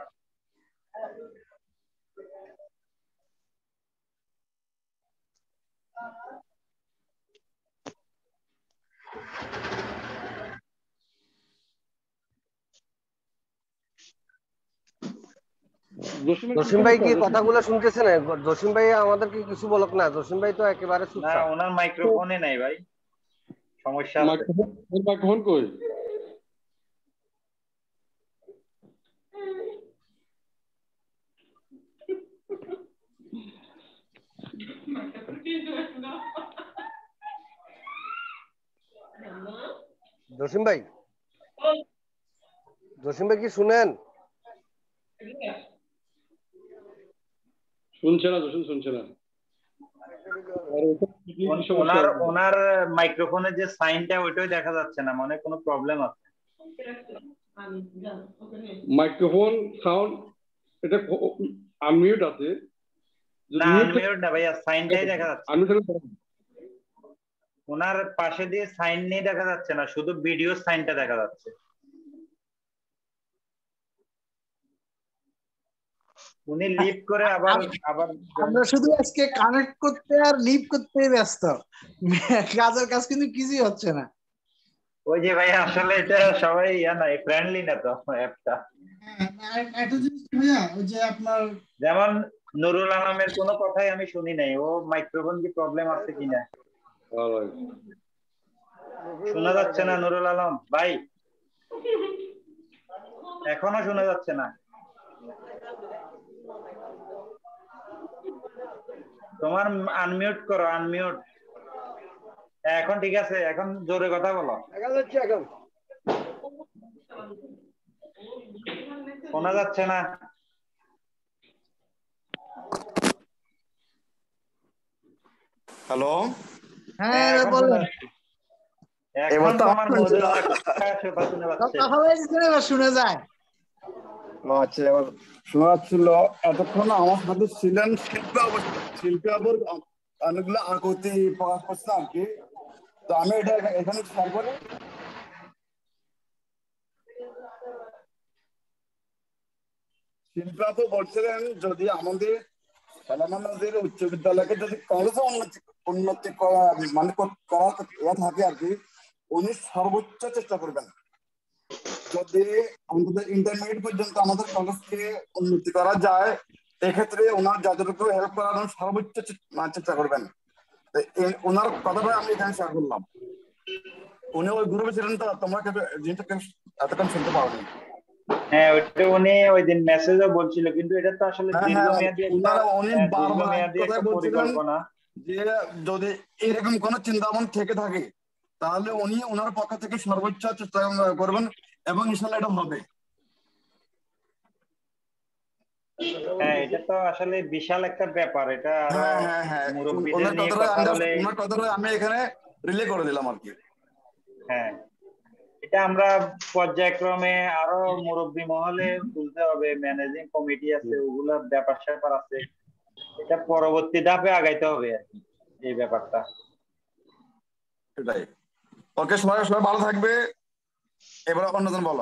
জসিম ভাই কি কথাগুলো শুনতেছেন? জসিম ভাই আমাদেরকে কিছু বলক না, জসিম ভাই তো একেবারে না, ওনার মাইক্রোফোনে নাই ভাই, সমস্যা আছে। মাইক্রোফোন কই? জসিম ভাই, জসিম ভাই কি শুনেন? শুনছে না, জসিম শুনছে না। ওনার ওনার মাইক্রোফোনের যে সাইনটা ওইটাই দেখা যাচ্ছে না, মানে কোনো প্রবলেম আছে। মাইক্রোফোন সাউন্ড এটা আনমিউট আছে। না আনমিউট না ভাইয়া, সাইনটাই দেখা যাচ্ছে। ওনার পাশে দিয়ে সাইন নেই, দেখা যাচ্ছে না, শুধু ভিডিও সাইনটা দেখা যাচ্ছে। উনি লিভ করে আবার আবার আমরা শুধু আজকে কানেক্ট করতে আর লিভ করতে ব্যস্ত, কাজের কাজ কিন্তু কিছুই হচ্ছে না। ওই যে ভাই আসলে এটা সবাই ইয়া না, ফ্রেন্ডলি না তো অ্যাপটা। একটা জিনিস ভাইয়া, ওই যে আপনার যেমন নুরুল আলমের কোনো কথাই আমি শুনি নাই, ও মাইক্রোফোন কি প্রবলেম আছে কিনা শোনা যাচ্ছে না। নুরুল আলম ভাই এখনো শোনা যাচ্ছে না। তোমার আনমিউট করো, আনমিউট। এখন ঠিক আছে, এখন জোরে কথা বলো। এখন শোনা যাচ্ছে না। হ্যালো, হ্যাঁ বলেন। এখন তোমার মধুর কথা শুনে পাচ্ছে, শুনে যায়। আচ্ছা, এবার শোনা যাচ্ছিল। এতক্ষণ আমার সাথে ছিলেন শিল্পী শিল্পী আবর অনেকগুলো আকুতি প্রকাশ করছে আর কি। তো আমি এটা এখানে শেয়ার করি। শিল্পী আপু বলছিলেন যদি আমাদের আমাদের উচ্চ বিদ্যালয়কে যদি কলেজে উন্নতি উন্নতি করা মানে করা থাকে আর কি, উনি সর্বোচ্চ চেষ্টা করবেন যদি অন্তত ইন্টারমিডিয়েট পর্যন্ত আমাদের কলেজকে উন্নতি করা যায়। এক্ষেত্রে ওনার যাদেরকে হেল্প করার সর্বোচ্চ চেষ্টা করবেন। ওনার কথাটা আমি এখানে শেয়ার করলাম। উনি ওই গ্রুপে ছিলেন, তো তোমরা জিনিসটা এতক্ষণ শুনতে পাওনি। হ্যাঁ, ওইটা উনি ওই দিন মেসেজও বলছিল, কিন্তু এটা তো আসলে দীর্ঘমেয়াদী একটা উনি বারবার একটা পরিকল্পনা। যে যদি এরকম কোন চিন্তা ভাবনা থেকে থাকে তাহলে উনি ওনার পক্ষ থেকে সর্বোচ্চ চেষ্টা করবেন এবং ইনশাআল্লাহ এটা হবে। হ্যাঁ, এটা তো আসলে বিশাল একটা ব্যাপার। এটা হ্যাঁ হ্যাঁ হ্যাঁ মুরব্বিদের নিয়ে কথা বলে ওনার কথাটা আমি এখানে রিলে করে দিলাম আর কি। হ্যাঁ, এটা আমরা পর্যায়ক্রমে আরো মুরব্বী মহলে তুলতে হবে। ম্যানেজিং কমিটি আছে, ওগুলোর ব্যাপার স্যাপার আছে, এটা পরবর্তী ধাপে আগাইতে হবে আর কি এই ব্যাপারটা। সেটাই। ওকে, সবাই সবাই ভালো থাকবে। এবার অন্যজন বলো।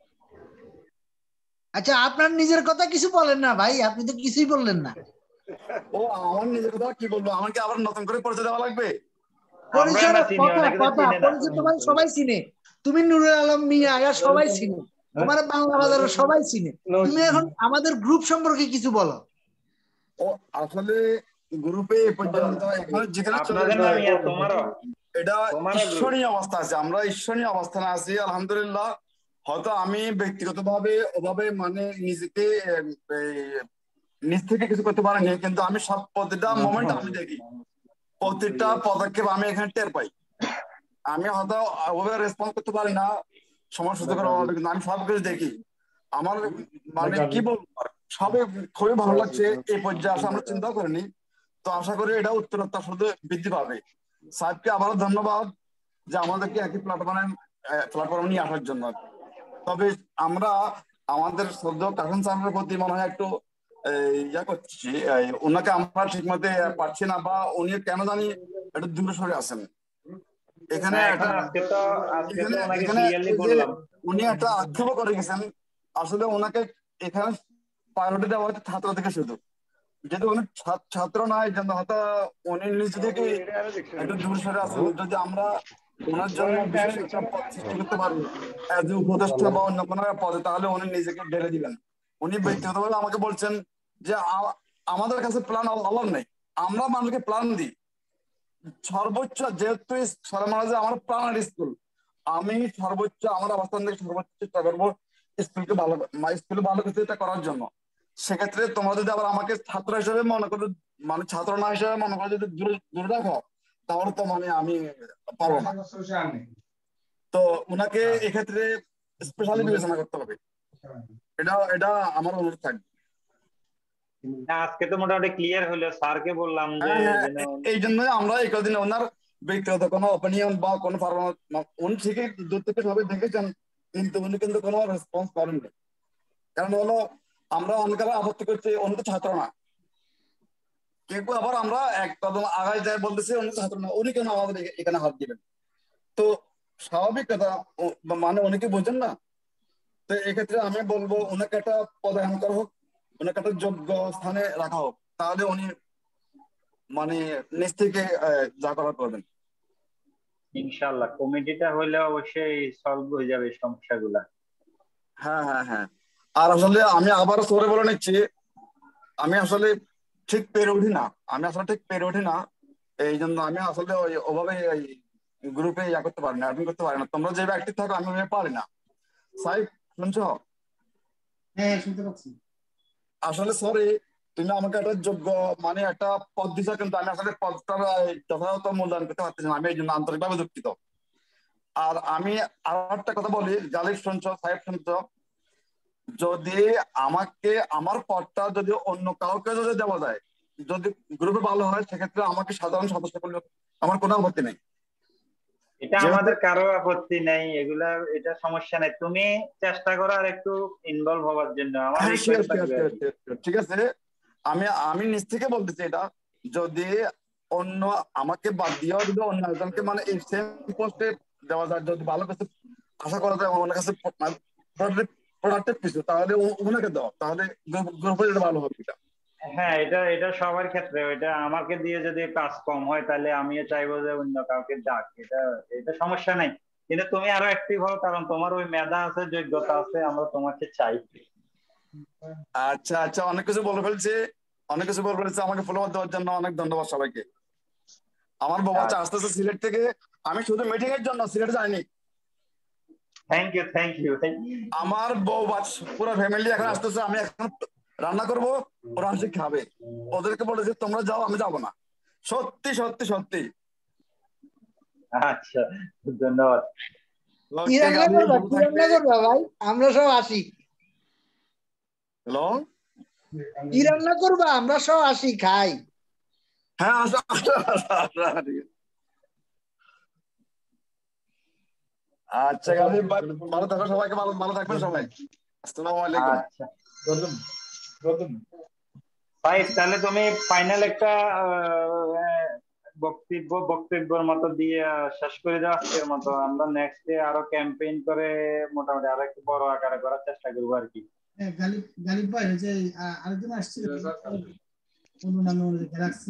আচ্ছা, আপনার নিজের কথা কিছু বলেন না ভাই, আপনি তো কিছুই বললেন না। ও আমার নিজের কথা কি বলবো? আমাকে আবার নতুন করে পরিচয় দেওয়া লাগবে? পরিচয় কথা কথা পরিচয় তোমার সবাই চিনে। তুমি নুরুল আলম মিয়া, এরা সবাই চিনে তোমার, বাংলা বাজারের সবাই চিনে। তুমি এখন আমাদের গ্রুপ সম্পর্কে কিছু বলো। ও আসলে গ্রুপে পর্যন্ত এখন যেখানে এটা ঈশ্বরীয় অবস্থা আছে, আমরা ঈশ্বরীয় অবস্থানে আছি আলহামদুলিল্লাহ। হয়তো আমি ব্যক্তিগতভাবে ওভাবে মানে নিজেকে নিজ থেকে কিছু করতে পারিনি, কিন্তু আমি সব প্রতিটা মোমেন্ট আমি দেখি, প্রতিটা পদক্ষেপ আমি এখানে টের পাই। আমি হয়তো ওভাবে রেসপন্স করতে পারি না সময় সুযোগের অভাবে, কিন্তু আমি সবকিছু দেখি। আমার মানে কি বলবো, সবে খুবই ভালো লাগছে। এই পর্যায়ে আসা আমরা চিন্তা করিনি, তো আশা করি এটা উত্তরোত্তর শুধু বৃদ্ধি পাবে। সাহেবকে আবারও ধন্যবাদ যে আমাদেরকে একই প্ল্যাটফর্মে প্ল্যাটফর্মে নিয়ে আসার জন্য। তবে আমরা আমাদের শ্রদ্ধেয় কাসেম সাহেবের প্রতি মনে হয় একটু ইয়া করছি, ওনাকে আমরা ঠিক মতো পাচ্ছি না, বা উনি কেন জানি একটু দূরে সরে আছেন। এখানে একটা এখানে এখানে উনি একটা আক্ষেপ করে গেছেন, আসলে ওনাকে এখানে প্রায়োরিটি দেওয়া হচ্ছে ছাত্র থেকে শুধু, যেহেতু উনি ছাত্র নয়, যেন হয়তো উনি নিজ থেকে একটু দূরে সরে আছেন। যদি আমরা ওনার জন্য বিশেষ একটা পদ সৃষ্টি করতে পারি এজ এ উপদেষ্টা বা অন্য কোনো পদে, তাহলে উনি নিজেকে ঢেলে দিবেন। উনি ব্যক্তিগতভাবে আমাকে বলছেন যে আমাদের কাছে প্ল্যান অভাব নেই, আমরা মানুষকে প্ল্যান দিই সর্বোচ্চ, যেহেতু সরমানাজে আমার প্রাণের স্কুল, আমি সর্বোচ্চ আমার অবস্থান থেকে সর্বোচ্চ চেষ্টা করবো স্কুলকে ভালো স্কুলে ভালো কিছু এটা করার জন্য। সেক্ষেত্রে তোমরা যদি আবার আমাকে ছাত্র হিসেবে মনে করো, মানে ছাত্র না হিসেবে মনে করো যদি দূরে দূরে রাখো, তাহলে তো মানে আমি পারবো না। তো ওনাকে এক্ষেত্রে স্পেশালি বিবেচনা করতে হবে, এটা এটা আমার অনুরোধ থাকবে। আজকে তো মোটামুটি ক্লিয়ার হলো, স্যারকে বললাম যে এই জন্যই আমরা এই কদিন ওনার ব্যক্তিগত কোনো অপিনিয়ন বা কোনো উনি ঠিকই দূর থেকে সবাই দেখেছেন, কিন্তু উনি কিন্তু কোনো রেসপন্স করেননি। কারণ হলো আমরা অনেকে আপত্তি করছি, উনি তো ছাত্র না, কিন্তু আবার আমরা এক কদম আগায় যাই বলতেছি উনি ছাত্র না, উনি কেন আমাদের এখানে হাত দিবেন? তো স্বাভাবিক কথা, মানে উনি কি বোঝেন না? তো এক্ষেত্রে আমি বলবো ওনাকে একটা পদায়ন করা হোক, ওনাকে একটা যোগ্য স্থানে রাখা হোক, তাহলে উনি মানে নিজ থেকে যা করার করবেন। ইনশাআল্লাহ কমিটিটা হইলে অবশ্যই সলভ হয়ে যাবে সমস্যাগুলা। হ্যাঁ হ্যাঁ হ্যাঁ আর আসলে আমি আবার সরে বলে নিচ্ছি, আমি আসলে ঠিক পেরে উঠি না, আমি আসলে ঠিক পেরে উঠি না, এই জন্য আমি আসলে ওই ওভাবে গ্রুপে ইয়া করতে পারি না, অ্যাডমিন করতে পারি না। তোমরা যে অ্যাক্টিভ থাকো আমি ওইভাবে পারি না। সাহেব শুনছো? হ্যাঁ শুনতে পাচ্ছি। আসলে সরি, তুমি আমাকে একটা যোগ্য মানে একটা পদ দিচ্ছ, কিন্তু আমি আসলে পদটার যথাযথ মূল্যায়ন করতে পারতেছি না, আমি এই জন্য আন্তরিকভাবে দুঃখিত। আর আমি আর একটা কথা বলি, জালিফ শুনছো, সাহেব শুনছো, যদি আমাকে আমার পদটা যদি অন্য কাউকে যদি দেওয়া যায়, যদি গ্রুপে ভালো হয়, সেক্ষেত্রে আমাকে সাধারণ সদস্য করলে আমার কোনো আপত্তি নেই। এটা আমাদের কারো আপত্তি নাই, এগুলা এটা সমস্যা নাই, তুমি চেষ্টা করো আর একটু ইনভলভ হওয়ার জন্য। আমার রিকোয়েস্ট থাকবে। ঠিক আছে, আমি আমি নিজ থেকে বলতেছি, এটা যদি অন্য আমাকে বাদ দিয়েও যদি অন্য একজনকে মানে এই সেম পোস্টে দেওয়া যায়, যদি ভালো কিছু আশা করা যায় ওনার কাছে প্রোডাক্টিভ কিছু, তাহলে ওনাকে দাও, তাহলে গ্রুপে যেটা ভালো হবে। এটা হ্যাঁ, এটা এটা সবার ক্ষেত্রে, এটা আমাকে দিয়ে যদি কাজ কম হয় তাহলে আমিও চাইবো যে অন্য কাউকে ডাক, এটা এটা সমস্যা নাই। কিন্তু তুমি আরো অ্যাক্টিভ হও, কারণ তোমার ওই মেধা আছে, যোগ্যতা আছে, আমরা তোমাকে চাই। আচ্ছা আচ্ছা, অনেক কিছু বলে ফেলছি, অনেক কিছু বলে ফেলছি। আমাকে ফলো দেওয়ার জন্য অনেক ধন্যবাদ সবাইকে। আমার বাবা আসতেছে সিলেট থেকে, আমি শুধু মিটিং এর জন্য সিলেট যাইনি। থ্যাংক ইউ থ্যাংক ইউ আমার বউ পুরো ফ্যামিলি এখন আসতেছে, আমি এখন রান্না করবো, ওরা আসে খাবে। ওদেরকে বলেছে তোমরা যাও, আমি যাবো না। সত্যি সত্যি সত্যি। আচ্ছা ধন্যবাদ। কি রান্না করবা কি রান্না করবা ভাই, আমরা সব আসি। হ্যালো, কি রান্না করবা, আমরা সব আসি খাই। হ্যাঁ আসো আসো আচ্ছা গালিব ভাই, ভালো থাকো, সবাইকে ভালো ভালো থাকবেন সবাই। আসসালামু আলাইকুম। আচ্ছা ভাই, তাহলে তুমি ফাইনাল একটা বক্তব্য বক্তব্যের মতো দিয়ে শেষ করে দাও আজকের মতো। আমরা নেক্সট ডে আরো ক্যাম্পেইন করে মোটামুটি আরো একটু বড় আকারে করার চেষ্টা করবো আর কি। গালিব গালিব ভাই, যে আরেকজন আসছে অন্য নামে গ্যালাক্সি,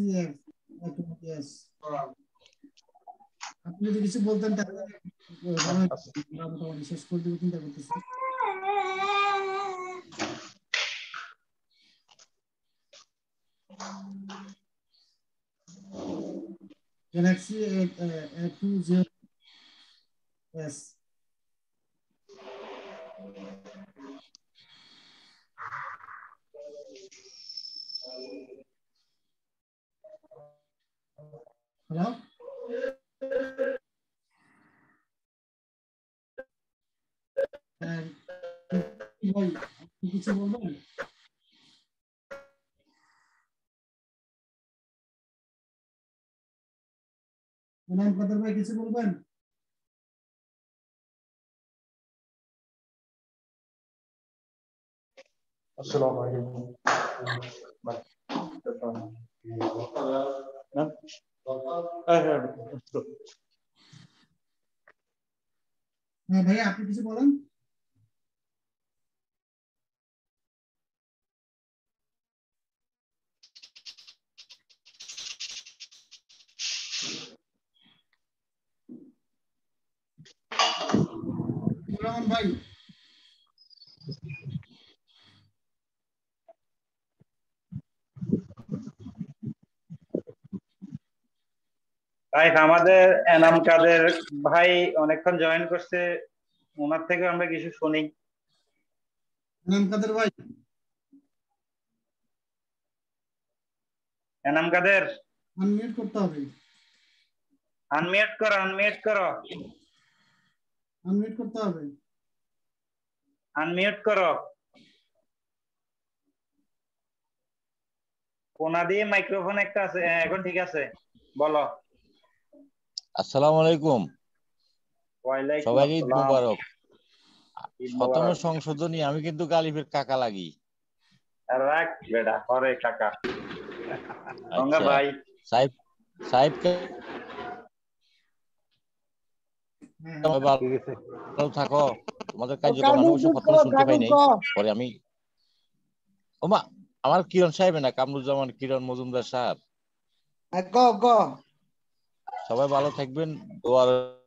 আপনি যদি কিছু বলতেন তাহলে মোটামুটি শেষ করে দেবো চিন্তা করতেছি। Galaxy A two zero S hello ভাই কিছু বলবেন? এনাম কাদের ভাই কিছু বলবেন? আসসালামু আলাইকুম। হ্যাঁ ভাইয়া আপনি কিছু বলেন। রহমান ভাই ভাই আমাদের এনাম কাদের ভাই অনেকক্ষণ জয়েন করছে, ওনার থেকে আমরা কিছু শুনি। এনাম কাদের ভাই এনাম কাদের আনমিউট করতে হবে। আনমিউট করো, আনমিউট করো, আনমিউট করতে হবে। আনমিউট করো। কোনা দিয়ে মাইক্রোফোন একটা আছে, হ্যাঁ, এখন ঠিক আছে, বলো। আসসালামু আলাইকুম। ওয়ালাইকুম সবাইকে ঈদ আসসালাম। মোবারক। ঈদ শতম মোবারক। সংশোধনী, আমি কিন্তু গালিবের কাকা লাগি। রাখ বেটা, হরে কাকা। গঙ্গা আচ্ছা ভাই সাহেব, সাহেব ভালো থাকো, তোমাদের কার্যক্রম আমি অবশ্য প্রথমে শুনতে পাই নাই, পরে আমি ওমা আমার কিরণ সাহেব না কামরুজ্জামান কিরণ মজুমদার সাহেব। গ গ সবাই ভালো থাকবেন, দোয়ার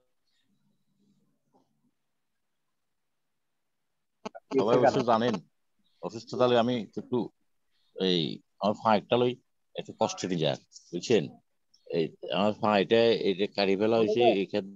সবাই অবশ্য জানেন অসুস্থতা হলে আমি একটু এই আমার ফাঁকটা লই একটু কষ্ট দিয়ে যায়, বুঝছেন? এই আমার ফাঁকটা এই যে কারি ফেলা হয়েছে এখানে,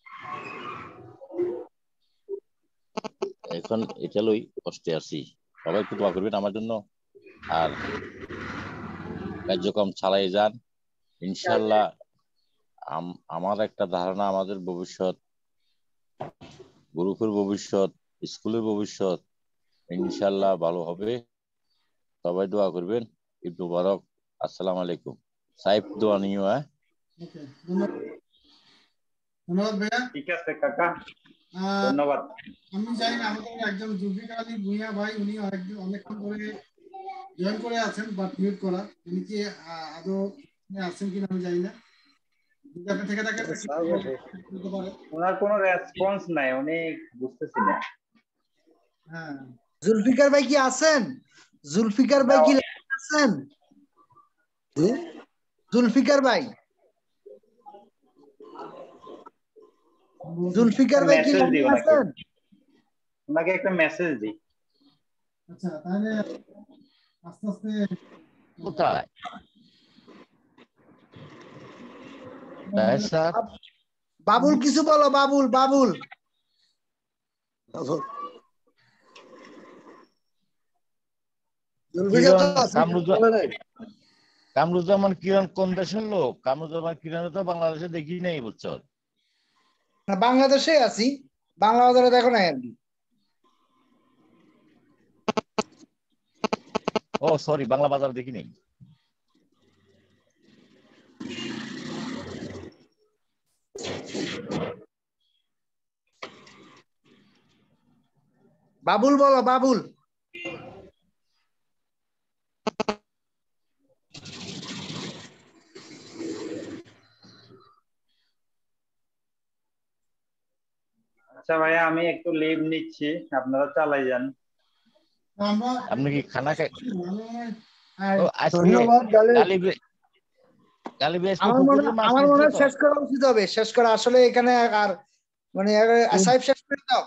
এখন এটা লই কষ্টে আছি। সবাই একটু দোয়া করবেন আমার জন্য, আর কার্যক্রম চালাই যান ইনশাল্লাহ। আমার একটা ধারণা আমাদের ভবিষ্যৎ, গ্রুপের ভবিষ্যৎ, স্কুলের ভবিষ্যৎ ইনশাল্লাহ ভালো হবে। সবাই দোয়া করবেন। ঈদ মুবারক। আসসালামু আলাইকুম। সাহেব দোয়া নিও। হ্যাঁ ওকে, ধন্যবাদ ভাইয়া। ঠিক আছে কাকা, ধন্যবাদ। আমি জানি না আমাদের একজন জুলফিকার আলী ভুঁইয়া ভাই, উনি অনেকদিন অনেকক্ষণ ধরে জয়েন করে আছেন বাট মিউট করা। উনি কি আদৌ আছেন কিনা আমি জানি না। যদি আপনি থেকে থাকেন ওনার কোনো রেসপন্স নাই, উনি বুঝতেছি না। হ্যাঁ জুলফিকার ভাই কি আছেন? জুলফিকার ভাই কি আছেন? জুলফিকার ভাই জুলফিকার ভাই কি আছেন? ওনাকে একটা মেসেজ দিই। আচ্ছা তাহলে আস্তে আস্তে কোথায় বাবুল কিছু বলো, বাবুল বাবুল কামরুজ্জামান কিরণ কোন দেশের লোক? কামরুজ্জামান কিরণ তো বাংলাদেশে দেখি নাই, বুঝছো? বাংলাদেশে আছি, বাংলা বাজারে দেখো না আর কি। ও সরি, বাংলা বাজার দেখি নাই। বাবুল বলো, বাবুল। আচ্ছা ভাইয়া আমি একটু লিভ নিচ্ছি, আপনারা চালাই যান। আপনি কি খানা খাই? আমার মনে আমার মনে হয় শেষ করা উচিত হবে, শেষ করা আসলে এখানে আর মানে সাহেব শেষ করে দাও।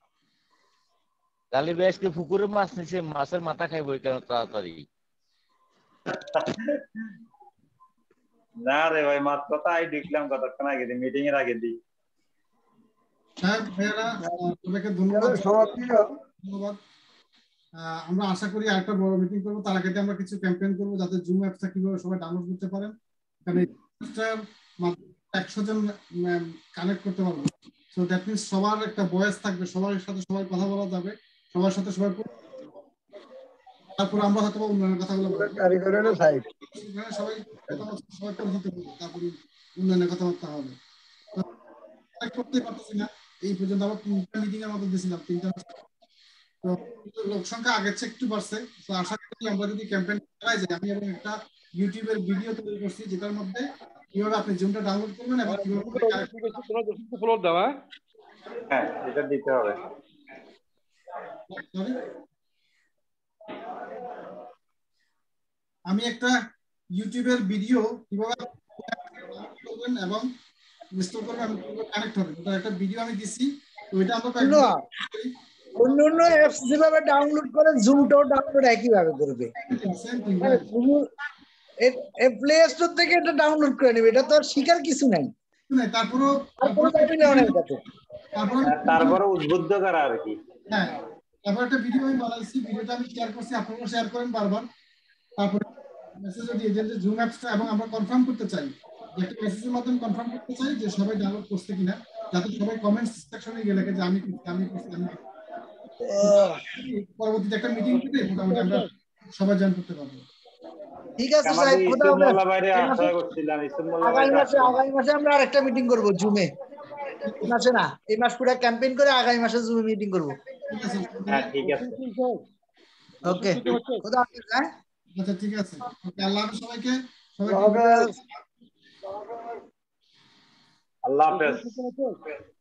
গালি বেশকে পুকুরে মাছ নিছে, মাছের মাথা খাইবো কেন তাড়াতাড়ি? না রে ভাই, মাছ কথা আই দেখলাম কতক্ষণ আগে দিই, মিটিং এর আগে দিই। হ্যাঁ ভাইয়ারা সবাইকে ধন্যবাদ ধন্যবাদ। আমরা আশা করি আরেকটা বড় মিটিং করবো, তার আগে আমরা কিছু ক্যাম্পেইন করবো যাতে জুম অ্যাপসটা কিভাবে সবাই ডাউনলোড করতে পারেন। কারণ একশো জন কানেক্ট করতে পারবো। সো দ্যাট মিনস সবার একটা ভয়েস থাকবে, সবার সাথে সবাই কথা বলা যাবে, সবার সাথে সবাই, তারপর আমরা হয়তো উন্নয়নের কথাগুলো বলবো, সবাই সবাই পরিচিত হবে, তারপরে উন্নয়নের কথাবার্তা হবে। করতে পারতেছি না এই পর্যন্ত, আমরা তিনটা মিটিং এর মতো দিয়েছিলাম, তিনটা। তো লোক সংখ্যা আগের চেয়ে একটু বাড়ছে। তো আশা করি আমরা যদি ক্যাম্পেইন চালাই যাই, আমি এবং একটা ইউটিউবের ভিডিও তৈরি করছি যেটার মধ্যে কিভাবে আপনি জুমটা ডাউনলোড করবেন এবং কিভাবে ফলো দাও। হ্যাঁ, এটা দিতে হবে। আমি একটা ইউটিউবের ভিডিও কিভাবে করবেন এবং ইনস্টল করবেন এবং কিভাবে কানেক্ট হবে, ওটা একটা ভিডিও আমি দিছি। ওইটা আমরা অন্য অন্য অ্যাপস যেভাবে ডাউনলোড করে জুমটাও ডাউনলোড একই ভাবে করবে। প্লে স্টোর থেকে এটা ডাউনলোড করে নেবে, এটা তো আর শিখার কিছু নাই। তারপরও তারপরে উদ্বুদ্ধ করা আর কি। হ্যাঁ, তারপর একটা ভিডিও আমি বানাইছি, ভিডিওটা আমি শেয়ার করছি, আপনারা শেয়ার করেন বারবার। তারপরে মেসেজ দিয়ে যে জুম অ্যাপসটা, এবং আমরা কনফার্ম করতে চাই, একটা মেসেজের মাধ্যমে কনফার্ম করতে চাই যে সবাই ডাউনলোড করছে কিনা, যাতে সবাই কমেন্টস সেকশনে গিয়ে লেখে যে আমি করছি আমি করছি আমি। পরবর্তীতে একটা মিটিং করে মোটামুটি আমরা সবাই জয়েন করতে পারবো। ঠিক আছে সাহেব, খোদা হাফেজ। আগামী মাসে আগামী মাসে আমরা আরেকটা মিটিং করব জুমে। এই মাসে না, এই মাস পুরো ক্যাম্পেইন করে আগামী মাসে জুমে মিটিং করব। হ্যাঁ, ঠিক আছে। ওকে, খোদা হাফেজ। হ্যাঁ, আচ্ছা, ঠিক আছে। ওকে, আল্লাহ হাফেজ সবাইকে। আল্লাহ হাফেজ।